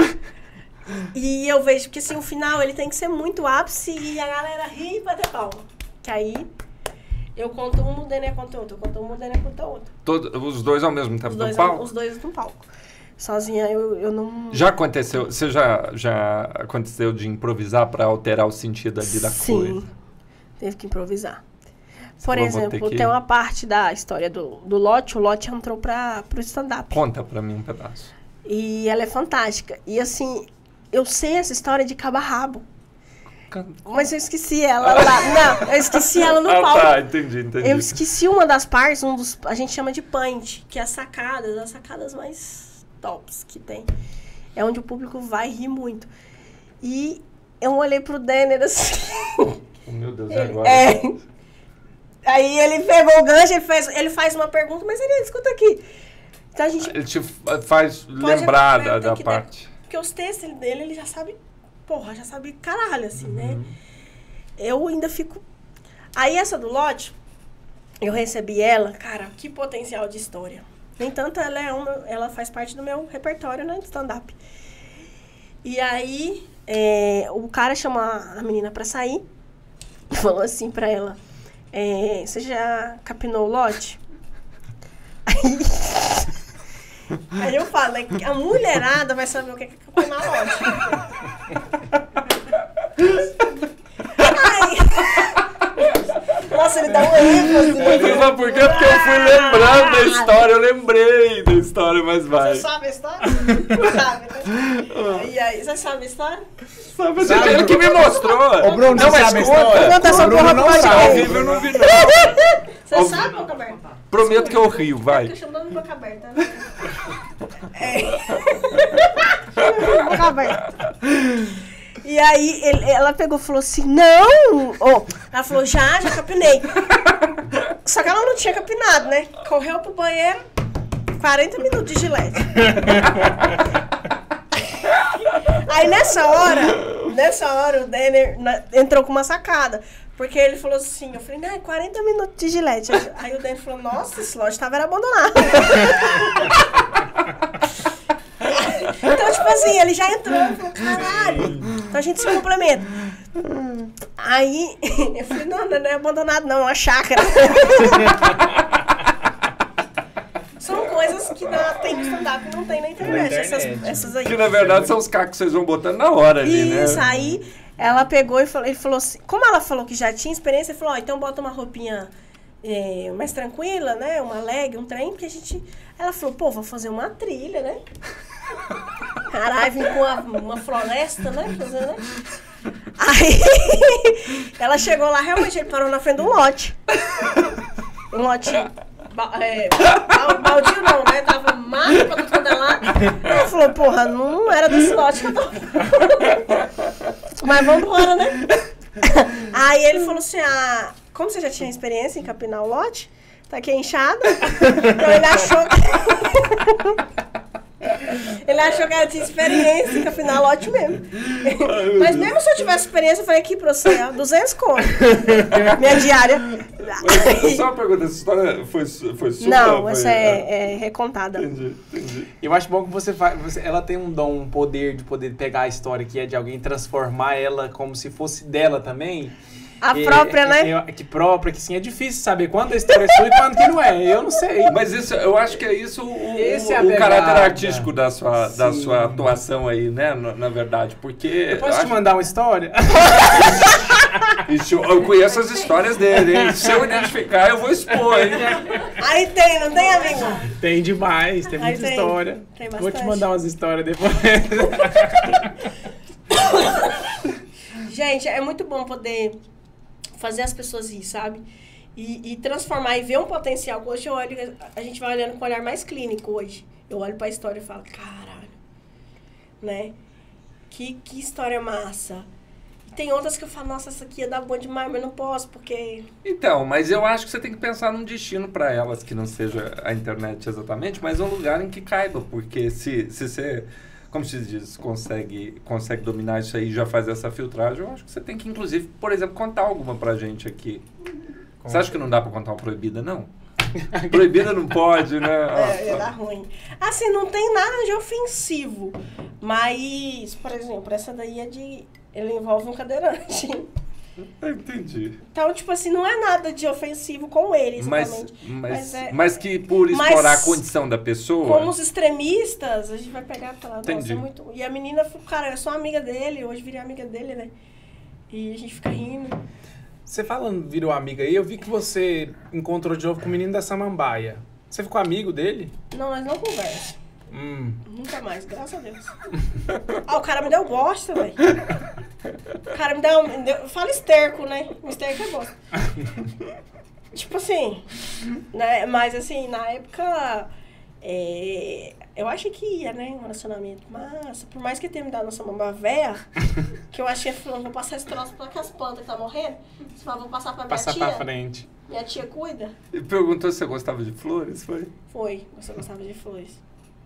e eu vejo que assim, o final ele tem que ser muito ápice e a galera ri e bater palma. Que aí eu conto um, o Denner conta outro, eu conto um, o Denner conta outro. Todo, os dois ao mesmo tempo Os no dois, palco? os dois no palco. Sozinha eu, eu não... Já aconteceu, você já, já aconteceu de improvisar para alterar o sentido ali da Sim, coisa? teve que improvisar. Você Por falou, vou ter exemplo, que- tem uma parte da história do, do Lote, o Lote entrou para o stand-up. Conta pra mim um pedaço. E ela é fantástica. E assim, eu sei essa história de cabo a rabo. Mas eu esqueci ela lá. Não, eu esqueci ela no ah, palco. tá, entendi, entendi. Eu esqueci uma das partes, um dos, a gente chama de punch, que é as sacadas, as sacadas mais tops que tem. É onde o público vai rir muito. E eu olhei pro Denner assim. Oh, meu Deus, Ele- agora? é. Aí ele pegou o gancho, ele faz, ele faz uma pergunta, mas ele escuta aqui. Então a gente. Ele te fa- faz pode lembrar acompanhar, da, tem da que parte. dar- Porque os textos dele, ele já sabe. Porra, já sabe caralho, assim, né? Eu ainda fico. Aí essa do Lote, eu recebi ela, cara, que potencial de história. Nem tanto ela é uma, ela faz parte do meu repertório, né, de stand-up. E aí, é, o cara chamou a menina pra sair e falou assim pra ela, é, você já capinou o lote? Aí, aí eu falo, né, que a mulherada vai saber o que é capinar lote. Aí, nossa, ele dá um ênfase. Você sabe por quê? Porque eu fui lembrando da história, eu lembrei da história, mas vai. Você sabe a história? Sabe, né? E aí, você sabe a história? Sabe, você ele que me mostrou. Ô, Bruno, não, você mas sabe a conta. história? Conta essa O Bruno porra não pro sabe. Ao podcast. vivo eu não vi, não. Você Ao- sabe, boca aberta? Prometo que eu rio, vai. Fica chamando boca aberta. Né? É. Boca aberta. E aí, ele- ela pegou e falou assim, não! Oh, ela falou, já, já capinei. Só que ela não tinha capinado, né? Correu pro banheiro, quarenta minutos de gilete. Aí nessa hora, nessa hora o Denner na, entrou com uma sacada. Porque ele falou assim, eu falei, não, quarenta minutos de gilete. Aí o Denner falou, nossa, esse lote tava abandonado. Então, tipo assim, ele já entrou e falou, caralho. Então a gente se complementa. Hum, aí eu falei, não, não é abandonado não, é uma chácara. São coisas que na, tem no stand-up, não tem na internet, Na internet. Essas, essas aí. Que na verdade são os cacos que vocês vão botando na hora ali, né? Isso, aí ela pegou e falou, ele falou assim, como ela falou que já tinha experiência, ele falou, ó, então bota uma roupinha é, mais tranquila, né, uma leg, um trem, porque a gente... Ela falou, pô, vou fazer uma trilha, né? Caralho, vim com uma, uma floresta, né, fazer, né? Aí ela chegou lá, realmente, ele parou na frente de um lote. Um lote... É, baldio não, né? Tava mato pra tudo quanto é lá. Ela falou, porra, não era desse lote que eu tô. Mas vambora, né? Aí ele falou assim, ah, como você já tinha experiência em capinar o lote, tá aqui a enxada. Então ele achou que... Ele achou que ela tinha experiência em capinar lote mesmo. Ai, mas mesmo se eu tivesse experiência, eu falei aqui pra você, ó, duzentos conto. Minha diária. Mas, só uma pergunta, essa história foi, foi sua? Não, foi, essa é, é recontada. Entendi, entendi. Eu acho bom que você faz. Você, ela tem um dom, um poder de poder pegar a história que é de alguém e transformar ela como se fosse dela também. A E, própria, é, né? É, que própria, que sim, é difícil saber quando a história é sua e quando que não é. Eu não sei. Mas isso, eu acho que é isso o, Esse é a o pegada. caráter artístico da sua, da Sim. sua atuação aí, né? Na, na verdade, porque... Eu posso te acho- mandar uma história? Isso, eu conheço as histórias dele, hein? Se eu identificar, eu vou expor, hein? Aí tem, não tem, amigo? Tem demais, tem Aí muita tem. história. Tem Vou te bastante. mandar umas histórias depois. Gente, é muito bom poder fazer as pessoas rir, sabe? E, e transformar e ver um potencial. Hoje eu olho, a gente vai olhando com um olhar mais clínico hoje. Eu olho pra história e falo, caralho, né? Que, que história massa. E tem outras que eu falo, nossa, essa aqui ia dar bom demais, mas não posso, porque... Então, mas eu acho que você tem que pensar num destino para elas, que não seja a internet exatamente, mas um lugar em que caiba, porque se, se você, como se diz, consegue, consegue dominar isso aí e já fazer essa filtragem, eu acho que você tem que, inclusive, por exemplo, contar alguma pra gente aqui. Você acha que não dá pra contar uma proibida, não? Proibida não pode, né? É, ia dar ruim. Assim, não tem nada de ofensivo, mas, por exemplo, essa daí é de... Ele envolve um cadeirante. Eu entendi. Então, tipo assim, não é nada de ofensivo com ele, Mas, exatamente. mas, Mas é- mas que por Mas explorar a condição da pessoa... Como os extremistas, a gente vai pegar e falar, nossa, Entendi. é muito... E a menina, cara, eu sou amiga dele, hoje virei amiga dele, né? E a gente fica rindo. Você falando, virou amiga aí, eu vi que você encontrou de novo com o menino da Samambaia. Você ficou amigo dele? Não, nós não conversamos. Hum. Nunca mais, graças a Deus. Ah, o cara me deu bosta, velho. O cara me deu, me deu... Fala esterco, né? O esterco é bosta. Tipo assim, né? Mas assim, na época, é, eu achei que ia, né? Um relacionamento massa. Por mais que tenha me dado nossa mamãe véia, que eu achei, falando, vou passar esse troço pra aquelas plantas que tá morrendo. Você fala, vou passar pra minha Passar tia. pra frente. Minha tia cuida. E perguntou se você gostava de flores, foi? Foi, você gostava de flores.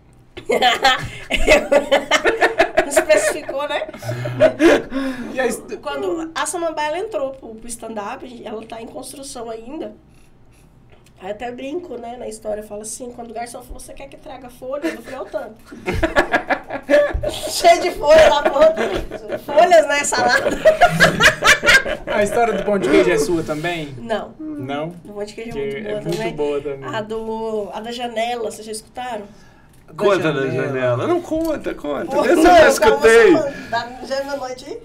Não especificou, né? E aí, Quando a Samambaia ela entrou pro, pro stand-up, ela tá em construção ainda. Aí até brinco, né, na história, eu falo assim, quando o garçom falou, você quer que traga folhas? Eu falei, é o tanto. Cheio de folhas lá pronto. Folhas, né, salada. a história do pão de queijo é sua também? Não, Não? o monte de queijo Que é muito boa é muito também. boa também. A, do, a da janela, vocês já escutaram? Conta da janela. Não conta, conta. Pô, Essa eu não, já eu escutei. tava falando, Da gêmea noite aí.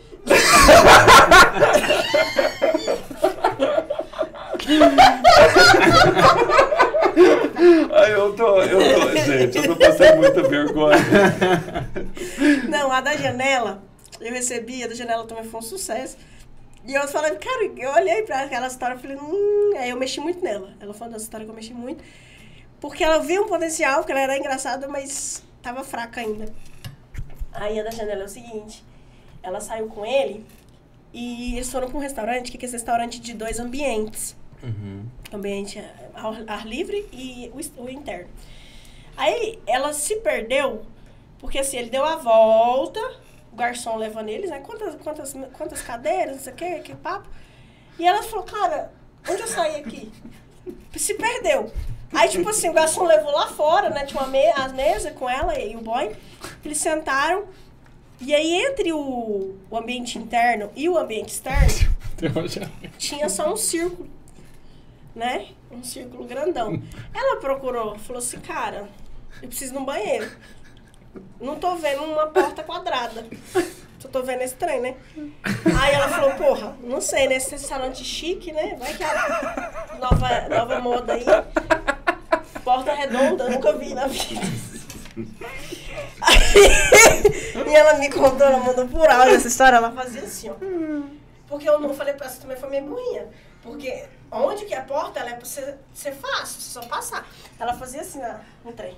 Ai, eu tô, eu tô, gente, eu tô passando muita vergonha. Não, a da janela, eu recebi, a da janela também foi um sucesso. E eu falei, cara, eu olhei pra aquela história e falei, hum, aí eu mexi muito nela. Ela foi uma das histórias que eu mexi muito. Porque ela viu um potencial, porque ela era engraçada, mas tava fraca ainda. Aí a da janela é o seguinte, ela saiu com ele e eles foram pra um restaurante, que é esse restaurante de dois ambientes. Uhum. Ambiente ao ar livre e o, o interno. Aí ela se perdeu, porque assim, ele deu a volta, o garçom levando eles, né? Quantas, quantas, quantas cadeiras, não sei o que, que papo. E ela falou, cara, onde eu saí aqui? Se perdeu. Aí, tipo assim, o garçom levou lá fora, né? Tinha uma me a mesa com ela e o boy. Eles sentaram. E aí, entre o, o ambiente interno e o ambiente externo, tinha só um círculo, né? Um círculo grandão. Ela procurou, falou assim, cara, eu preciso de um banheiro. Não tô vendo uma porta quadrada. Só tô vendo esse trem, né? Aí ela falou, porra, não sei, nesse restaurante chique, né? Vai que a nova, nova moda aí. Porta redonda, nunca vi na vida. Aí, e ela me contou, ela mandou por áudio essa história, ela fazia assim, ó. Porque eu não falei pra essa também, foi meio burrinha. Porque onde que é a porta, ela é pra ser, ser fácil, você só passar. Ela fazia assim, ó, no trem.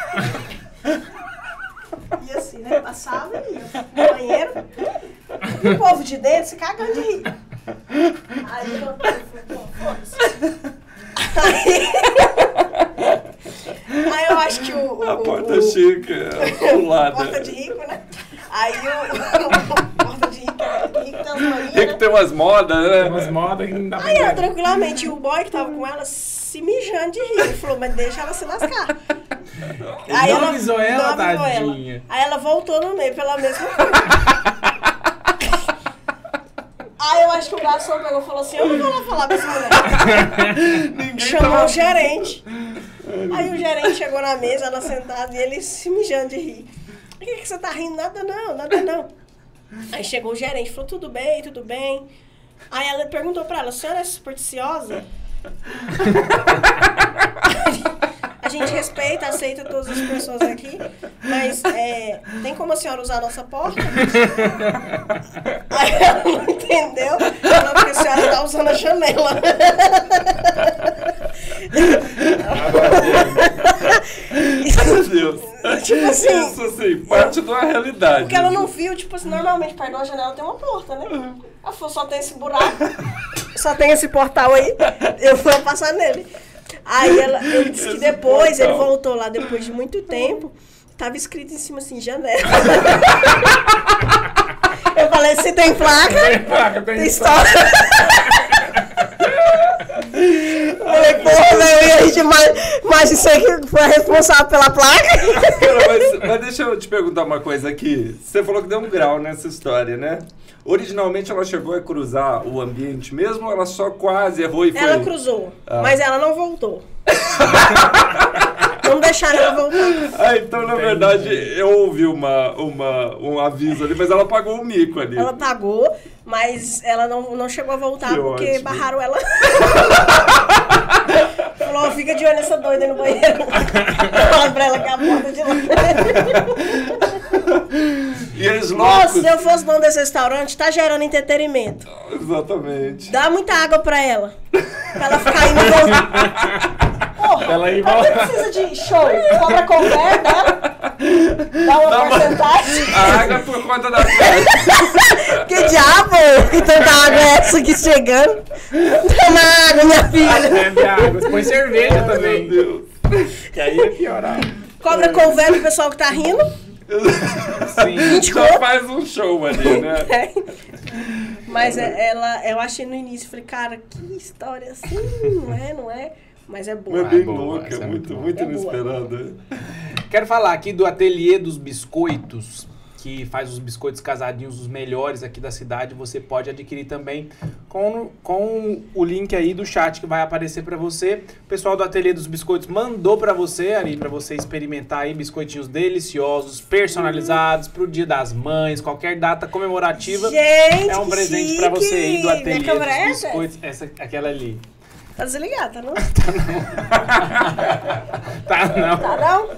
E assim, né? Passava e ia no banheiro. E o povo de dentro se cagando de rir. Aí eu falei, pô, foda-se. Aí, aí eu acho que o... o A porta o, chique, é o lado. Porta de rico, né? Aí o... Porta de rico, rico tem umas manias, Tem que né? ter umas modas, né? Umas modas que não dá pra Aí ela, entender. tranquilamente, o boy que tava com ela se mijando de rir. Ele falou, mas deixa ela se lascar. Ele não avisou ela, não avisou tadinha. ela. Aí ela voltou no meio pela mesma coisa. Aí eu acho que o garçom pegou e falou assim, eu não vou lá falar com essa mulher. Chamou o gerente. Aí o gerente chegou na mesa, ela sentada, e ele se mijando de rir. Por que, que você tá rindo? Nada não, nada não. Aí chegou o gerente, falou, tudo bem, tudo bem. Aí ela perguntou pra ela, a senhora é supersticiosa? A gente respeita, aceita todas as pessoas aqui, mas é, tem como a senhora usar a nossa porta? Aí ela não entendeu, não, porque a senhora tá usando a janela. Meu Deus. Tipo assim, Isso, assim, parte de uma realidade. porque ela não viu, tipo assim, normalmente perto de uma janela tem uma porta, né? Ela falou, só tem esse buraco, só tem esse portal aí, eu vou passar nele. Aí ela, ele disse que Esse depois, portal. ele voltou lá depois de muito tempo, tava escrito em cima assim, janela. Eu falei, se tem placa, Tem placa, tem tem história. Eu falei, porra, velho, e a gente mais, mais isso aí que foi responsável pela placa. Cara, mas, mas deixa eu te perguntar uma coisa aqui. Você falou que deu um grau nessa história, né? Originalmente ela chegou a cruzar o ambiente mesmo ou ela só quase errou e foi? Ela cruzou, Ah. mas ela não voltou. Não deixaram ela voltar. Ah, então na verdade eu ouvi uma, uma, um aviso ali, mas ela pagou o mico ali. Ela pagou, mas ela não, não chegou a voltar Que porque ótimo. barraram ela. Falou, fica de olho nessa doida no banheiro. Fala pra ela que é a porta de lá. E eles loucos. Nossa, se eu fosse dono desse restaurante, tá gerando entretenimento. Exatamente. Dá muita água pra ela. Pra ela ficar indo e voltar. Porra, Ela ia pra que voltar. precisa de show? Cobra cover dela. Dá uma Dá uma- porcentagem. A água é por conta da festa. Que diabo? Que tanta água é essa aqui chegando? Toma água, minha filha. Bebe água, põe cerveja Meu também. Deus. Que aí é piorar. Cobra cover pro pessoal que tá rindo. Sim. vinte Só conto. faz um show ali, né? É. Mas é, ela, eu achei no início, falei, cara, que história assim, não é, não é? Mas é Mas boa. é bem boa, louca, essa é muito, muito muito boa. É boa. inesperada. Quero falar aqui do Ateliê dos Biscoitos, que faz os biscoitos casadinhos os melhores aqui da cidade. Você pode adquirir também com, com o link aí do chat que vai aparecer pra você. O pessoal do Ateliê dos Biscoitos mandou pra você ali, pra você experimentar aí biscoitinhos deliciosos, personalizados pro Dia das Mães, qualquer data comemorativa. Gente, É um que presente pra você aí do chique. Ateliê Minha câmera é dos essa? Biscoitos. Essa, aquela ali. Tá desligado, tá não? Tá, não. Tá não?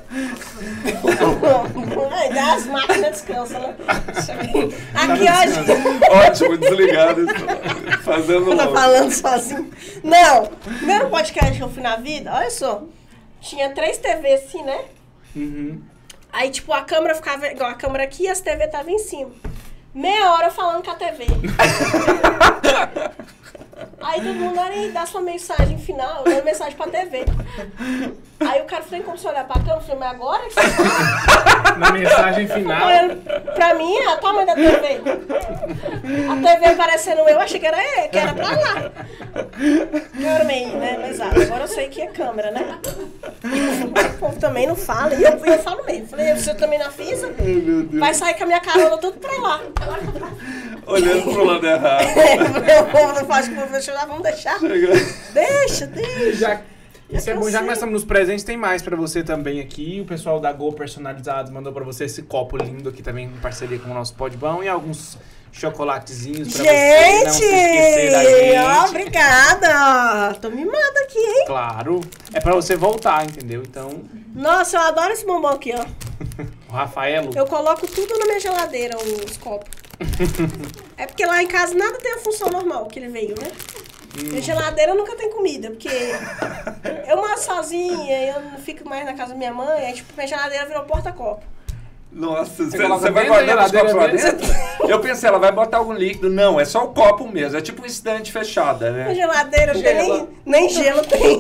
Ai, dá as máquinas descansam, né? Aqui, ó, gente. Ótimo, desligado. Fazendo Eu tô logo. falando sozinho. Não, primeiro podcast que eu fui na vida, olha só. Tinha três T V assim, né? Uhum. Aí, tipo, a câmera ficava igual a câmera aqui e as T V estavam em cima. Meia hora falando com a T V. Aí todo mundo aí dá sua mensagem final, dando mensagem pra T V. Aí o cara falou, como você olhar pra câmera? Eu falei, mas agora que você tá Na mensagem final. olhando pra mim, é a tamanho da T V. A T V aparecendo eu, achei que era ele, que era pra lá. Eu era meio, né, pesado. Agora eu sei que é câmera, né? O povo também não fala, e eu, eu falo mesmo. Falei, você também não avisa? Vai sair com a minha carona tudo pra lá. Olhando pro lado errado. O povo não faz que o povo deixa, vamos deixar. Deixa, deixa. Já, isso é Eu bom, já que sei. nós estamos nos presentes, tem mais pra você também aqui. O pessoal da Go Personalizados mandou pra você esse copo lindo aqui também, em parceria com o nosso Podbão. E alguns chocolatezinhos pra você não se esquecer da Gente, ó, gente. obrigada. Tô mimada aqui, hein? Claro, é pra você voltar, entendeu? Então, Nossa, eu adoro esse bombom aqui, ó. o Rafaelo... Eu coloco tudo na minha geladeira, os copos. É porque lá em casa nada tem a função normal que ele veio, né? Minha geladeira nunca tem comida, porque eu moro sozinha, eu não fico mais na casa da minha mãe, aí tipo, minha geladeira virou porta-copo. Nossa, você, coloca você vai dentro da guardar os copos lá geladeira dentro? Eu pensei, ela vai botar algum líquido. Não, é só o copo mesmo. É tipo uma estante fechada, Minha né? geladeira não tem Gela. nem, nem gelo tem.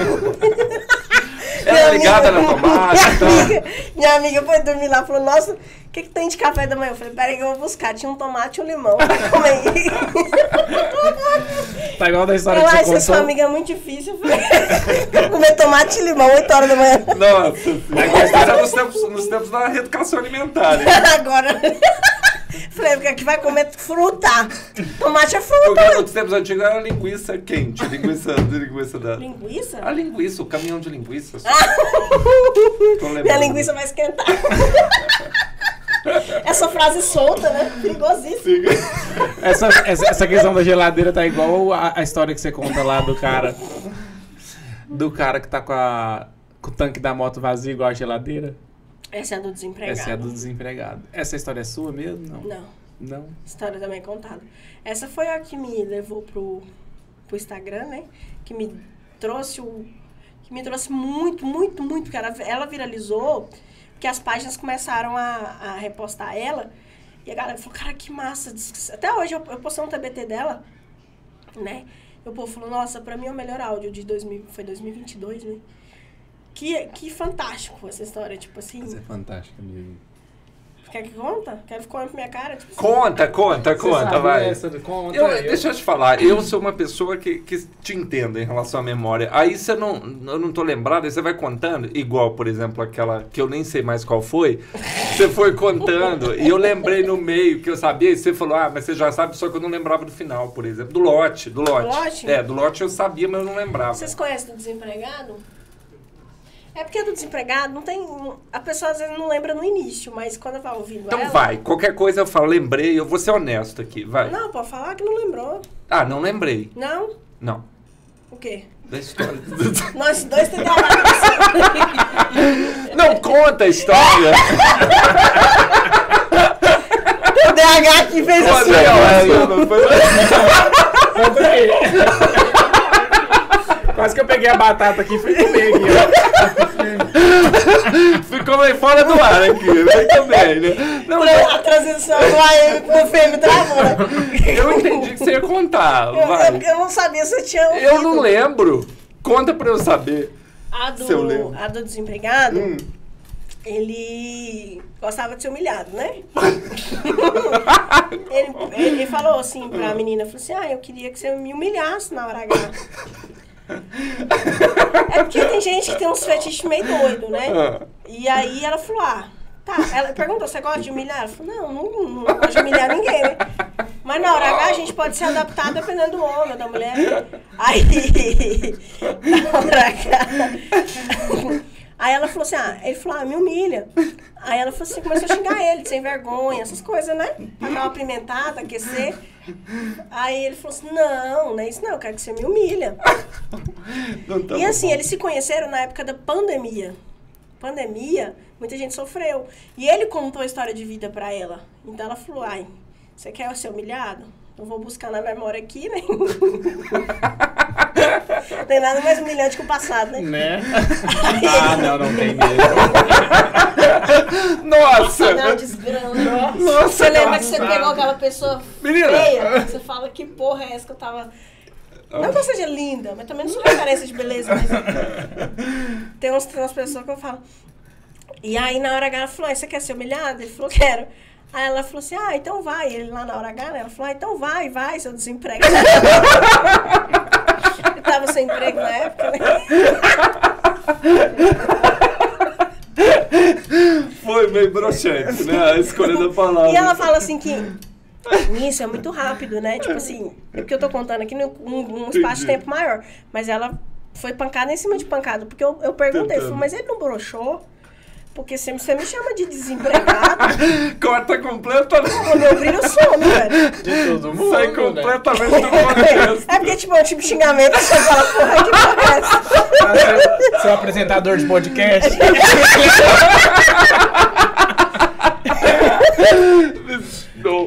Ela é ligada na tomada. Minha Tá? amiga, minha amiga foi dormir lá e falou, nossa, o que, que tem de café da manhã? Eu falei, peraí que eu vou buscar. Tinha um tomate e um limão. Calma aí. Tá igual da história Ela, que ai, você ser sua contou. amiga é muito difícil. Eu falei, comer tomate e limão, oito horas da manhã. Nossa, isso é nos tempos, nos tempos da reeducação alimentar, hein? Agora. Falei, porque aqui vai comer fruta. Tomate é fruta. Porque nos tempos antigos era linguiça quente. Linguiça, linguiça da... Linguiça? A linguiça, o caminhão de linguiças. Tô lembrando. Minha linguiça vai esquentar. Essa frase solta, né? Perigosíssima. Essa, essa, essa questão da geladeira tá igual a, a história que você conta lá do cara. Do cara que tá com, a, com o tanque da moto vazio igual a geladeira. Essa é a do desempregado. Essa é a do desempregado. Essa história é sua mesmo? Não. Não, Não? história também contada. Essa foi a que me levou pro, pro Instagram, né? Que me trouxe o... Que me trouxe muito, muito, muito. Porque ela, ela viralizou, porque as páginas começaram a, a repostar ela. E a galera falou, cara, que massa. Até hoje eu, eu postei um T B T dela, né? E o povo falou, nossa, pra mim é o melhor áudio de dois mil, foi dois mil e vinte e dois, né? Que, que fantástico essa história, tipo assim. Isso é fantástico mesmo. Quer que conta? Quer que conte pra minha cara? Tipo, Conta, conta, Você conta, sabe vai. essa do- conta Eu, aí. deixa eu te falar, eu sou uma pessoa que, que te entendo em relação à memória. Aí você não, eu não tô lembrado, aí você vai contando, igual, por exemplo, aquela que eu nem sei mais qual foi. Você foi contando e eu lembrei no meio que eu sabia, e você falou, ah, mas você já sabe, só que eu não lembrava do final, por exemplo. Do lote, do lote. Do lote? É, do lote eu sabia, mas eu não lembrava. vocês conhecem do desempregado? É porque do desempregado não tem. A pessoa às vezes não lembra no início, mas quando vai ouvindo Então ela. vai, qualquer coisa eu falo, lembrei, eu vou ser honesto aqui, vai. Não, pode falar que não lembrou. Ah, não lembrei. Não? Não. O quê? Da história. Nós dois tem Não conta a história. o D H que fez assim. Olha, Conta aí. Quase que eu peguei a batata aqui e fui comer aqui, ó. ficou meio fora do ar aqui, muito bem, né? Não, A transição do A M pro Fêmea travou, né? eu entendi que você ia contar, Eu, vai. eu, eu não sabia se eu tinha. Eu ouvido. não lembro. Conta pra eu saber. A Se eu do, lembro. a do desempregado, Hum. ele gostava de ser humilhado, né? ele, ele falou assim pra menina, falou assim, ah, eu queria que você me humilhasse na hora H. É porque tem gente que tem uns fetiches meio doido, né? Ah. E aí ela falou, ah, tá. Ela perguntou, você gosta de humilhar? Ela falou, não, não, não gosto de humilhar ninguém, né? Mas na hora H a gente pode se adaptar dependendo do homem, da mulher. Aí, na hora H... Aí ela falou assim, ah, ele falou, ah, me humilha. Aí ela falou assim, começou a xingar ele, de sem vergonha, essas coisas, né? Pra dar uma apimentada, aquecer. Aí ele falou assim, não, não é isso não, eu quero que você me humilha. Não tá E assim, bom. eles se conheceram na época da pandemia. Pandemia, muita gente sofreu. E ele contou a história de vida pra ela. Então ela falou, ai, você quer ser humilhado? Eu vou buscar na memória aqui, né? Tem nada mais humilhante que o passado, né? Né? Ah, não, não tem mesmo. Nossa! Não, desgrama. Nossa, Você lembra que você engraçado. pegou aquela pessoa Menina. feia? Você fala, que porra é essa que eu tava Não que eu seja linda, mas também não sou referência de beleza, mas tem, uns, tem umas pessoas que eu falo. E aí, na hora H, ela falou, você quer ser humilhada? Ele falou, quero. Aí ela falou assim, ah, então vai. Ele lá na hora H, né? Ela falou, ah, então vai, vai, seu desempregado. Eu tava sem emprego na época, né? Foi meio broxante, né? A escolha da palavra. E ela fala assim que nisso é muito rápido, né? Tipo assim, é porque eu tô contando aqui num, num espaço de tempo maior. Mas ela foi pancada em cima de pancada. Porque eu, eu perguntei, eu falei, mas ele não broxou? Porque você, você me chama de desempregado. Corta completamente. O meu brilho some, velho. De todo mundo. Sai completamente do contexto. É porque, tipo, é um tipo de xingamento. Você fala, porra, que porra é essa? Ah, você é um apresentador de podcast. Não.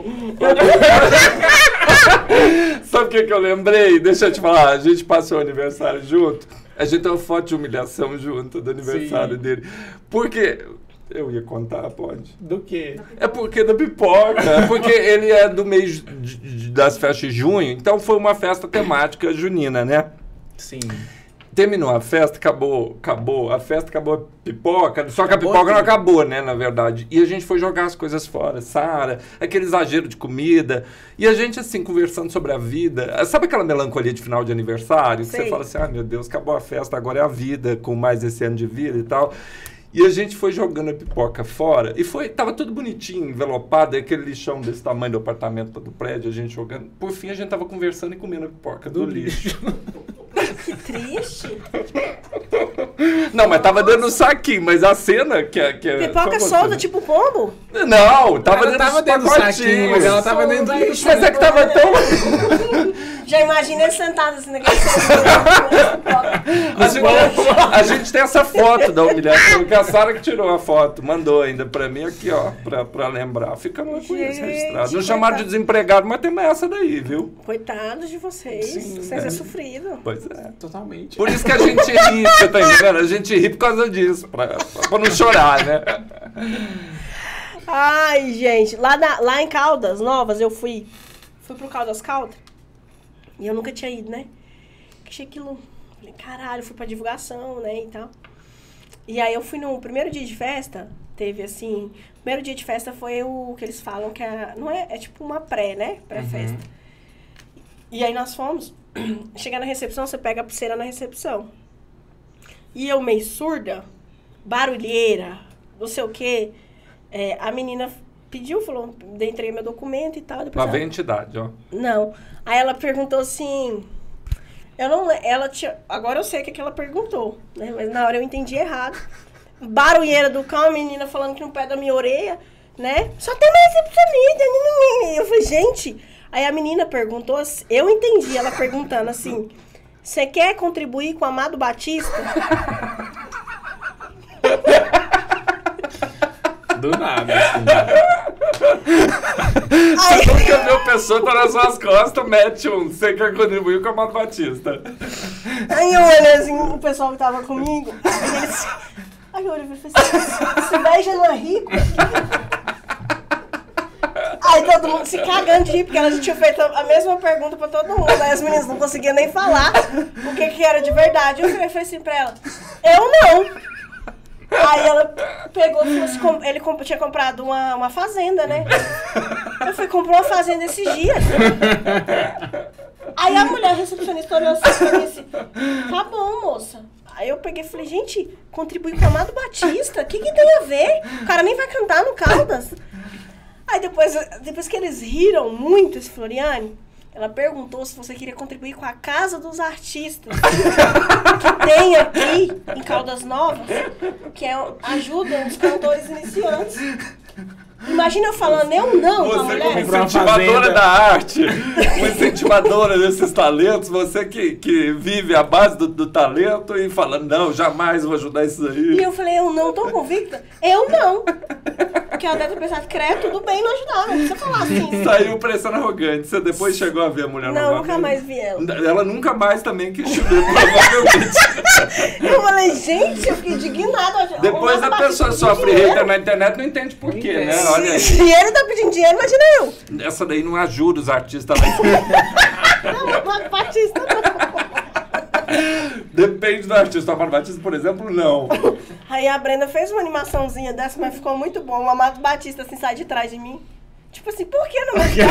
Sabe o que, que eu lembrei? Deixa eu te falar. A gente passou o aniversário junto. A gente tem uma foto de humilhação junto do aniversário Sim. dele. Porque... Eu ia contar, pode? Do quê? É porque da pipoca. É porque ele é do mês de, de, das festas de junho. Então foi uma festa temática junina, né? Sim. Terminou a festa, acabou, acabou, a festa acabou a pipoca, só que a pipoca não acabou, né, na verdade. E a gente foi jogar as coisas fora, Sara, aquele exagero de comida. E a gente, assim, conversando sobre a vida. Sabe aquela melancolia de final de aniversário? Que Sei. você fala assim, ah, meu Deus, acabou a festa, agora é a vida, com mais esse ano de vida e tal. E a gente foi jogando a pipoca fora, e foi, tava tudo bonitinho, envelopado, aquele lixão desse tamanho do apartamento do prédio, a gente jogando. Por fim, a gente tava conversando e comendo a pipoca do, do lixo. Que triste. Não, mas tava dentro do saquinho, mas a cena que é... Que é pipoca solta, tipo pombo? Não, tava ela dentro, tava dentro do saquinho, mas ela tava dentro do lixo. Mas é que tava tão... Já imagina ele sentado assim naquele a, gente, a gente tem essa foto da humilhação, que a Sara que tirou a foto, mandou ainda pra mim aqui, ó, pra, pra lembrar. Fica uma coisa registrada. Não chamaram de desempregado, mas tem essa daí, viu? Coitados de vocês. Sim, vocês é. é sofrido. Pois é. Totalmente. Por isso que a gente ri, você tá entendendo? A gente ri por causa disso, pra, pra não chorar, né? Ai, gente, lá, na, lá em Caldas Novas, eu fui, fui pro Caldas Caldas, e eu nunca tinha ido, né? Achei aquilo, falei, caralho, fui pra divulgação, né, e tal. E aí eu fui no primeiro dia de festa, teve assim, o primeiro dia de festa foi o que eles falam que é, não é, é tipo uma pré, né, pré-festa. Uhum. E aí nós fomos, chegar na recepção, você pega a pulseira na recepção. E eu meio surda, barulheira, não sei o quê, é, a menina pediu, falou, entreguei meu documento e tal. Lá vem a entidade, ó. Não. Aí ela perguntou assim, eu não, ela tinha, agora eu sei o que, que ela perguntou, né, mas na hora eu entendi errado. Barulheira do cão, a menina falando que no pé da minha orelha, né, só tem mais recepcionista. Eu falei, gente, aí a menina perguntou, eu entendi ela perguntando assim, você quer contribuir com o Amado Batista? Do nada, assim. Aí... Você nunca viu a pessoa tá nas suas costas, mete um, você quer contribuir com a Amado Batista. Aí eu olhei assim, o pessoal que tava comigo, aí eles... Aí eu olhei e falei assim, esse velho já não é rico? Aí todo mundo se cagando de rir, porque ela já tinha feito a mesma pergunta pra todo mundo. Aí as meninas não conseguiam nem falar o que que era de verdade. Eu falei assim pra ela, eu não. Aí ela pegou e falou assim, ele comp- tinha comprado uma, uma fazenda, né? Eu falei, comprou uma fazenda esses dias. Aí a mulher recepcionista olhou assim e disse, tá bom, moça. Aí eu peguei e falei, gente, contribuir com o Amado Batista? O que que tem a ver? O cara nem vai cantar no Caldas. Aí depois, depois que eles riram muito, esse Floriane, ela perguntou se você queria contribuir com a Casa dos Artistas, que tem aqui em Caldas Novas, que é, ajuda os cantores iniciantes. Imagina eu falando, eu não, você uma mulher. Como incentivadora da arte, uma incentivadora desses talentos, você que, que vive à base do, do talento e fala, não, jamais vou ajudar isso aí. E eu falei, eu não tô convicta? Eu não. Porque ela deve ter pensado, creio, tudo bem, não ajudar, não precisa falar assim. Saiu parecendo arrogante. Você depois chegou a ver a mulher não, novamente? Não, nunca mais vi ela. Ela nunca mais também quis chover, provavelmente. Eu falei, gente, eu fiquei indignada. Depois a pessoa sofre hater na internet, não entende por quê, né? Olha aí. Se ele tá pedindo dinheiro, imagina eu. Essa daí não ajuda os artistas lá. Não, não, Batista não. Depende do artista. O Amado Batista, por exemplo, não. Aí a Brenda fez uma animaçãozinha dessa, mas ficou muito bom. O Amado Batista, assim, sai de trás de mim. Tipo assim, por que não?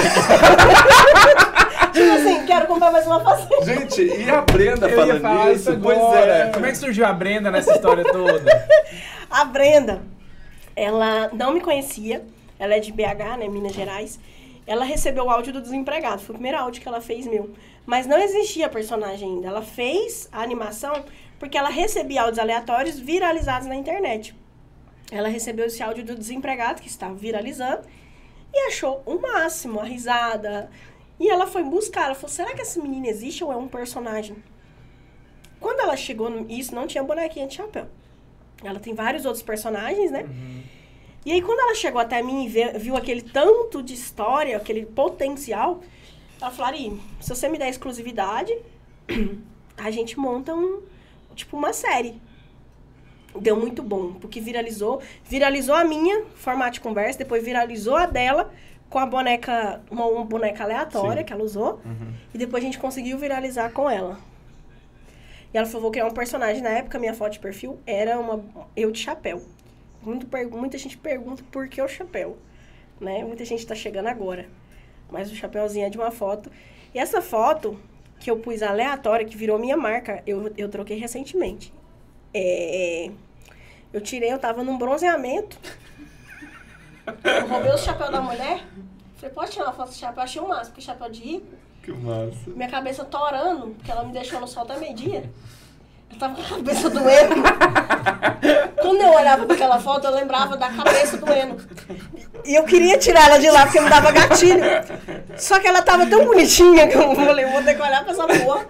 Tipo assim, quero comprar mais uma fazenda. Gente, e a Brenda Eu ia falando falar isso? isso Pois agora. é. Como é que surgiu a Brenda nessa história toda? A Brenda, ela não me conhecia. Ela é de B H, né, Minas Gerais. Ela recebeu o áudio do Desempregado. Foi o primeiro áudio que ela fez meu. Mas não existia personagem ainda. Ela fez a animação porque ela recebia áudios aleatórios viralizados na internet. Ela recebeu esse áudio do Desempregado, que estava viralizando, e achou o máximo, a risada. E ela foi buscar. Ela falou, será que essa menina existe ou é um personagem? Quando ela chegou nisso, não tinha bonequinha de chapéu. Ela tem vários outros personagens, né? Uhum. E aí, quando ela chegou até mim e vê, viu aquele tanto de história, aquele potencial, ela falou, Ari, se você me der exclusividade, a gente monta um, tipo uma série. Deu muito bom, porque viralizou. Viralizou a minha, formato de conversa, depois viralizou a dela, com a boneca, uma, uma boneca aleatória Sim. que ela usou. Uhum. E depois a gente conseguiu viralizar com ela. E ela falou, vou criar um personagem. Na época, minha foto de perfil era uma, eu de chapéu. Muito, muita gente pergunta por que o chapéu, né? Muita gente tá chegando agora. Mas o chapéuzinho é de uma foto. E essa foto, que eu pus aleatória, que virou minha marca, eu, eu troquei recentemente. É, eu tirei, eu tava num bronzeamento. Eu roubei o chapéu da mulher. Falei, pode tirar uma foto do chapéu? Eu achei o máximo, porque chapéu de rico. Que massa. Minha cabeça torando, porque ela me deixou no sol até meio-dia. Eu tava com a cabeça doendo. Quando eu olhava pra aquela foto, eu lembrava da cabeça doendo. E eu queria tirar ela de lá, porque me dava gatilho. Só que ela tava tão bonitinha que eu falei, vou ter que olhar pra essa porra.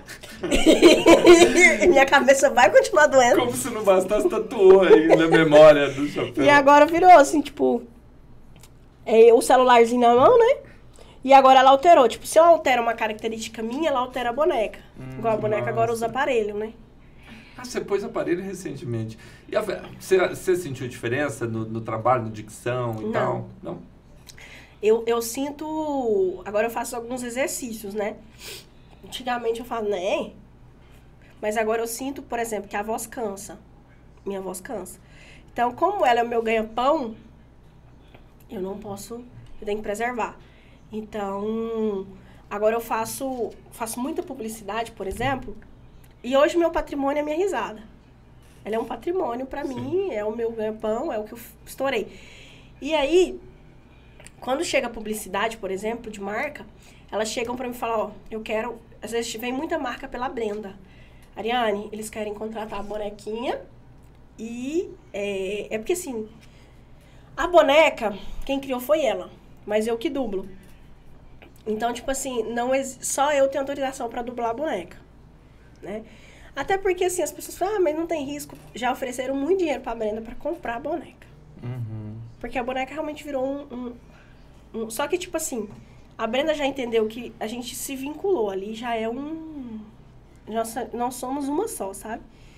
E minha cabeça vai continuar doendo. Como se não bastasse, tatuou aí na memória do chapéu. E agora virou assim, tipo... É, o celularzinho na mão, né? E agora ela alterou. Tipo, se eu altero uma característica minha, ela altera a boneca. Hum, Igual a boneca massa. Agora usa aparelho, né? Ah, você pôs aparelho recentemente. E a, você, você sentiu diferença no, no trabalho, na dicção e Não. tal? Não. Eu, eu sinto... Agora eu faço alguns exercícios, né? Antigamente eu falo, né? Mas agora eu sinto, por exemplo, que a voz cansa. Minha voz cansa. Então, como ela é o meu ganha-pão, eu não posso... Eu tenho que preservar. Então, agora eu faço, faço muita publicidade, por exemplo... E hoje meu patrimônio é minha risada. Ela é um patrimônio pra Sim. mim, é o meu ganha-pão, é o que eu estourei. E aí, quando chega a publicidade, por exemplo, de marca, elas chegam pra mim e falam, ó, eu quero... Às vezes vem muita marca pela Brenda. Ariane, eles querem contratar a bonequinha e... É, é porque assim, a boneca, quem criou foi ela, mas eu que dublo. Então, tipo assim, não só eu tenho autorização pra dublar a boneca. Né? Até porque, assim, as pessoas falam, ah, mas não tem risco. Já ofereceram muito dinheiro pra Brenda pra comprar a boneca. Uhum. Porque a boneca realmente virou um, um, um... Só que, tipo assim, a Brenda já entendeu que a gente se vinculou ali, já é um... Nós, nós somos uma só, sabe?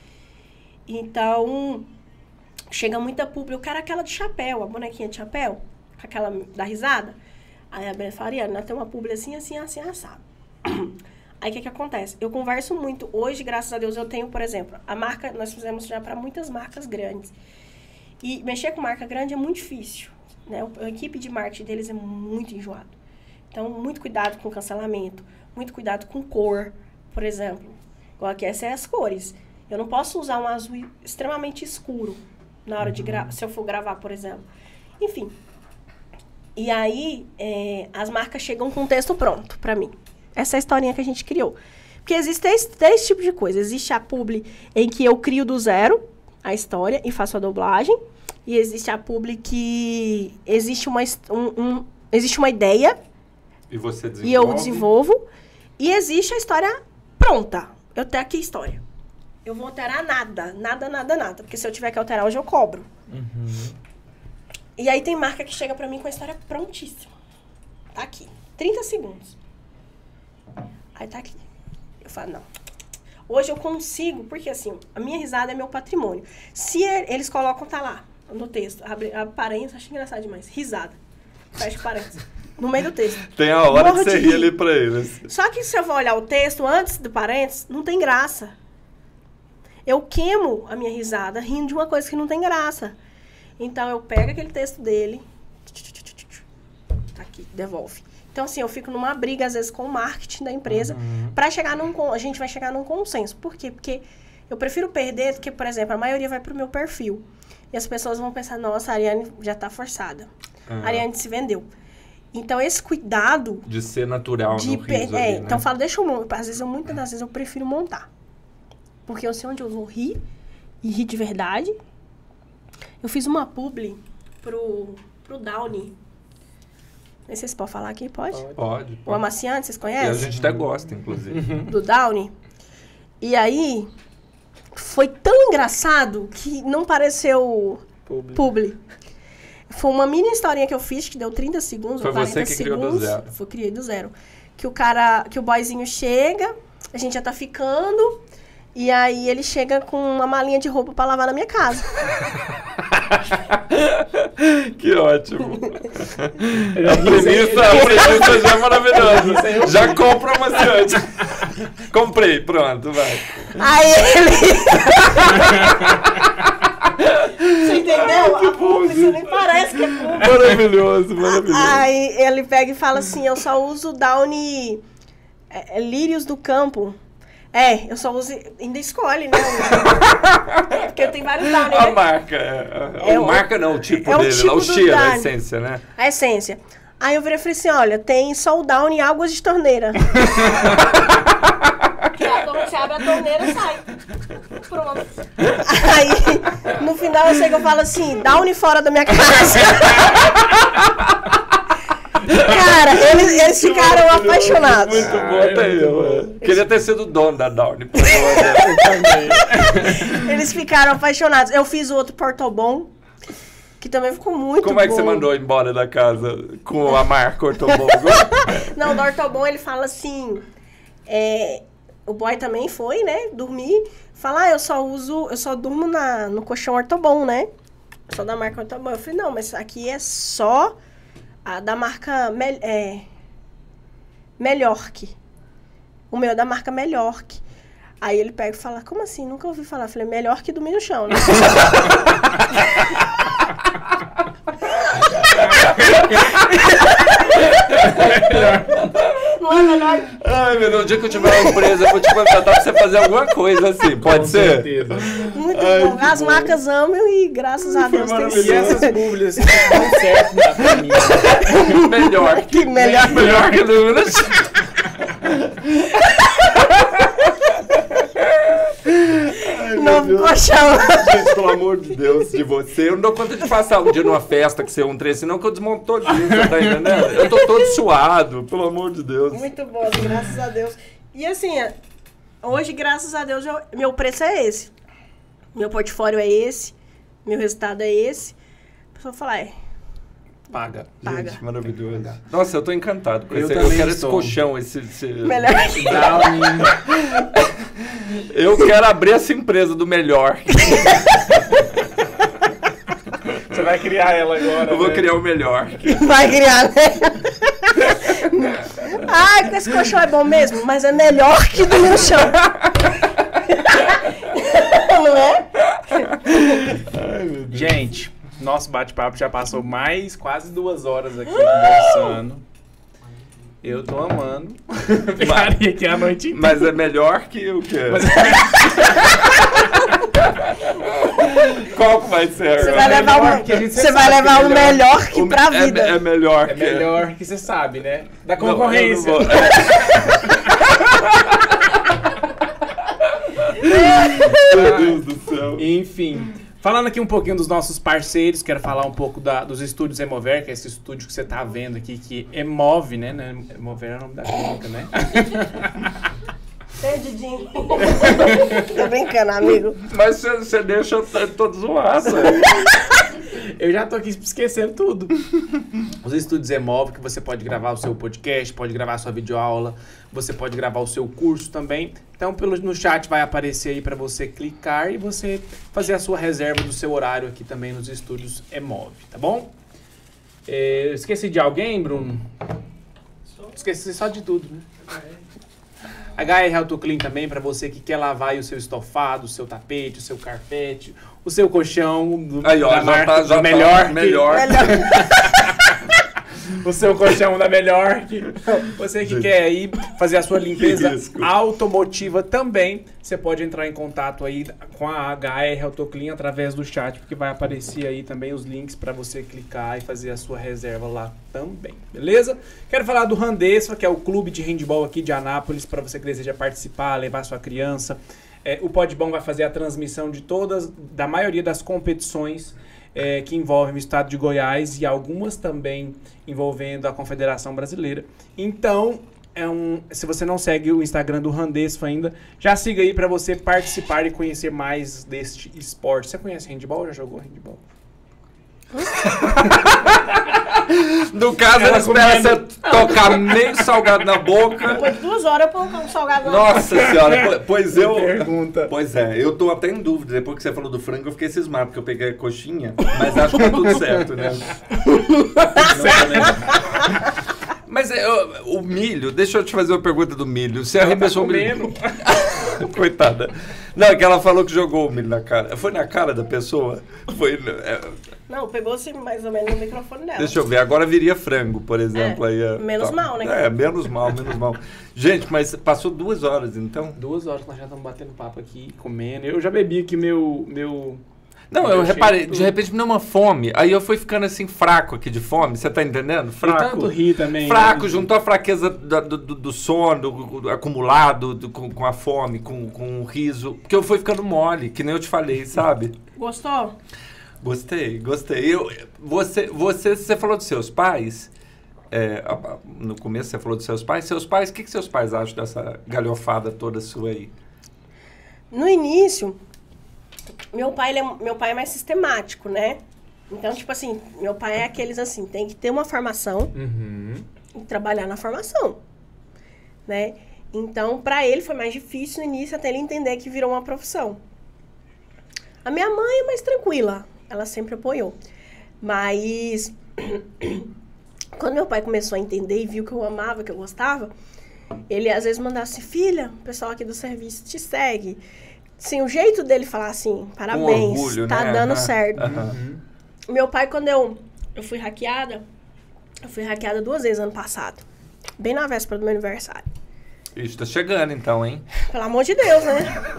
Então, chega muita público. Eu quero aquela de chapéu, a bonequinha de chapéu, aquela da risada. Aí a Brenda fala, Ariane, nós temos uma publi assim, assim, assim, assado. Aí, o que que acontece? Eu converso muito. Hoje, graças a Deus, eu tenho, por exemplo, a marca... Nós fizemos já para muitas marcas grandes. E mexer com marca grande é muito difícil. Né? A equipe de marketing deles é muito enjoado. Então, muito cuidado com cancelamento. Muito cuidado com cor, por exemplo. Igual aqui, essas são as cores. Eu não posso usar um azul extremamente escuro na hora de gravar, se eu for gravar, por exemplo. Enfim. E aí, é, as marcas chegam com o texto pronto para mim. Essa é a historinha que a gente criou. Porque existem três, três tipos de coisa. Existe a publi em que eu crio do zero a história e faço a dublagem. E existe a publi que existe uma, um, um, existe uma ideia e, você desenvolve. E eu desenvolvo. E existe a história pronta. Eu tenho aqui a história. Eu vou alterar nada. Nada, nada, nada. Porque se eu tiver que alterar hoje, eu cobro. Uhum. E aí tem marca que chega pra mim com a história prontíssima. Tá aqui. trinta segundos. Aí tá aqui. Eu falo, não. Hoje eu consigo, porque assim, a minha risada é meu patrimônio. Se eles colocam, tá lá, no texto, abre, abre parênteses, acho engraçado demais. Risada. Fecha parênteses. No meio do texto. Tem a hora Morro que você ri ali pra eles. Só que se eu for olhar o texto antes do parênteses, não tem graça. eu queimo a minha risada rindo de uma coisa que não tem graça. Então, eu pego aquele texto dele, tá aqui, devolve. Então, assim, eu fico numa briga, às vezes, com o marketing da empresa, uhum. para chegar num... A gente vai chegar num consenso. Por quê? Porque eu prefiro perder do que, por exemplo, a maioria vai pro meu perfil. E as pessoas vão pensar, nossa, a Ariane já tá forçada. Uhum. A Ariane se vendeu. Então, esse cuidado... De ser natural de no riso é, ali, né? Então, eu falo, deixa eu montar. Às vezes, eu, muitas das vezes, eu prefiro montar. Porque eu sei onde eu vou rir, e rir de verdade. Eu fiz uma publi pro, pro Downy. Não sei se você pode falar aqui, pode? Pode, pode. O amaciante, vocês conhecem? E a gente até gosta, inclusive. Do Downy. E aí, foi tão engraçado que não pareceu publi. publi. Foi uma mini historinha que eu fiz, que deu trinta segundos, foi quarenta você que segundos. criou do zero. Foi, criei do zero. Que o cara, que o boyzinho chega, a gente já tá ficando, e aí ele chega com uma malinha de roupa pra lavar na minha casa. Que ótimo. A premissa, a premissa já é maravilhosa. Já compra o amaciante. Comprei, pronto, vai. Aí ele... Você entendeu? Que a publi, nem parece que é publi. Maravilhoso, maravilhoso. Aí ele pega e fala assim, eu só uso Downy é, é, Lírios do Campo. É, eu só uso... Ainda escolhe, né? Porque tem vários Downy, né? A marca. É, é o marca não, o tipo é dele, o tipo lá, o cheiro, Downy. a essência, né? A essência. Aí eu virei e falei assim, olha, tem só o Downy Águas de Torneira. Quando você abre a torneira, sai. Pronto. Aí, no final, eu sei que eu falo assim, Downy fora da minha casa. Cara, eles, eles ficaram apaixonados. Muito bom, até eu. Queria ter sido dono da Downy. Eles ficaram apaixonados. Eu fiz o outro Portobon, que também ficou muito bom. Como é que você mandou embora da casa com a marca Ortobon? Não, do Ortobon ele fala assim... É, o boy também foi, né? Dormir. Fala, ah, eu só uso... Eu só durmo na, no colchão Ortobon, né? Só da marca Ortobon. Eu falei, não, mas aqui é só a da marca... Me, é, Melhorque. O meu é da marca Melhorque. Aí ele pega e fala, como assim? Nunca ouvi falar. Eu falei, melhor que dormir no chão, né? Não é melhor? Ai, meu Deus, o dia que eu tiver uma empresa, eu vou te contratar pra você fazer alguma coisa assim, pode Com ser? certeza. Muito Ai, bom. As bom. marcas amam e graças a Deus tem E essas publis assim, dão certo na família. Melhor. Que melhor. Melhor que dormir no chão. Novo colchão. Gente, pelo amor de Deus, de você. Eu não dou conta de passar um dia numa festa que você é um trem, senão que eu desmonto todinho, você tá entendendo? Eu tô todo suado, pelo amor de Deus. Muito bom, graças a Deus. E assim, hoje, graças a Deus, eu, meu preço é esse. Meu portfólio é esse. Meu resultado é esse. A pessoa fala, é... Paga. Paga. Gente, maravilhoso. Nossa, eu tô encantado com Eu esse. Eu também quero estou. esse colchão, esse... esse... Melhor. Downy. Eu quero abrir essa empresa do melhor. Você vai criar ela agora. Eu vou né? criar o melhor. Vai criar, né? Ai, esse colchão é bom mesmo, mas é melhor que dormir no chão. Não é? Ai, meu Deus. Gente, nosso bate-papo já passou mais quase duas horas aqui conversando. Eu tô amando. Ficaria aqui a noite inteira. Mas é melhor que o quê? Mas- Qual que vai ser Você agora? vai levar, melhor um, que a gente você sabe vai que é levar o melhor. melhor que O- pra é, vida. É melhor É que... melhor que você sabe, né? Da Não, eu não concorrência. vou- Meu Deus do céu. Enfim, falando aqui um pouquinho dos nossos parceiros, quero falar um pouco da- dos estúdios Emover, que é esse estúdio que você tá vendo aqui, que emove, né? né? Emover é o nome da clínica, né? Perdidinho. Tô brincando, amigo. Mas você- você deixa eu t- todo zoado. Eu já tô aqui esquecendo tudo. Os estúdios Emove, que você pode gravar o seu podcast, pode gravar a sua videoaula, você pode gravar o seu curso também. Então, pelo, no chat vai aparecer aí para você clicar e você fazer a sua reserva do seu horário aqui também nos estúdios Emove, tá bom? É, esqueci de alguém, Bruno? Esqueci só de tudo, né? H R AutoClean também para você que quer lavar aí o seu estofado, o seu tapete, o seu carpete, o seu colchão do, Aí, ó, da já marca tá, já da melhor. tá que- melhor. o seu colchão da melhor. Que, você que quer aí fazer a sua limpeza risco. automotiva também, você pode entrar em contato aí com a H R AutoClean através do chat, porque vai aparecer aí também os links para você clicar e fazer a sua reserva lá também, beleza? Quero falar do Handesfa, que é o clube de handball aqui de Anápolis, para você que deseja participar, levar sua criança. É, o Podbom vai fazer a transmissão de todas, da maioria das competições é, que envolvem o estado de Goiás e algumas também envolvendo a Confederação Brasileira. Então, é um, se você não segue o Instagram do Handesfa ainda, já siga aí para você participar e conhecer mais deste esporte. Você conhece handball? Já jogou handball? No caso, Ela ela espera comendo. você tocar meio salgado na boca. Depois de duas horas eu colocar um salgado na Nossa senhora, po- pois eu... Pergunta. Pois é, eu tô até em dúvida. Depois que você falou do frango, eu fiquei cismado, porque eu peguei a coxinha, mas acho que tá tudo certo, né? Mas é, o, o milho, deixa eu te fazer uma pergunta do milho. Você arremessou o milho... Coitada. Não, é que ela falou que jogou o milho na cara. Foi na cara da pessoa? Foi... é, Não, pegou-se mais ou menos no microfone dela. deixa eu ver, agora viria frango, por exemplo. É, aí, é, menos mal, né? É, menos mal, menos mal. Gente, mas passou duas horas, então... Duas horas que nós já estamos batendo papo aqui, comendo. Eu já bebi aqui meu... meu... Não, eu reparei, de repente me deu uma fome. Aí eu fui ficando assim, fraco aqui de fome. Você tá entendendo? De Fraco. tanto rir também. Fraco, né? juntou a fraqueza da- do, do, do sono, do- do acumulado, do- com, com a fome, com, com o riso. Porque eu fui ficando mole, que nem eu te falei, sabe? Gostou? Gostei, gostei. Eu, você, você, você falou dos seus pais. É, a- a- no começo você falou dos seus pais. Seus pais, o que, que seus pais acham dessa galhofada toda sua aí? No início, meu pai, ele é, meu pai é mais sistemático, né? Então, tipo assim, meu pai é aqueles assim, tem que ter uma formação Uhum. e trabalhar na formação, né? Então, pra ele foi mais difícil no início até ele entender que virou uma profissão. A minha mãe é mais tranquila, ela sempre apoiou. Mas quando meu pai começou a entender e viu que eu amava, que eu gostava, ele às vezes mandava assim, filha, o pessoal aqui do serviço te segue. Sim, o jeito dele falar assim, parabéns, orgulho, tá né? dando Aham, certo. aham. Uhum. Meu pai, quando eu, eu fui hackeada, eu fui hackeada duas vezes ano passado. Bem na véspera do meu aniversário. Isso, tá chegando então, hein? Pelo amor de Deus, né?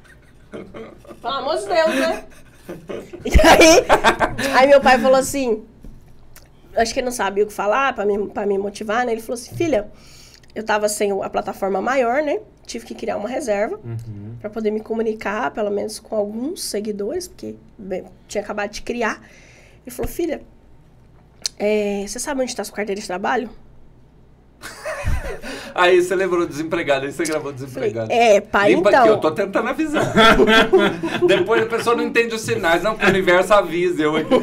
Pelo amor de Deus, né? E aí, aí meu pai falou assim, acho que ele não sabia o que falar pra me, pra me motivar, né? Ele falou assim, filha, eu tava sem a plataforma maior, né? Tive que criar uma reserva Uhum. pra poder me comunicar, pelo menos com alguns seguidores, porque bem, tinha acabado de criar. Ele falou, filha, é, você sabe onde tá sua carteira de trabalho? Aí você lembrou desempregado, aí você gravou Falei, desempregado. é, pai, Limpa então. aqui, eu tô tentando avisar. Depois a pessoa não entende os sinais, não, porque o universo avisa eu aqui.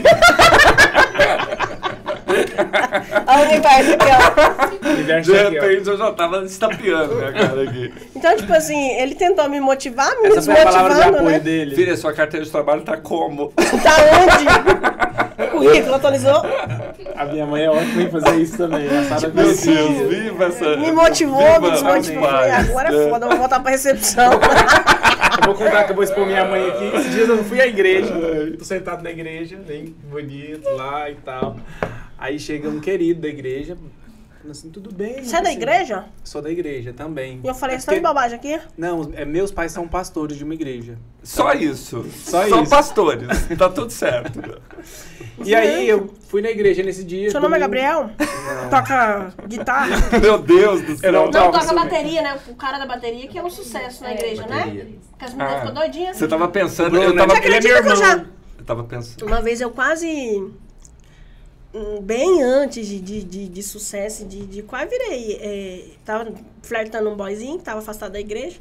Olha o universo aqui, ó. Universo De aqui, ó. repente eu já tava estapeando minha cara aqui. Então, tipo assim, ele tentou me motivar, me Essa foi a palavra de desmotivando, apoio né? dele. Filha, sua carteira de trabalho tá como? Tá onde? Currículo atualizou? A minha mãe é ótima em fazer isso também. A Sara Meu fez Deus, esses dias. viva essa... Me motivou, viva me desmotivou. os Falei, pais, agora né? é foda, eu vou voltar pra recepção. Eu vou contar que eu vou expor minha mãe aqui. Esses dias eu não fui à igreja. Tô sentado na igreja, bem bonito lá e tal. Aí chega um querido da igreja. falando assim, tudo bem. Você é da assim, igreja? Sou da igreja também. E eu falei, É você tá de porque- bobagem aqui? Não, é, meus pais são pastores de uma igreja. Só isso. Só São isso. pastores. Tá tudo certo. E aí eu fui na igreja nesse dia. Seu nome é domingo. Gabriel? Toca guitarra? Meu Deus do Eu céu. não Não, toco toca isso, bateria, né? O cara da bateria que é um sucesso na igreja, bateria. né? Porque as meninas Ah, ficam doidinhas. Você tava pensando... Bruno, Eu tava, né? Ele é meu acredita que eu já- irmão. eu tava pensando... Uma vez eu quase, hum, bem antes de, de, de, de sucesso, de, de quase virei, é, tava flertando um boyzinho que tava afastado da igreja.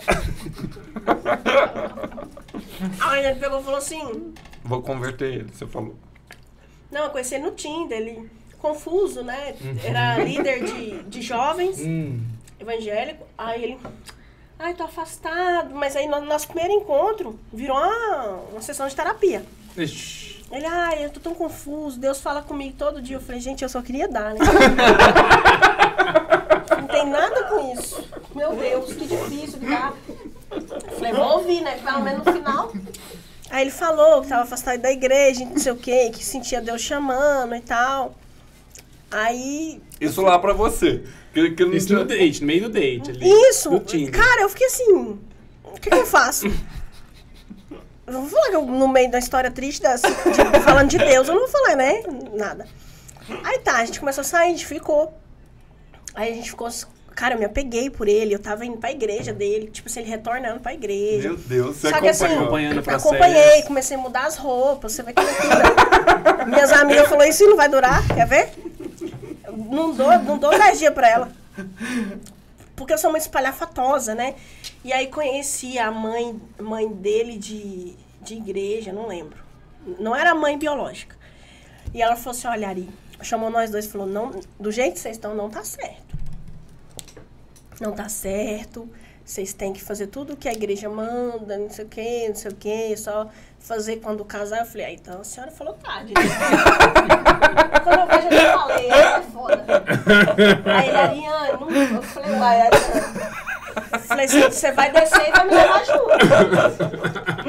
Aí ele pegou e falou assim, Vou converter ele, você falou. não, eu conheci ele no Tinder, ele confuso, né? Era líder de, de jovens, Hum. evangélico. Aí ele, ai, tô afastado. Mas aí no nosso primeiro encontro virou uma, uma sessão de terapia. Ixi. Ele, ai, eu tô tão confuso, Deus fala comigo todo dia. Eu falei, gente, eu só queria dar, né? Não tem nada com isso. meu Deus, que difícil que tá. Eu falei, vou ouvir, né? Pelo menos no final. Aí ele falou que tava afastado da igreja, não sei o quê, que sentia Deus chamando e tal. Aí... Isso lá pra você. Que, que não Isso tinha... no date, no meio do date ali. Isso! No Tinder. Cara, eu fiquei assim, o que, que eu faço? Eu vou falar que eu, no meio da história triste, da, assim, de, falando de Deus, eu não vou falar, né? Nada. Aí tá, a gente começou a sair, a gente ficou. Aí a gente ficou... Cara, eu me apeguei por ele, eu tava indo pra igreja dele, tipo assim, ele retornando pra igreja. Meu Deus, você Só que assim, acompanhou. Acompanhando o processo. acompanhei, comecei a mudar as roupas, você vai que loucura. Minhas amigas falaram, isso não vai durar, quer ver? Não dou, não dou dez dias pra ela. Porque eu sou uma espalhafatosa, né? E aí conheci a mãe, mãe dele de, de igreja, não lembro. Não era a mãe biológica. E ela falou assim, olha, Ari, chamou nós dois e falou, não, do jeito que vocês estão, não tá certo. Não tá certo, vocês têm que fazer tudo o que a igreja manda, não sei o quê, não sei o quê, só fazer quando casar. Eu falei, ah, então a senhora falou tarde. Né? Quando eu vejo, eu já falei, é foda. Aí ele, Ariane, não... eu falei, uai, Ariane. Eu falei, você vai descer e vai me levar junto.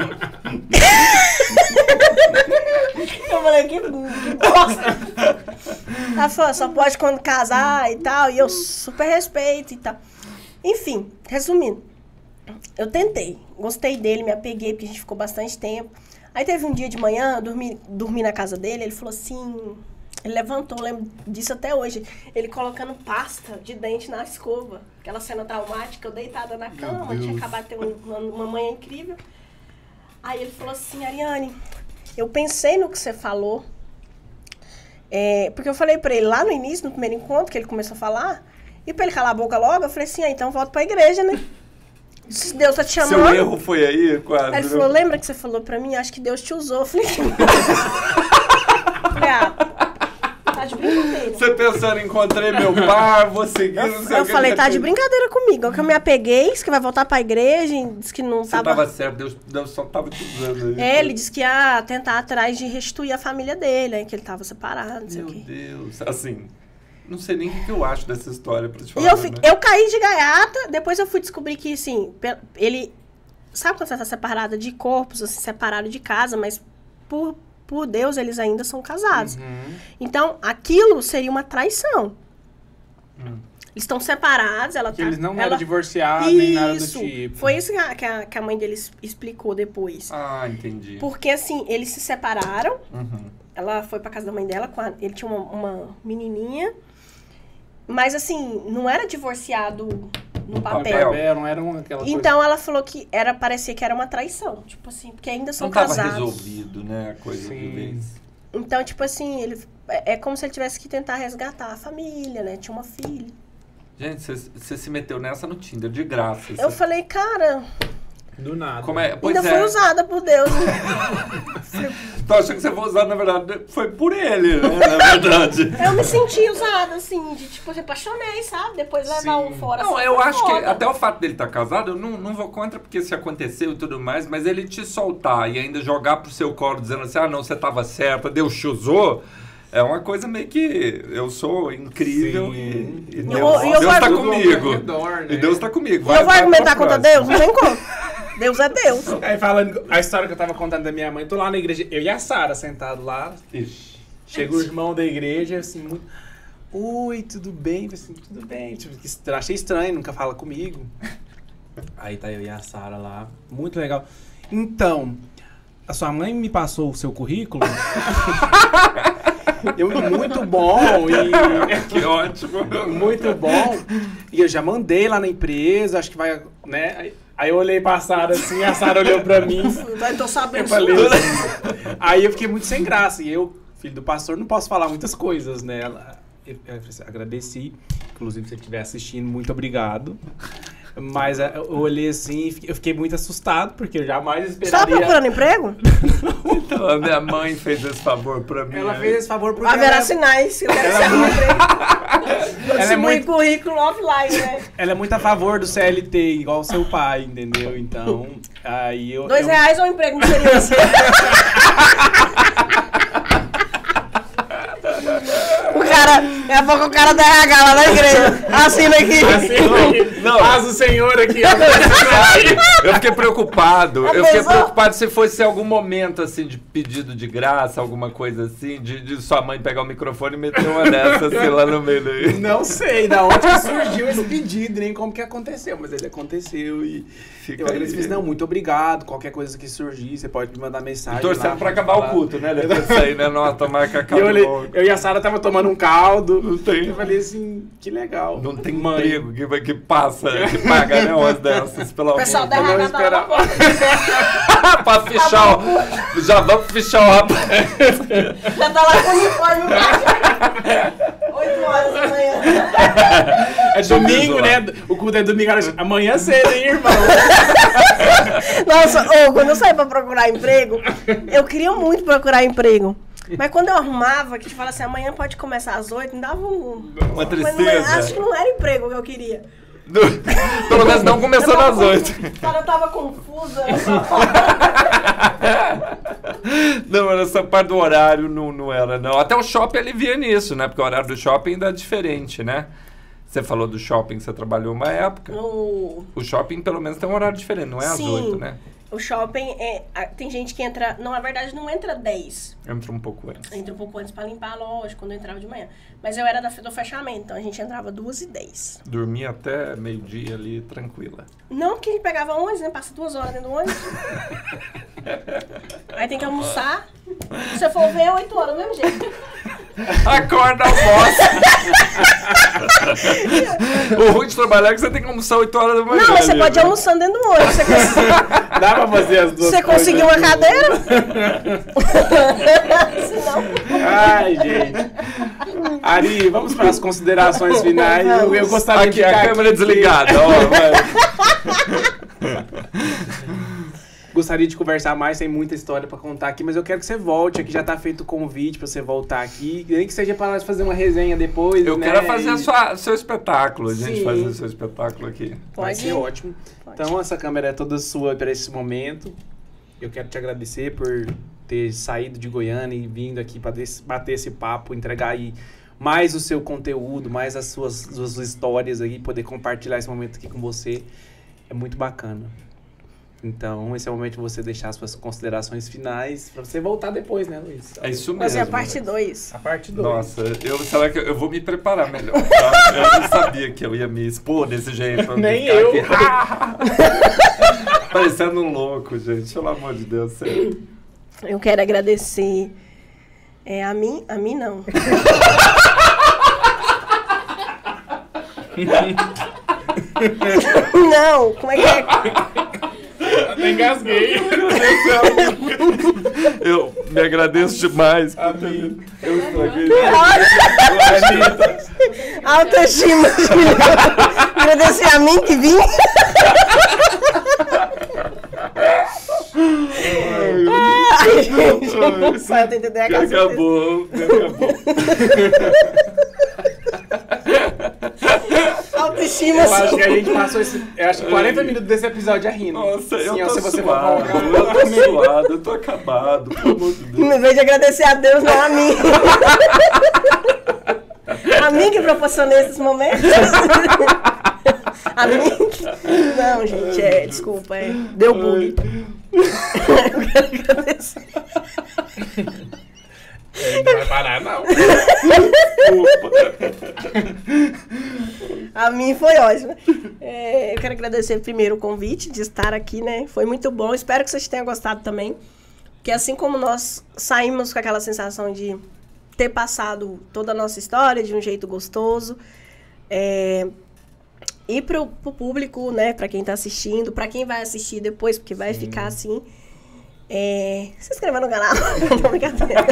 Eu falei, que, que bosta. Ela falou, só pode quando casar e tal, e eu super respeito e tal. Enfim, resumindo, eu tentei, gostei dele, me apeguei, porque a gente ficou bastante tempo. Aí teve um dia de manhã, eu dormi, dormi na casa dele, ele falou assim, ele levantou, eu lembro disso até hoje, ele colocando pasta de dente na escova, aquela cena traumática, eu deitada na cama, tinha acabado de ter uma, uma manhã incrível. Aí ele falou assim, Ariane, eu pensei no que você falou, é, porque eu falei pra ele lá no início, no primeiro encontro, que ele começou a falar, e pra ele calar a boca logo, eu falei assim, ah, então volta pra igreja, né? Se Deus tá te chamando... Seu erro foi aí, quase. Aí ele falou, lembra que você falou pra mim? Acho que Deus te usou. Eu falei, falei ah, tá de brincadeira. Você pensando, encontrei meu par, vou seguir, Eu, não sei eu o que. falei, tá de brincadeira comigo. É que eu me apeguei, disse que vai voltar pra igreja, disse que não Você tava... tava certo, Deus, Deus só tava te usando aí. É, ele disse que ia tentar atrás de restituir a família dele, aí que ele tava separado, não sei Meu o quê. Deus, assim... Não sei nem o que eu acho dessa história, pra te falar. E eu, né? fi, eu caí de gaiata, depois eu fui descobrir que, assim, ele... Sabe quando você tá separada de corpos, assim, separado de casa, mas por, por Deus eles ainda são casados. Uhum. Então, aquilo seria uma traição. Hum. Eles estão separados, ela Que tá... eles não ela... eram divorciados, nem nada do Isso, tipo. foi isso que a, que a, que a mãe deles explicou depois. Ah, entendi. Porque, assim, eles se separaram, Uhum. ela foi pra casa da mãe dela, com a, ele tinha uma, uma menininha, mas, assim, não era divorciado no No papel. papel. É, não era uma, aquela Então, ela falou que era, parecia que era uma traição, tipo assim, porque ainda são Não tava casados. resolvido, né, a coisa de Sim. vez. Então, tipo assim, ele, é, é como se ele tivesse que tentar resgatar a família, né? Tinha uma filha. Gente, você se meteu nessa no Tinder, de graça. Eu cê- falei, cara, Do nada. Como é? Pois ainda é. fui usada por Deus. Né? Tô achando que você foi usado, na verdade, foi por ele, né, na verdade. Eu me senti usada, assim, de tipo, eu apaixonei, sabe? Depois levar Sim. um fora. Não, assim, eu foi acho que foda. até o fato dele estar casado, eu não, não vou contra, porque se aconteceu e tudo mais, mas ele te soltar e ainda jogar pro seu colo dizendo assim, ah, não, você tava certa, Deus te usou, é uma coisa meio que eu sou incrível Sim. e, e Eu Deus, vou- eu Deus vou- tá Tudo ao comigo. redor, né? E Deus tá comigo. E Vai, eu vou vai argumentar pra contra próxima. Deus? Não tem como. Deus é Deus. Aí falando, a história que eu tava contando da minha mãe, tô lá na igreja, eu e a Sara sentado lá, Ixi. chega o irmão da igreja, assim, muito... Oi, tudo bem? Eu falei assim, tudo bem. Tipo, que estra- achei estranho, nunca fala comigo. Aí tá eu e a Sara lá, muito legal. Então, a sua mãe me passou o seu currículo. eu, muito bom e... Que ótimo. Muito bom. E eu já mandei lá na empresa, acho que vai, né? Aí, aí eu olhei pra Sara assim, a Sara olhou pra mim. Eu tô sabendo Eu falei disso. assim, aí eu fiquei muito sem graça. E eu, filho do pastor, não posso falar muitas coisas, né? Ela, eu, eu assim, agradeci. Inclusive, se você estiver assistindo, muito obrigado. Mas eu olhei assim, e fiquei- eu fiquei muito assustado, porque eu jamais Você esperaria... tava procurando emprego? Então, a minha mãe fez esse favor pra mim. Ela aí. fez esse favor porque Haverá ela, sinais. Eu quero ela ser é um muito- emprego. ela é Distribui muito- currículo offline, né? ela é muito a favor do C L T, igual o seu pai, entendeu? Então, aí eu... Dois eu, reais ou um emprego não seria assim? O cara, daqui a pouco o cara da R H lá na igreja. Assina aqui. Assim, Não. Paz do Senhor aqui. Eu fiquei preocupado. A Eu fiquei pessoa- preocupado se fosse algum momento assim de pedido de graça, alguma coisa assim, de, de sua mãe pegar o microfone e meter uma dessas assim, lá no meio. daí. Não sei da onde que surgiu esse pedido, nem como que aconteceu, mas ele aconteceu e Fica eu aí. agradeci. Não, muito obrigado. Qualquer coisa que surgir, você pode me mandar mensagem. Torcendo lá, pra acabar o falar. culto, né? Depois disso aí, né? Não, tomar que E acabe eu, olhei, logo. eu e a Sara tava tomando um caldo. Não tem. Eu falei assim, que legal. Não tem Mãe. emprego que, vai- que passa, que paga, né? Umas dessas, pelo O amor pessoal de da Deus. não R H tá lá esperava. fora. Pra fichar o... Já vamos fichar o rapaz. Já tá lá com o uniforme. oito horas da manhã. É domingo, né? O culto é domingo, amanhã cedo, hein, irmão? Nossa, ô, quando eu saí pra procurar emprego, eu queria muito procurar emprego. Mas quando eu arrumava, que te fala assim, amanhã pode começar às oito, me dava um... Uma Mas não é- tristeza. acho que não era emprego que eu queria. Pelo menos não começou Eu tava nas oito. confusa, Cara, eu tava confusa. Não, mas essa parte do horário não, não era, não. Até o shopping alivia nisso, né? Porque o horário do shopping ainda é diferente, né? Você falou do shopping, você trabalhou uma época. No... O shopping, pelo menos, tem um horário diferente, não é às Sim. oito, né? O shopping, é, a- tem gente que entra... Não, na verdade, não entra dez. Entra um pouco antes. Entra um pouco antes pra limpar a loja, quando eu entrava de manhã. Mas eu era da, do fechamento, então a gente entrava duas e dez. Dormia até meio-dia ali, tranquila. Não, porque a gente pegava ônibus, né? Passa duas horas dentro do ônibus. Aí tem que almoçar. Se você for ver, é oito horas do mesmo jeito. Acorda, almoça! O ruim de trabalhar é que você tem que almoçar oito horas da manhã. Não, mas você ali, pode ir né? almoçando dentro do ônibus. Você, cons... Dá pra fazer as duas você coisas. conseguiu uma cadeira? Senão... Ai, gente. Ari, vamos para as considerações finais. Eu, eu gostaria Aqui, de a ficar câmera aqui, desligada, ó, vai. Gostaria de conversar mais, tem muita história pra contar aqui, mas eu quero que você volte aqui, já tá feito o convite pra você voltar aqui, nem que seja pra nós fazer uma resenha depois, Eu né? quero fazer E- a sua, seu espetáculo, a gente Sim. fazer o seu espetáculo aqui. Vai Pode ser ir. ótimo. Pode. Então essa câmera é toda sua para esse momento. Eu quero te agradecer por ter saído de Goiânia e vindo aqui para bater esse papo, entregar aí mais o seu conteúdo, mais as suas, suas histórias aí, poder compartilhar esse momento aqui com você. É muito bacana. Então, esse é o momento de você deixar as suas considerações finais para você voltar depois, né, Luiz? É isso mesmo. Fazer a parte dois. A parte dois. Nossa, eu, será que eu, eu vou me preparar melhor, tá? Eu não sabia que eu ia me expor desse jeito. Nem ficar eu. aqui. Parecendo um louco, gente. Pelo amor de Deus, sério. Eu quero agradecer é, a mim, a mim não. Não, como é que é? Até engasguei. Eu me agradeço demais. porque Eu estraguei. Autoestima. Agradecer a mim que vim. Ai, gente, sai, eu tô entendendo a Que casa. acabou, que acabou. Autoestima. Eu acho que a gente passou esse, eu acho que quarenta minutos desse episódio é rindo. Nossa, eu Sim, ó, tô se você for suado, colocar- eu tô suado, eu tô acabado, pelo amor de Deus. Em vez de agradecer a Deus, não a mim. A mim que proporcionei esses momentos. A mim que... Não, gente, é, desculpa, é, deu bug. Eu quero agradecer. Não vai parar, não. A mim foi ótimo. É, eu quero agradecer primeiro o convite de estar aqui, né? Foi muito bom. Espero que vocês tenham gostado também. Porque assim como nós saímos com aquela sensação de ter passado toda a nossa história de um jeito gostoso, é, e pro, pro público, né? Pra quem tá assistindo, pra quem vai assistir depois, porque vai ficar assim. É, se inscreva no canal. Não, brincadeira.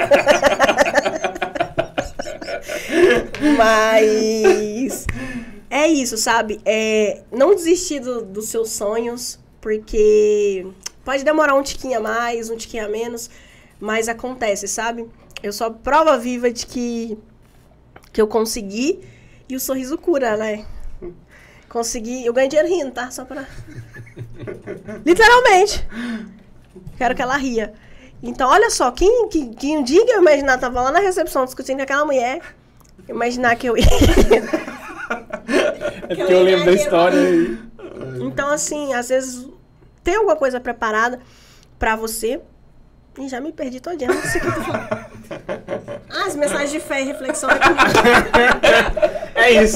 Mas é isso, sabe? É, não desistir do, dos seus sonhos, porque pode demorar um tiquinho a mais, um tiquinho a menos, mas acontece, sabe? Eu sou a prova viva de que, que eu consegui, e o sorriso cura, né? Consegui, eu ganhei dinheiro rindo, tá? Só pra... Literalmente. Quero que ela ria. Então, olha só, quem, quem, quem um dia que eu imaginar, tava lá na recepção discutindo com aquela mulher, imaginar que eu ia... É porque eu lembro da história aí. Então, assim, às vezes tem alguma coisa preparada pra você. E já me perdi todinha. Não sei o que eu tô falando. Ah, as mensagens de fé e reflexão aqui. É isso.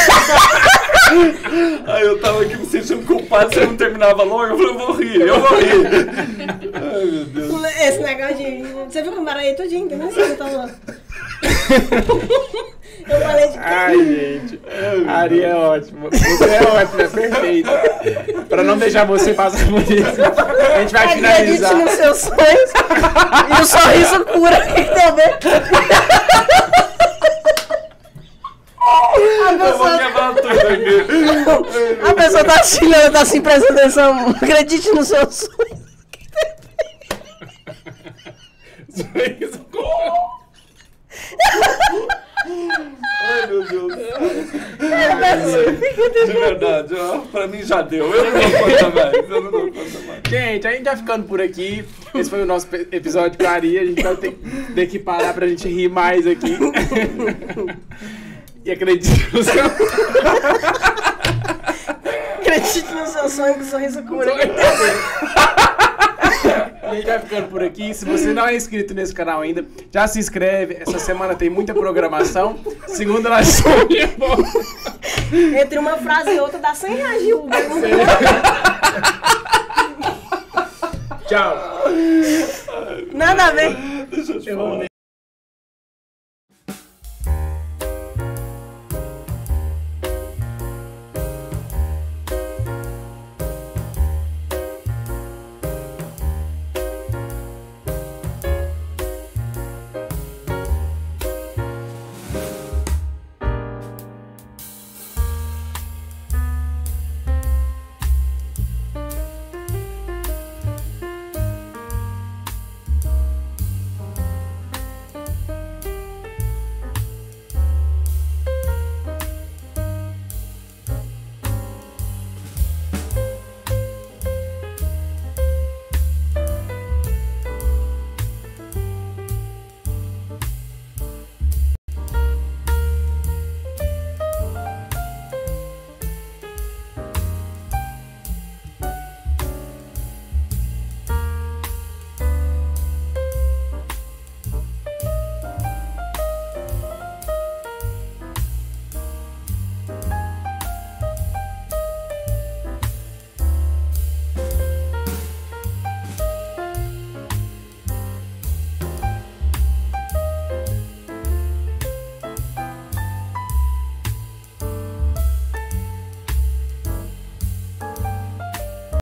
Aí eu tava aqui me sentindo culpado, você não terminava logo, eu falei, eu vou rir, eu vou rir. Ai, meu Deus. Esse negócio de... Você viu que eu embaralhei tudinho, entendeu? Você tá falando. Eu falei de... Ai, gente. A Ari é ótima. Você é ótima, é perfeita. Pra não deixar você passar por isso, a gente vai Acredite finalizar. nos seus sonhos. E o sorriso cura. O que que tem a ver? A Eu vou pessoa, quebrar tudo aqui. a pessoa tá assim, ela tá assim, prestando atenção. Acredite nos seus sonhos. Ai, meu Deus. De verdade, ó, pra mim já deu. Eu não dou conta mais. Eu não dou conta mais. Gente, a gente tá ficando por aqui. Esse foi o nosso pe- episódio com a Ari. A gente vai ter, ter que parar pra gente rir mais aqui. E acredite no seu... Acredite no seu sonho que o sorriso cura. A gente vai ficando por aqui. Se você não é inscrito nesse canal ainda, já se inscreve. Essa semana tem muita programação. Segunda nós somos de volta. Entre uma frase e outra dá cem reais de Uber. Tchau. Nada a ver. Deixa eu te Eu falar. amei.